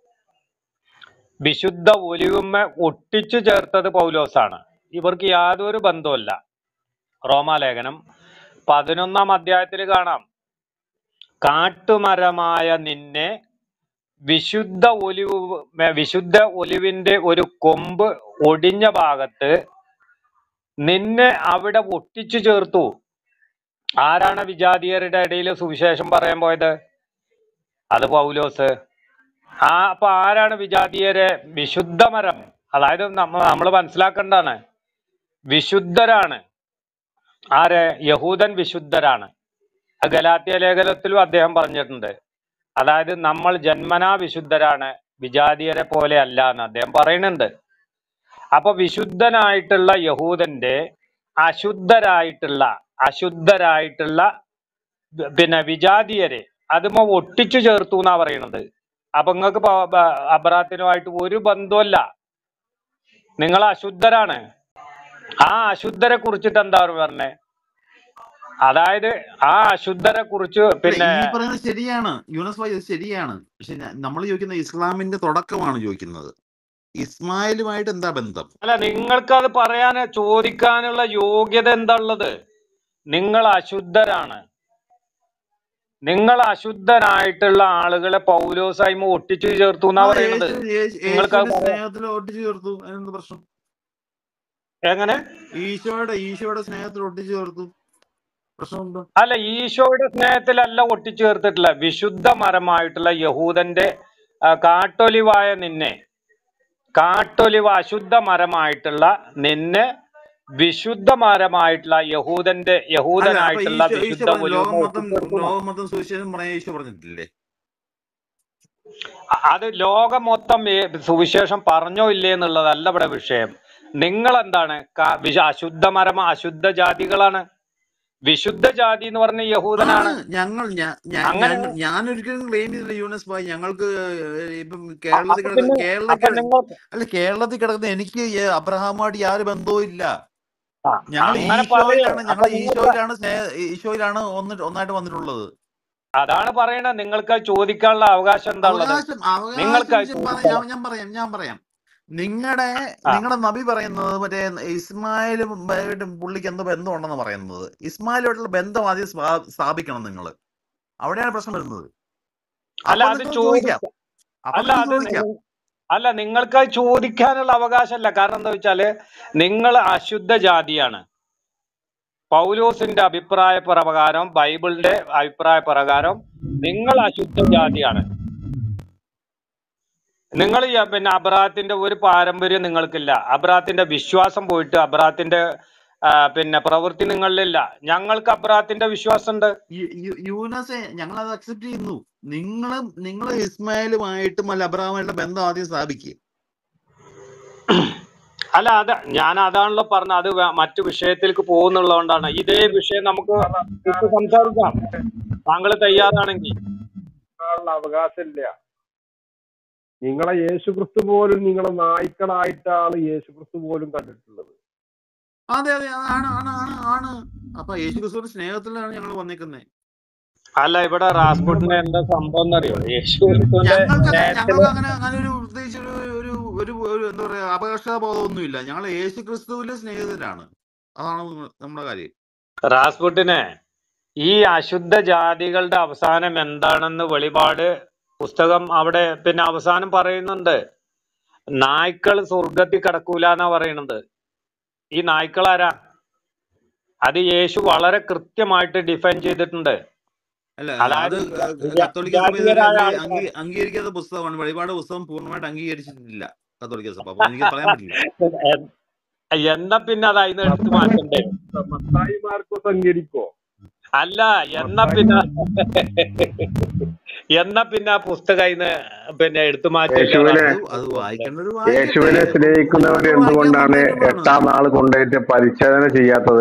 വിശുദ്ധ ഒലിവുമ്മ ഒട്ടിച്ചു ചേർത്തത് പൗലോസാണ്. ഇവർക്ക് യാതൊരു ബന്ധവുമില്ല. റോമാലേഖനം പതിനൊന്നാം അധ്യായത്തിൽ കാണാം, കാട്ടുമരമായ നിന്നെ വിശുദ്ധ ഒലിവ് വിശുദ്ധ ഒലിവിന്റെ ഒരു കൊമ്പ് ഒടിഞ്ഞ ഭാഗത്ത് നിന്നെ അവിടെ ഒട്ടിച്ചു ചേർത്തു. ആരാണ് വിജാതീയരുടെ ഇടയിൽ സുവിശേഷം പറയാൻ പോയത്? അത് പൗലോസ്. ആ അപ്പൊ ആരാണ് വിജാതീയരെ? വിശുദ്ധമരം. അതായത് നമ്മ നമ്മൾ മനസ്സിലാക്കേണ്ടതാണ്, വിശുദ്ധരാണ്. ആര്? യഹൂദൻ വിശുദ്ധരാണ്. ഗലാത്യ ലേഖനത്തിലും അദ്ദേഹം പറഞ്ഞിട്ടുണ്ട്. അതായത് നമ്മൾ ജന്മനാ വിശുദ്ധരാണ്, വിജാതീയരെ പോലെ അല്ല എന്ന് അദ്ദേഹം പറയുന്നുണ്ട്. അപ്പൊ വിശുദ്ധനായിട്ടുള്ള യഹൂദന്റെ അശുദ്ധരായിട്ടുള്ള അശുദ്ധരായിട്ടുള്ള പിന്നെ വിജാതീയരെ അതുമോ ഒട്ടിച്ചു ചേർത്തു എന്നാ പറയണത്. അപ്പൊ നിങ്ങൾക്ക് അബ്രാത്തിനുമായിട്ട് ഒരു ബന്ധമല്ല, നിങ്ങൾ അശുദ്ധരാണ്. ആ അശുദ്ധരെ കുറിച്ചിട്ട് എന്താ പറഞ്ഞേ? അതായത് ആ അശുദ്ധരെ കുറിച്ച് അല്ല, പിന്നെ ഈ പറയുന്നത് ശരിയാണ് യൂനസ് ഭായി, ഇത് ശരിയാണ്. പക്ഷെ നമ്മൾ ചോദിക്കുന്നത് ഇസ്ലാമിന്റെ തുടക്കമാണ് ചോദിക്കുന്നത്. ഇസ്മായിലുമായിട്ട് എന്താ ബന്ധം? അല്ല, നിങ്ങൾക്ക് അത് പറയാൻ ചോദിക്കാനുള്ള യോഗ്യത എന്താ ഉള്ളത്? നിങ്ങൾ അശുദ്ധരാണ്. നിങ്ങൾ അശുദ്ധനായിട്ടുള്ള ആളുകളെ പൗലോസായ്മ ഒട്ടിച്ചു ചേർത്തു എന്നാ ആ പറയണത്. യേശു യേശു- നിങ്ങൾക്ക് അത് യേശുവിന്റെ പറയാം. സ്നേഹത്തിൽ ഒട്ടിച്ചു ചേർത്തു, അതിനെന്ത് പ്രശ്നം? എങ്ങനെ? ഈശോയുടെ ഈശോയുടെ സ്നേഹത്തിൽ ഒട്ടിച്ചു ചേർത്തു, പ്രശ്നമുണ്ടോ? അല്ല, ഈശോയുടെ സ്നേഹത്തിലല്ല ഒട്ടിച്ചു ചേർത്തിട്ടില്ല. വിശുദ്ധ മരമായിട്ടുള്ള യഹൂദന്റെ ആ, കാട്ടൊലിവായ നിന്നെ, കാട്ടൊലിവ അശുദ്ധ മരമായിട്ടുള്ള നിന്നെ വിശുദ്ധ മരമായിട്ടുള്ള യഹൂദന്റെ അല്ല, അപ്പൊ യഹൂദനായിട്ടുള്ള ഈശോ ഈശോ വിശുദ്ധ പറഞ്ഞു ഒലിവുമ്മ ലോകം മൊത്തം ഒട്ടിച്ചേർത്തു. ലോകം മൊത്തം സുവിശേഷം പറയാൻ ഈശോ പറഞ്ഞിട്ടില്ലേ? അ- അത് ലോകം മൊത്തം ഈ സുവിശേഷം പറഞ്ഞോ ഇല്ലേ എന്നുള്ളതല്ല ഇവിടെ വിഷയം. നിങ്ങൾ എന്താണ് ക- വിശ- അശുദ്ധ മരമ അശുദ്ധ ജാതികളാണ്. വിശുദ്ധ ജാതി എന്ന് പറഞ്ഞ ആണ് യഹൂദനാണ്. ഞങ്ങൾ ഞാ- ഞാ- അങ്ങനെ ഞാൻ ഞാനൊരിക്കലും ക്ലെയിം ചെയ്തില്ല യൂനസ് ഭായ്. ഞങ്ങൾക്ക് ഇപ്പം അ- കേരളത്തിൽ അപ്പൊ കിടക്കുന്ന പിന്നെ കേരളത്തിൽ അപ്പൊ കിട- നിങ്ങൾ അല്ല കേരളത്തിൽ കിടക്കുന്ന എനിക്ക് ഈ അബ്രഹാമായിട്ട് യാതൊരു ബന്ധവും ഇല്ല. ആ, ഞങ്ങൾ അങ്ങനെ പറയേ. ഈശോയിലാണ് അപ്പൊ ഞങ്ങൾ നിങ്ങൾക്ക് ഈശോയിലാണ് സ്നേഹ ഈശോയിലാണ് ഒന്ന് ഒന്നായിട്ട് വന്നിട്ടുള്ളത്. അതാണ് പറയണത്. നിങ്ങൾക്ക് അത് ചോദിക്കാനുള്ള അവകാശം എന്താ ഉള്ളത്? അവകാശം നിങ്ങൾക്ക് അവകാശം അത് ചെ- പറ- ചോദിക്കാനുള്ള ഞാൻ ഞാൻ പറയാം ഞാൻ പറയാം നിങ്ങളുടെ ആ നിങ്ങളുടെ നബി പറയുന്നത് മറ്റേ ഇസ്മായിലും ആയിട്ടും പുള്ളിക്ക് എന്തോ ബന്ധമുണ്ടെന്ന് പറയുന്നത്. ഇസ്മായിലുമായിട്ടുള്ള ബന്ധം ആദ്യം സ്ഥാ- സ്ഥാപിക്കണം നിങ്ങൾ. അവിടെയാണ് പ്രശ്നം വരുന്നത്. അല്ല അപ്പൊ അത് നിങ്ങൾ ചോദി ചോദിക്കാം അപ്പൊ അല്ല നിങ്ങൾ അത് ചോദിക്കാം നി- അല്ല നിങ്ങൾക്ക് അത് ചോദിക്കാനുള്ള അവകാശമല്ല. കാരണം എന്താ വെച്ചാല് നിങ്ങൾ അശുദ്ധ ജാതിയാണ്. പൗലോസിന്റെ അഭിപ്രായ പ്രകാരം, ബൈബിളിന്റെ അഭിപ്രായ പ്രകാരം നിങ്ങൾ അശുദ്ധ ജാതിയാണ്. നിങ്ങൾ ഈ പിന്നെ അബ്രാഹത്തിന്റെ ഒരു പാരമ്പര്യം നിങ്ങൾക്കില്ല. അബ്രാഹത്തിന്റെ വിശ്വാസം പോയിട്ട് അബ്രാഹത്തിന്റെ ആ, പിന്നെ പ്രവൃത്തി നിങ്ങളിലില്ല. ഞങ്ങൾക്ക് അബ്രാഹത്തിന്റെ വിശ്വാസം ഉണ്ട്. യു- യു- യൂനസെ ഞങ്ങൾ അത് അക്സെപ്റ്റ് ചെയ്യുന്നു. നിങ്ങളും നിങ്ങൾ ഇസ്മായിലുമായിട്ടും അല്ല അബ്രഹാമായിട്ടുള്ള ബന്ധം ആദ്യം സ്ഥാപിക്കുക. അല്ല അത് ഞാൻ അതാണല്ലോ പറഞ്ഞത്. അത് വേ- മറ്റു വിഷയത്തിലേക്ക് പോകുന്നുള്ളതുകൊണ്ടാണ്. ഇതേ വിഷയം നമുക്ക് ഇപ്പൊ സംസാരിക്കാം, താങ്കൾ തയ്യാറാണെങ്കിൽ. ഉള്ള അവകാശമില്ല. നിങ്ങളെ യേശുക്രിസ്തു പോലും നിങ്ങളെ നായ്ക്കളായിട്ടാണ് യേശുക്രിസ്തു പോലും കണ്ടിട്ടുള്ളത്. അതെ അതെ ആണ് ആണ് ആണ് ആണ് അപ്പൊ യേശു ക്രിസ്തുവിന്റെ സ്നേഹത്തിലാണ് ഞങ്ങൾ വന്നേക്കുന്നത്. അല്ല ഇവിടെ നിങ്ങൾ റാസ്പുട്ടിന് എന്താ സംഭവം എന്നറിയോ? യേശു ക്രിസ്തുവിന്റെ ഞങ്ങൾക്ക് അങ്ങനെ സ്നേഹത്തില് ഞങ്ങൾക്ക് അങ്ങനെ അങ്ങനെ ഒരു പ്രത്യേകിച്ച് ഒരു ഒരു ഒരു ഒരു എന്താ പറയാ അപകർഷതാബോധമൊന്നുമില്ല. ഞങ്ങൾ യേശു ക്രിസ്തുവിന്റെ സ്നേഹിതരാണ്. അതാണ് നമ്മ- നമ്മുടെ കാര്യം. റാസ്പുട്ടിനെ ഈ അശുദ്ധ ജാതികളുടെ അവസാനം എന്താണെന്ന് വെളിപാട് പുസ്തകം അവിടെ പിന്നെ അവസാനം പറയുന്നുണ്ട്. നായ്ക്കൾ സ്വർഗത്തിൽ കിടക്കൂല എന്നാ പറയുന്നത്. ഈ നായ്ക്കൾ ആരാ? അത് യേശു വളരെ കൃത്യമായിട്ട് ഡിഫൈൻ ചെയ്തിട്ടുണ്ട്. അല്ല അതായത് അത് വിജ- ക- വിജ- കത്തോലിക്ക സഭ ഇതുവരെ വിജാതീയരായ അംഗീ ആൾക്കാർ അംഗീ അംഗീകരിക്കാത്ത പുസ്തകമാണ്. വെളിപാട് പുസ്തകം പൂർണ്ണമായിട്ട് അംഗീകരിച്ചിട്ടില്ല കത്തോലിക്ക സഭ. അപ്പൊ എനിക്ക് പറയാൻ പറ്റില്ല. എന്നാ പിന്നെ അത് അതിന് എടുത്തു മാറ്റണ്ടേ? മത്തായി മാർക്കോസ് അംഗീകരിക്കോ? അല്ല എന്നാ മത്തായി പിന്നെ മാർക്കോസ് എന്നാ പിന്നെ ആ പുസ്തകം അതിന് പിന്നെ എടുത്തു മാറ്റില്ല. യേശുവിനെ അത് അത് വായിക്കേണ്ടവർ വായിക്കട്ടെ. യേശുവിനെ ഇപ്പം സ്നേഹിക്കുന്നവർ നമുക്ക് വായിക്കാൻ എന്തുകൊണ്ടാണ് സമ്മതിക്കുന്നതാണ്. എട്ടാം നാൾ കൊണ്ടുപോയിട്ട് പരിച്ഛേദന ചെയ്യാത്തത്?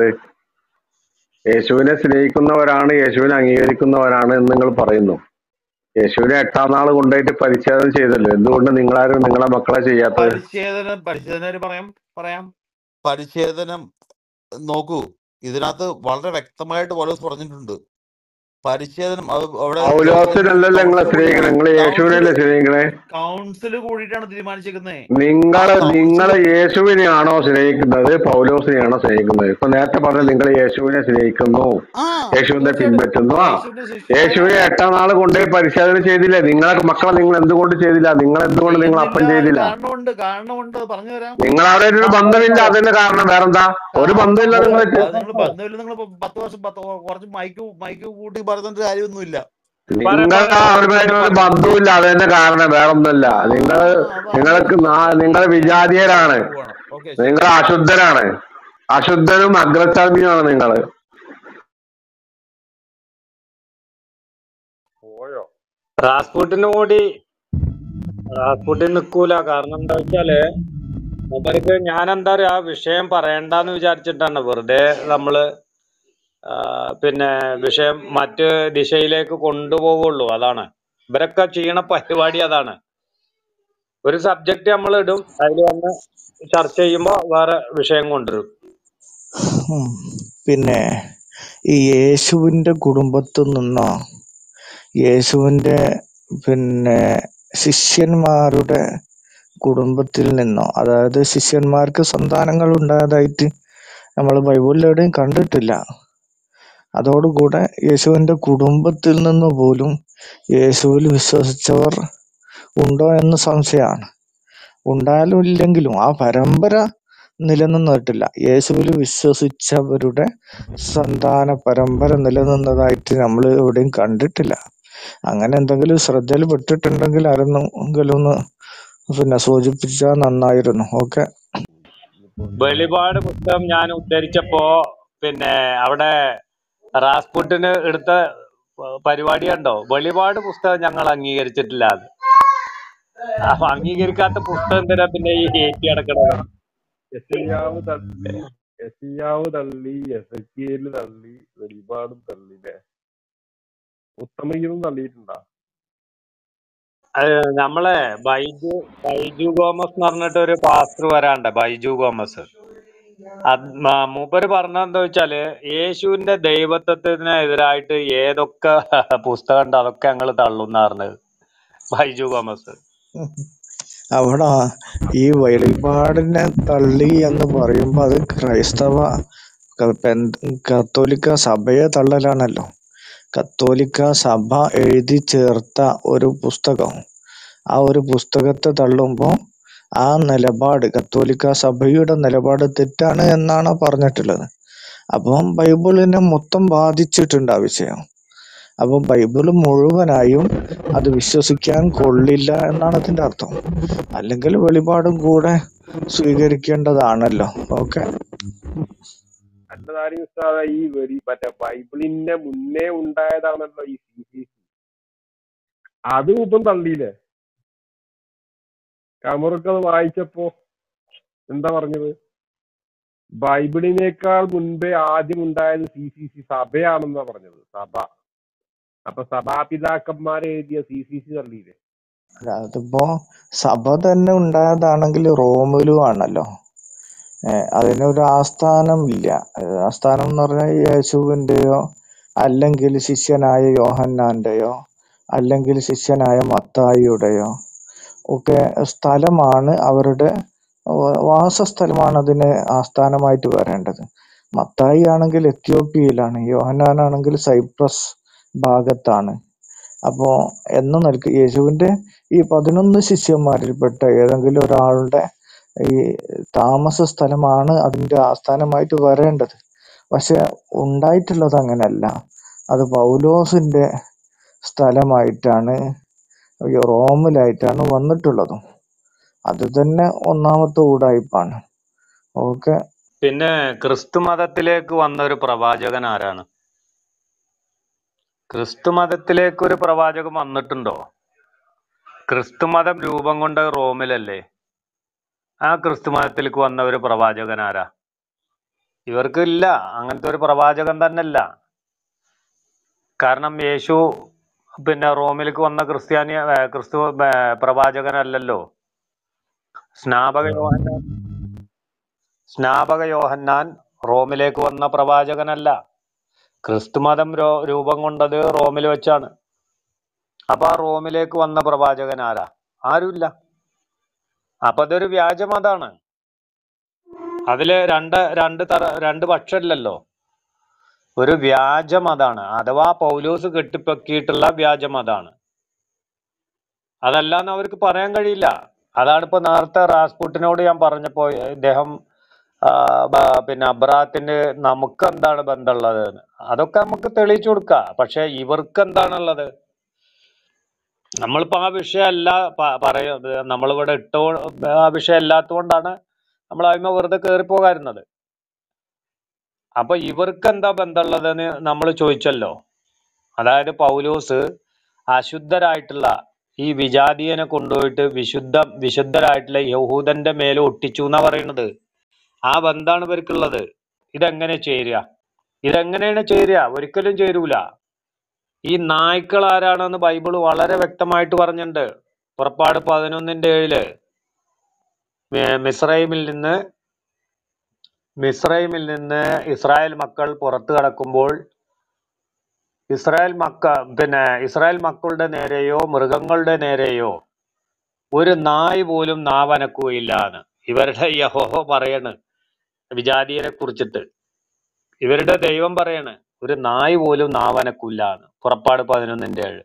യേശുവിനെ സ്നേഹിക്കുന്നവരാണ്, യേശുവിനെ അംഗീകരിക്കുന്നവരാണ് എന്ന് നിങ്ങൾ പറയുന്നു. യേശുവിനെ എട്ടാം നാൾ കൊണ്ടുപോയിട്ട് പരിച്ഛേദന ചെയ്തല്ലോ. എന്തുകൊണ്ട് നിങ്ങളാരും നിങ്ങളെ മക്കളെ ചെയ്യാത്തത്? പരിച്ഛേദനം പരിച്ഛേദന പറയാം പറയാം പരിച്ഛേദനം നോക്കൂ. ഇതിനകത്ത് വളരെ വ്യക്തമായിട്ട് പൗലോസ് പറഞ്ഞിട്ടുണ്ട്. പരിച്ഛേദനം അത് അവിടെ പൗലോസിനല്ലല്ലോ നിങ്ങളെ കൗൺസിൽ സ്നേഹിക്കണേ, കൂടിയിട്ടാണ് നിങ്ങൾ യേശുവിനല്ലേ കൗൺസിൽ സ്നേഹിക്കണേ? കൗൺസിൽ കൂടിയിട്ടാണ് തീരുമാനിച്ചേക്കുന്നത്. നിങ്ങൾ ആ നിങ്ങൾ കൗൺസിൽ യേശുവിനെയാണോ സ്നേഹിക്കുന്നത്, പൗലോസിനെയാണോ സ്നേഹിക്കുന്നത്? ഇപ്പൊ നേരത്തെ പറഞ്ഞ നിങ്ങൾ യേശുവിനെ സ്നേഹിക്കുന്നു, ആ യേശുവിനെ തീർച്ചയായിട്ടും പിൻപറ്റുന്നു. ആ യേശുവിന്റെ ശിഷ്യന്മാരാണ്. യേശുവിനെ എട്ടാം നാൾ കൊണ്ടുപോയി പരിശോധന ചെയ്തില്ലേ? നിങ്ങളെ മക്കളെ നിങ്ങൾ എന്തുകൊണ്ട് ചെയ്തില്ല? നിങ്ങൾ എന്തുകൊണ്ട് നിങ്ങൾ അപ്പം ചെയ്യുന്നില്ല. ചെയ്തില്ല? കാരണമുണ്ട് കാരണമുണ്ട് പറഞ്ഞു തരാം. നിങ്ങൾ അവിടെ ഒരു ബന്ധമില്ല, അതിന്റെ കാരണം വേറെന്താ? ഒരു ബന്ധമില്ല കാരണമുണ്ട്. നിങ്ങൾക്ക്. അത് നിങ്ങൾ ബന്ധമില്ല. നിങ്ങൾ പത്ത് വർഷം പത്ത് കുറച്ച് മൈക്ക് മൈക്ക് കൂട്ടി പറഞ്ഞിട്ട് കാര്യമൊന്നുമില്ല. നിങ്ങൾ അവരുമായിട്ട് ഒരു ബന്ധവുമില്ല, അതിന്റെ കാരണം വേറൊന്നുമില്ല. നിങ്ങൾ നിങ്ങൾക്ക് നിങ്ങൾ വിജാതീയരാണ്, ഓക്കെ നിങ്ങൾ അശുദ്ധരാണ്, അശുദ്ധരും അഗ്രചർമ്മിയുമാണ് നിങ്ങൾ. പോയോ? റാസ്പുട്ടിന് കൂടി റാസ്പുട്ടിന് നിക്കൂല. കാരണം എന്താ വെച്ചാല് മൂപ്പർക്ക് ഞാൻ എന്താ പറയാ ആ വിഷയം പറയണ്ടെന്ന് വിചാരിച്ചിട്ടാണ്. വെറുതെ നമ്മള് ആ, പിന്നെ വിഷയം മറ്റ് ദിശയിലേക്ക് കൊണ്ടുപോകുള്ളൂ. അതാണ് ഇവരൊക്കെ ചെയ്യണ പരിപാടി. അതാണ് ഒരു സബ്ജക്റ്റ് നമ്മൾ ഇടും, അതിൽ വന്ന് ചർച്ച ചെയ്യുമ്പോ വേറെ വിഷയം കൊണ്ടുവരും. ഉം. പിന്നെ ഈ യേശുവിന്റെ കുടുംബത്തിൽ നിന്നോ യേശുവിന്റെ പിന്നെ ശിഷ്യന്മാരുടെ കുടുംബത്തിൽ നിന്നോ, അതായത് ശിഷ്യന്മാർക്ക് സന്താനങ്ങൾ ഉണ്ടായതായിട്ട് നമ്മൾ ബൈബിളിൽ എവിടെയും കണ്ടിട്ടില്ല. അതോടുകൂടെ യേശുവിന്റെ കുടുംബത്തിൽ നിന്ന് പോലും യേശുവിൽ വിശ്വസിച്ചവർ ഉണ്ടോ എന്ന് സംശയമാണ്. ഉണ്ടായാലും ഇല്ലെങ്കിലും ആ പരമ്പര നിലനിന്നിട്ടില്ല. യേശുവിൽ വിശ്വസിച്ചവരുടെ സന്താന പരമ്പര നിലനിന്നതായിട്ട് നമ്മൾ എവിടെയും കണ്ടിട്ടില്ല. അങ്ങനെ എന്തെങ്കിലും ശ്രദ്ധയിൽ പെട്ടിട്ടുണ്ടെങ്കിൽ ആരെങ്കിലും ഒന്ന് പിന്നെ സൂചിപ്പിച്ചാൽ നന്നായിരുന്നു. ഓക്കെ. വെളിപാട് പുസ്തകം ഞാൻ ഉദ്ധരിച്ചപ്പോ പിന്നെ അവിടെ റാസ്പുട്ടിന് എടുത്ത പരിപാടി കണ്ടോ? വെളിപാട് പുസ്തകം ഞങ്ങൾ അംഗീകരിച്ചിട്ടില്ല. അത് അപ്പൊ അംഗീകരിക്കാത്ത പുസ്തകം എന്തിനാ പിന്നെ ഈ ഏറ്റി അടക്കണത്? യെശയ്യാവ് തള്ളി യെശയ്യാവ് തള്ളി എസക്കിയേല് തള്ളി വെളിപാടും തള്ളില്ലേ? ഉത്തമഗീതം തള്ളിയിട്ടുണ്ടാ? അത് നമ്മളെ ബൈജു ബൈജു ഗോമസ് എന്ന് പറഞ്ഞിട്ട് ഒരു പാസ്റ്റർ വരാണ്ട്, ബൈജു ഗോമസ്. അത് മ- മൂപ്പര് പറഞ്ഞെന്താ വെച്ചാല് യേശുവിന്റെ ദൈവത്വത്തിനെതിരായിട്ട് ഏതൊക്കെ പുസ്തകം ഉണ്ട് അതൊക്കെ ഞങ്ങൾ തള്ളുന്ന പറഞ്ഞത് ബൈജു ഗോമസ്. അവിടെ ഈ വെളിപാടിനെ തള്ളി എന്ന് പറയുമ്പോ അത് ക്രൈസ്തവ ക- പെന്ത- കത്തോലിക്ക സഭയെ തള്ളലാണല്ലോ. കത്തോലിക്ക സഭ എഴുതി ചേർത്ത ഒരു പുസ്തകം, ആ ഒരു പുസ്തകത്തെ തള്ളുമ്പോൾ ആ നിലപാട് കത്തോലിക്ക സഭയുടെ നിലപാട് തെറ്റാണ് എന്നാണ് പറഞ്ഞിട്ടുള്ളത്. അപ്പം ബൈബിളിനെ മൊത്തം ബാധിച്ചിട്ടുണ്ട് ആ വിഷയം. അപ്പം ബൈബിള് മുഴുവനായും അത് വിശ്വസിക്കാൻ കൊള്ളില്ല എന്നാണ് അതിന്റെ അർത്ഥം. അല്ലെങ്കിൽ വെളിപാടും കൂടെ സ്വീകരിക്കേണ്ടതാണല്ലോ. ഓക്കെ. അന്നതാരി ഉസ്താദ ഈ വെടി മറ്റേ ബൈബിളിന്റെ മുന്നേ ഉണ്ടായതാണല്ലോ ഈ സി സി സി. അതും ഇപ്പം തള്ളിയില്ലേ? കമറൊക്കെ അത് വായിച്ചപ്പോ എന്താ പറഞ്ഞത്? ബൈബിളിനേക്കാൾ മുൻപേ ആദ്യം ഉണ്ടായത് സി സി സി സഭയാണെന്നാ പറഞ്ഞത്. സഭ. അപ്പൊ സഭാപിതാക്കന്മാരെ എഴുതിയ സി സി സി തള്ളിയില്ലേ? അല്ല, അതിപ്പോ സഭ തന്നെ ഉണ്ടായതാണെങ്കിൽ റോമിലും ആണല്ലോ. ഏഹ് അതിനൊരു ആസ്ഥാനം ഇല്ല. ഏഹ് ആസ്ഥാനം എന്ന് പറഞ്ഞാൽ യേശുവിന്റെയോ അല്ലെങ്കിൽ ശിഷ്യനായ യോഹന്നാന്റെയോ അല്ലെങ്കിൽ ശിഷ്യനായ മത്തായിയുടെയോ ഒക്കെ സ്ഥലമാണ്, അവരുടെ വ- വാസസ്ഥലമാണ് അതിന് ആസ്ഥാനമായിട്ട് വരേണ്ടത്. മത്തായി ആണെങ്കിൽ എത്യോപ്യയിലാണ്, യോഹന്നാനാണെങ്കിൽ സൈപ്രസ് ഭാഗത്താണ്. അപ്പോ എന്ന നിലക്ക് യേശുവിന്റെ ഈ പതിനൊന്ന് ശിഷ്യന്മാരിൽപ്പെട്ട ഏതെങ്കിലും ഒരാളുടെ ഈ താമസ സ്ഥലമാണ് അതിന്റെ ആസ്ഥാനമായിട്ട് വരേണ്ടത്. പക്ഷെ ഉണ്ടായിട്ടുള്ളത് അങ്ങനെയല്ല. അത് പൗലോസിന്റെ സ്ഥലമായിട്ടാണ്, ഈ റോമിലായിട്ടാണ് വന്നിട്ടുള്ളതും. അത് തന്നെ ഒന്നാമത്തെ ഉടായിപ്പാണ്. ഓക്കെ. പിന്നെ ക്രിസ്തു മതത്തിലേക്ക് വന്ന ഒരു പ്രവാചകൻ ആരാണ്? ക്രിസ്തു മതത്തിലേക്ക് ഒരു പ്രവാചകൻ വന്നിട്ടുണ്ടോ? ക്രിസ്തു മതം രൂപം കൊണ്ട റോമിലല്ലേ? ആ ക്രിസ്തു മതത്തിലേക്ക് വന്ന ഒരു പ്രവാചകൻ ആരാ? ഇവർക്ക് ഇല്ല, അങ്ങനത്തെ ഒരു പ്രവാചകൻ തന്നെ ഇല്ല. കാരണം യേശു പിന്നെ റോമിലേക്ക് വന്ന ക്രിസ്ത്യാനി ഏ, ക്രിസ്തു ഏ, പ്രവാചകനല്ലല്ലോ. സ്നാപക യോഹന്നാൻ സ്നാപക യോഹന്നാൻ റോമിലേക്ക് വന്ന പ്രവാചകനല്ല. ക്രിസ്തുമതം രോ രൂപം കൊണ്ടത് റോമിൽ വെച്ചാണ്. അപ്പൊ ആ റോമിലേക്ക് വന്ന പ്രവാചകൻ ആരാ? ആരുമില്ല. അപ്പൊ അതൊരു വ്യാജമതാണ്. അതില് രണ്ട് രണ്ട് തര രണ്ട് പക്ഷമില്ലല്ലോ. ഒരു വ്യാജമതാണ്, അഥവാ പൗലോസ് കെട്ടിപ്പൊക്കിയിട്ടുള്ള വ്യാജമതാണ്. അതല്ലാന്ന് അവർക്ക് പറയാൻ കഴിയില്ല. അതാണ് ഇപ്പൊ നേരത്തെ റാസ്പുട്ടിനോട് ഞാൻ പറഞ്ഞപ്പോ ഇദ്ദേഹം ആ, ബ- പിന്നെ അബ്രാഹത്തിന് നമുക്ക് എന്താണ് ബന്ധമുള്ളത് എന്ന്. അതൊക്കെ നമുക്ക് തെളിയിച്ചു കൊടുക്കാം. പക്ഷെ ഇവർക്ക് എന്താണുള്ളത്? നമ്മളിപ്പോ ആ വിഷയമല്ല പ- പറയുന്നത്. നമ്മളിവിടെ ഇട്ടോ ആ വിഷയം അല്ലാത്തതുകൊണ്ടാണ് നമ്മൾ അതിന്മേൽ വെറുതെ കയറിപ്പോകാറുന്നത്. അപ്പൊ ഇവർക്ക് എന്താ ബന്ധമുള്ളതെന്ന് നമ്മൾ ചോദിച്ചല്ലോ. അതായത് പൗലോസ് അശുദ്ധരായിട്ടുള്ള ഈ വിജാതീയനെ കൊണ്ടുപോയിട്ട് വിശുദ്ധ വിശുദ്ധരായിട്ടുള്ള യഹൂദന്റെ മേലെ ഒട്ടിച്ചു എന്നാ പറയുന്നത്. ആ ബന്ധാണ് ഇവർക്കുള്ളത്. ഇതെങ്ങനെ ചേരുക? ഇതെങ്ങനെയാണ് ചേരുക? ഒരിക്കലും ചേരൂല. ഈ നായ്ക്കൾ ആരാണെന്ന് ബൈബിള് വളരെ വ്യക്തമായിട്ട് പറഞ്ഞിട്ടുണ്ട്. പുറപ്പാട് പതിനൊന്നിന്റെ ഏഴില് മി- മിസ്രൈമിൽ നിന്ന് മിസ്രൈമിൽ നിന്ന് ഇസ്രായേൽ മക്കൾ പുറത്തു കടക്കുമ്പോൾ ഇസ്രായേൽ മക്ക പിന്നെ ഇസ്രായേൽ മക്കളുടെ നേരെയോ മൃഗങ്ങളുടെ നേരെയോ ഒരു നായ് പോലും നാവനക്കുകയില്ല എന്ന് ഇവരുടെ യഹോവ പറയണ്. വിജാതീയരെ കുറിച്ചിട്ട് ഇവരുടെ ദൈവം പറയണ് ഒരു നായ് പോലും നാവനക്കില്ല എന്ന്. പുറപ്പാട് പതിനൊന്നിന്റെ ഏഴ്.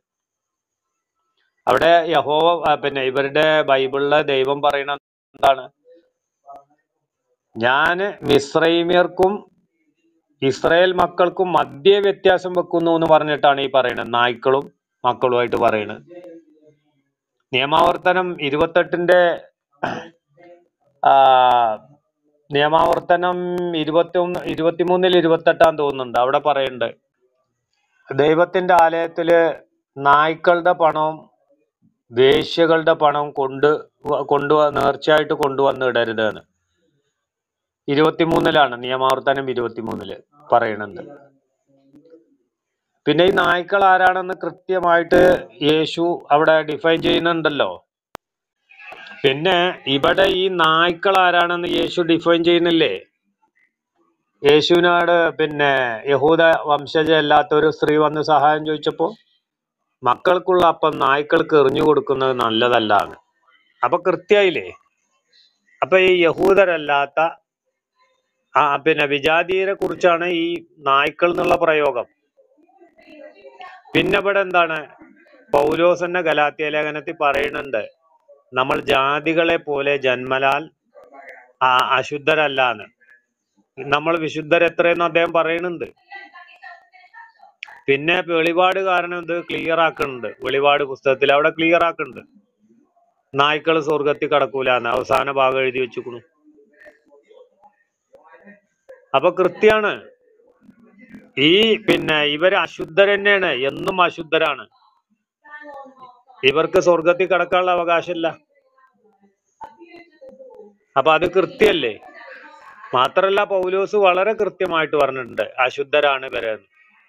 അവിടെ യഹോവ ആ, പിന്നെ ഇവരുടെ ബൈബിളിലെ ദൈവം പറയണ എന്താണ്? ഞാന് മിസ്രൈമ്യർക്കും ഇസ്രായേൽ മക്കൾക്കും മധ്യ വ്യത്യാസം വെക്കുന്നു എന്ന് പറഞ്ഞിട്ടാണ് ഈ പറയുന്നത്. നായ്ക്കളും മക്കളുമായിട്ട് പറയുന്നത്. നിയമാവർത്തനം ഇരുപത്തെട്ടിന്റെ ആ നിയമാവർത്തനം ഇരുപത്തി ഒന്ന് ഇരുപത്തിമൂന്നിൽ ഇരുപത്തെട്ടാം തോന്നുന്നുണ്ട്. അവിടെ പറയുന്നുണ്ട് ദൈവത്തിന്റെ ആലയത്തില് നായ്ക്കളുടെ പണവും വേശ്യകളുടെ പണം കൊണ്ട് വ- കൊണ്ടുവ നേർച്ചയായിട്ട് കൊണ്ടുവന്ന് ഇടരുത് എന്ന് ഇരുപത്തിമൂന്നിലാണ് നിയമാവർത്തനം ഇരുപത്തിമൂന്നില് പറയുന്നുണ്ട്. പിന്നെ ഈ നായ്ക്കൾ ആരാണെന്ന് കൃത്യമായിട്ട് യേശു അവിടെ ഡിഫൈൻ ചെയ്യുന്നുണ്ടല്ലോ. പിന്നെ ഇവിടെ ഈ നായ്ക്കൾ ആരാണെന്ന് യേശു ഡിഫൈൻ ചെയ്യുന്നില്ലേ? യേശുവിനോട് പിന്നെ യഹൂദ വംശജ അല്ലാത്ത ഒരു സ്ത്രീ വന്ന് സഹായം ചോദിച്ചപ്പോ മക്കൾക്കുള്ള അപ്പം നായ്ക്കൾക്ക് എറിഞ്ഞു കൊടുക്കുന്നത് നല്ലതല്ല എന്ന്. അപ്പൊ കൃത്യായില്ലേ? അപ്പൊ ഈ യഹൂദരല്ലാത്ത ആ പിന്നെ വിജാതീയരെ കുറിച്ചാണ് ഈ നായ്ക്കൾ എന്നുള്ള പ്രയോഗം. പിന്നെ ഇവിടെ എന്താണ് പൗലോസ് തന്നെ ഗലാത്യ ലേഖനത്തിൽ പറയുന്നുണ്ട്, നമ്മൾ ജാതികളെ പോലെ ജന്മലാൽ ആ അശുദ്ധരല്ലാന്ന്. നമ്മൾ വിശുദ്ധരെത്രയെന്ന് അദ്ദേഹം പറയുന്നുണ്ട്. പിന്നെ വെളിപാട് കാരണം ഇത് ക്ലിയർ ആക്കുന്നുണ്ട്. വെളിപാട് പുസ്തകത്തിൽ അവിടെ ക്ലിയർ ആക്കുന്നുണ്ട്, നായ്ക്കൾ സ്വർഗത്തിൽ കടക്കൂലെന്ന് അവസാന ഭാഗം എഴുതി വെച്ചിരിക്കണു. അപ്പൊ കൃത്യാണ്. ഈ പിന്നെ ഇവര് അശുദ്ധർ തന്നെയാണ്, എന്നും അശുദ്ധരാണ്. ഇവർക്ക് സ്വർഗത്തിൽ കടക്കാനുള്ള അവകാശമില്ല. അപ്പൊ അത് കൃത്യല്ലേ? മാത്രല്ല പൗലോസ് വളരെ കൃത്യമായിട്ട് പറഞ്ഞിട്ടുണ്ട് അശുദ്ധരാണ് ഇവരെന്ന്.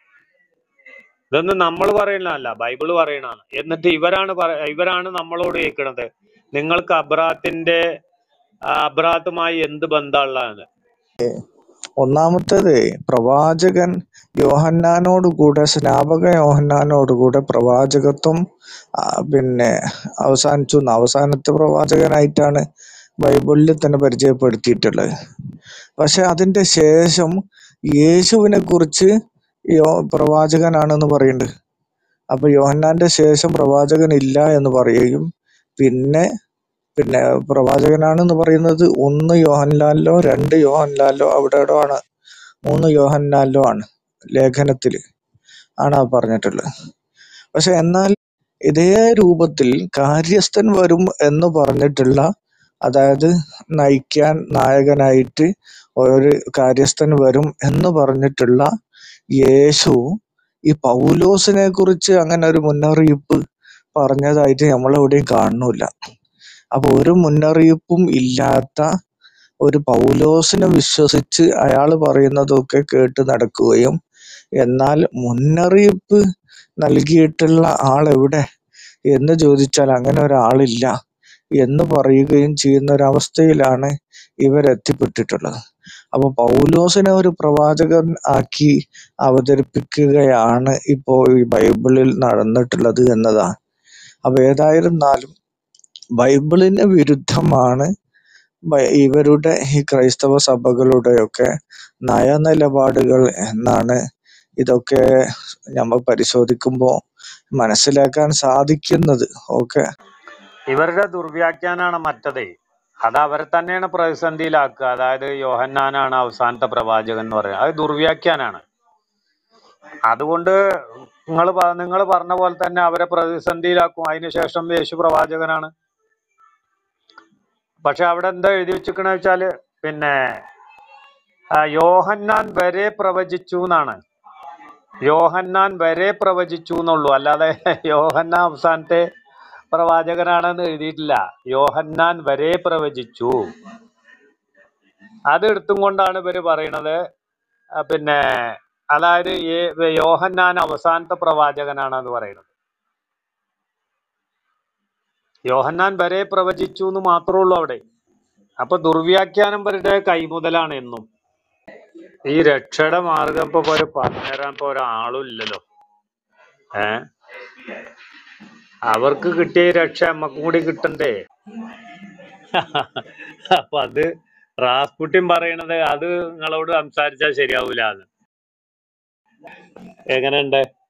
ഇതൊന്നും നമ്മൾ പറയണല്ല, ബൈബിള് പറയണതാണ്. എന്നിട്ട് ഇവരാണ് പറ- ഇവരാണ് നമ്മളോട് കേൾക്കണത്, നിങ്ങൾക്ക് അബ്രാത്തിന്റെ അബ്രാത്തുമായി എന്ത് ബന്ധമുള്ളതാണ്? ഒന്നാമത്തേത്, പ്രവാചകൻ യോഹന്നാനോട് കൂടെ സ്നാപക യോഹന്നാനോട് കൂടെ പ്രവാചകത്വം ആ, പിന്നെ അവസാനിച്ചു എന്ന്. അവസാനത്തെ പ്രവാചകനായിട്ടാണ് ബൈബിളിൽ തന്നെ പരിചയപ്പെടുത്തിയിട്ടുള്ളത്. പക്ഷെ അതിന്റെ ശേഷം യേശുവിനെ കുറിച്ച് യോ പ്രവാചകനാണെന്ന് പറയുന്നുണ്ട്. അപ്പൊ യോഹന്നാന്റെ ശേഷം പ്രവാചകൻ ഇല്ല എന്ന് പറയുകയും പിന്നെ പിന്നെ പ്രവാചകനാണെന്ന് പറയുന്നത് ഒന്ന് യോഹന്നാനിലോ രണ്ട് യോഹന്നാനിലോ അവിടെ എവിടെയോ ആണ്, മൂന്ന് യോഹന്നാനിലോ ആണ് ലേഖനത്തില് ആണ് ആ പറഞ്ഞിട്ടുള്ളത്. പക്ഷെ എന്നാൽ ഇതേ രൂപത്തിൽ കാര്യസ്ഥൻ വരും എന്ന് പറഞ്ഞിട്ടുള്ള, അതായത് നയിക്കാൻ നായകനായിട്ട് ഒരു കാര്യസ്ഥൻ വരും എന്ന് പറഞ്ഞിട്ടുള്ള യേശു ഈ പൗലോസിനെ കുറിച്ച് അങ്ങനെ ഒരു മുന്നറിയിപ്പ് പറഞ്ഞതായിട്ട് നമ്മളെവിടെയും കാണുന്നില്ല. അപ്പൊ ഒരു മുന്നറിയിപ്പും ഇല്ലാത്ത ഒരു പൗലോസിനെ വിശ്വസിച്ച് അയാൾ പറയുന്നതൊക്കെ കേട്ട് നടക്കുകയും, എന്നാൽ മുന്നറിയിപ്പ് നൽകിയിട്ടുള്ള ആളെവിടെ എന്ന് ചോദിച്ചാൽ അങ്ങനെ ഒരാളില്ല എന്ന് പറയുകയും ചെയ്യുന്ന ഒരവസ്ഥയിലാണ് ഇവരെത്തിപ്പെട്ടിട്ടുള്ളത്. അപ്പൊ പൗലോസിനെ ഒരു പ്രവാചകൻ ആക്കി അവതരിപ്പിക്കുകയാണ് ഇപ്പോ ഈ ബൈബിളിൽ നടന്നിട്ടുള്ളത് എന്നതാണ്. അപ്പൊ ഏതായിരുന്നാലും ബൈബിളിന് വിരുദ്ധമാണ് ബൈ- ഇവരുടെ ഈ ക്രൈസ്തവ സഭകളുടെയൊക്കെ നയനിലപാടുകൾ എന്നാണ് ഇതൊക്കെ നമ്മൾ പരിശോധിക്കുമ്പോൾ മനസ്സിലാക്കാൻ സാധിക്കുന്നത്. ഓക്കെ, ഇവരുടെ ദുർവ്യാഖ്യാനാണ് മറ്റതേ. അത് അവരെ തന്നെയാണ് പ്രതിസന്ധിയിലാക്കുക. അതായത് യോഹന്നാനാണ് അവസാനത്തെ പ്രവാചകൻ എന്ന് പറയുന്നത്, അത് ദുർവ്യാഖ്യാനാണ്. അതുകൊണ്ട് നിങ്ങൾ നിങ്ങൾ പറഞ്ഞ പോലെ തന്നെ അവരെ പ്രതിസന്ധിയിലാക്കും. അതിനുശേഷം യേശു പ്രവാചകനാണ്. പക്ഷെ അവിടെ എന്താ എഴുതി വെച്ചിരിക്കണ വെച്ചാല് പിന്നെ ആ, യോഹന്നാൻ വരെ പ്രവചിച്ചു എന്നാണ്. യോഹന്നാൻ വരെ പ്രവചിച്ചു എന്നുള്ളൂ, അല്ലാതെ യോഹന്നാൻ അവസാനത്തെ പ്രവാചകനാണെന്ന് എഴുതിയിട്ടില്ല. യോഹന്നാൻ വരെ പ്രവചിച്ചു. അത് എടുത്തും കൊണ്ടാണ് ഇവര് പറയണത് ആ, പിന്നെ അതായത് ഏ- യോഹന്നാൻ അവസാനത്തെ പ്രവാചകനാണെന്ന് പറയുന്നത്. യോഹന്നാൻ വരെ പ്രവചിച്ചു എന്ന് മാത്രമേ ഉള്ളൂ അവിടെ. അപ്പൊ ദുർവ്യാഖ്യാനം ഇവരുടെ കൈമുതലാണ് എന്നും. ഈ രക്ഷയുടെ മാർഗം ഇപ്പൊ ഒരു പറഞ്ഞുതരാൻ ഇപ്പൊ ഒരാളും ഇല്ലല്ലോ. ഏ അവർക്ക് കിട്ടിയ ഈ രക്ഷ നമ്മക്കും കൂടി കിട്ടണ്ടേ? അപ്പൊ അത് റാസ്പുട്ടിൻ പറയണത് അത് നിങ്ങളോട് സംസാരിച്ചാൽ ശരിയാവൂല. എങ്ങനെയുണ്ട്?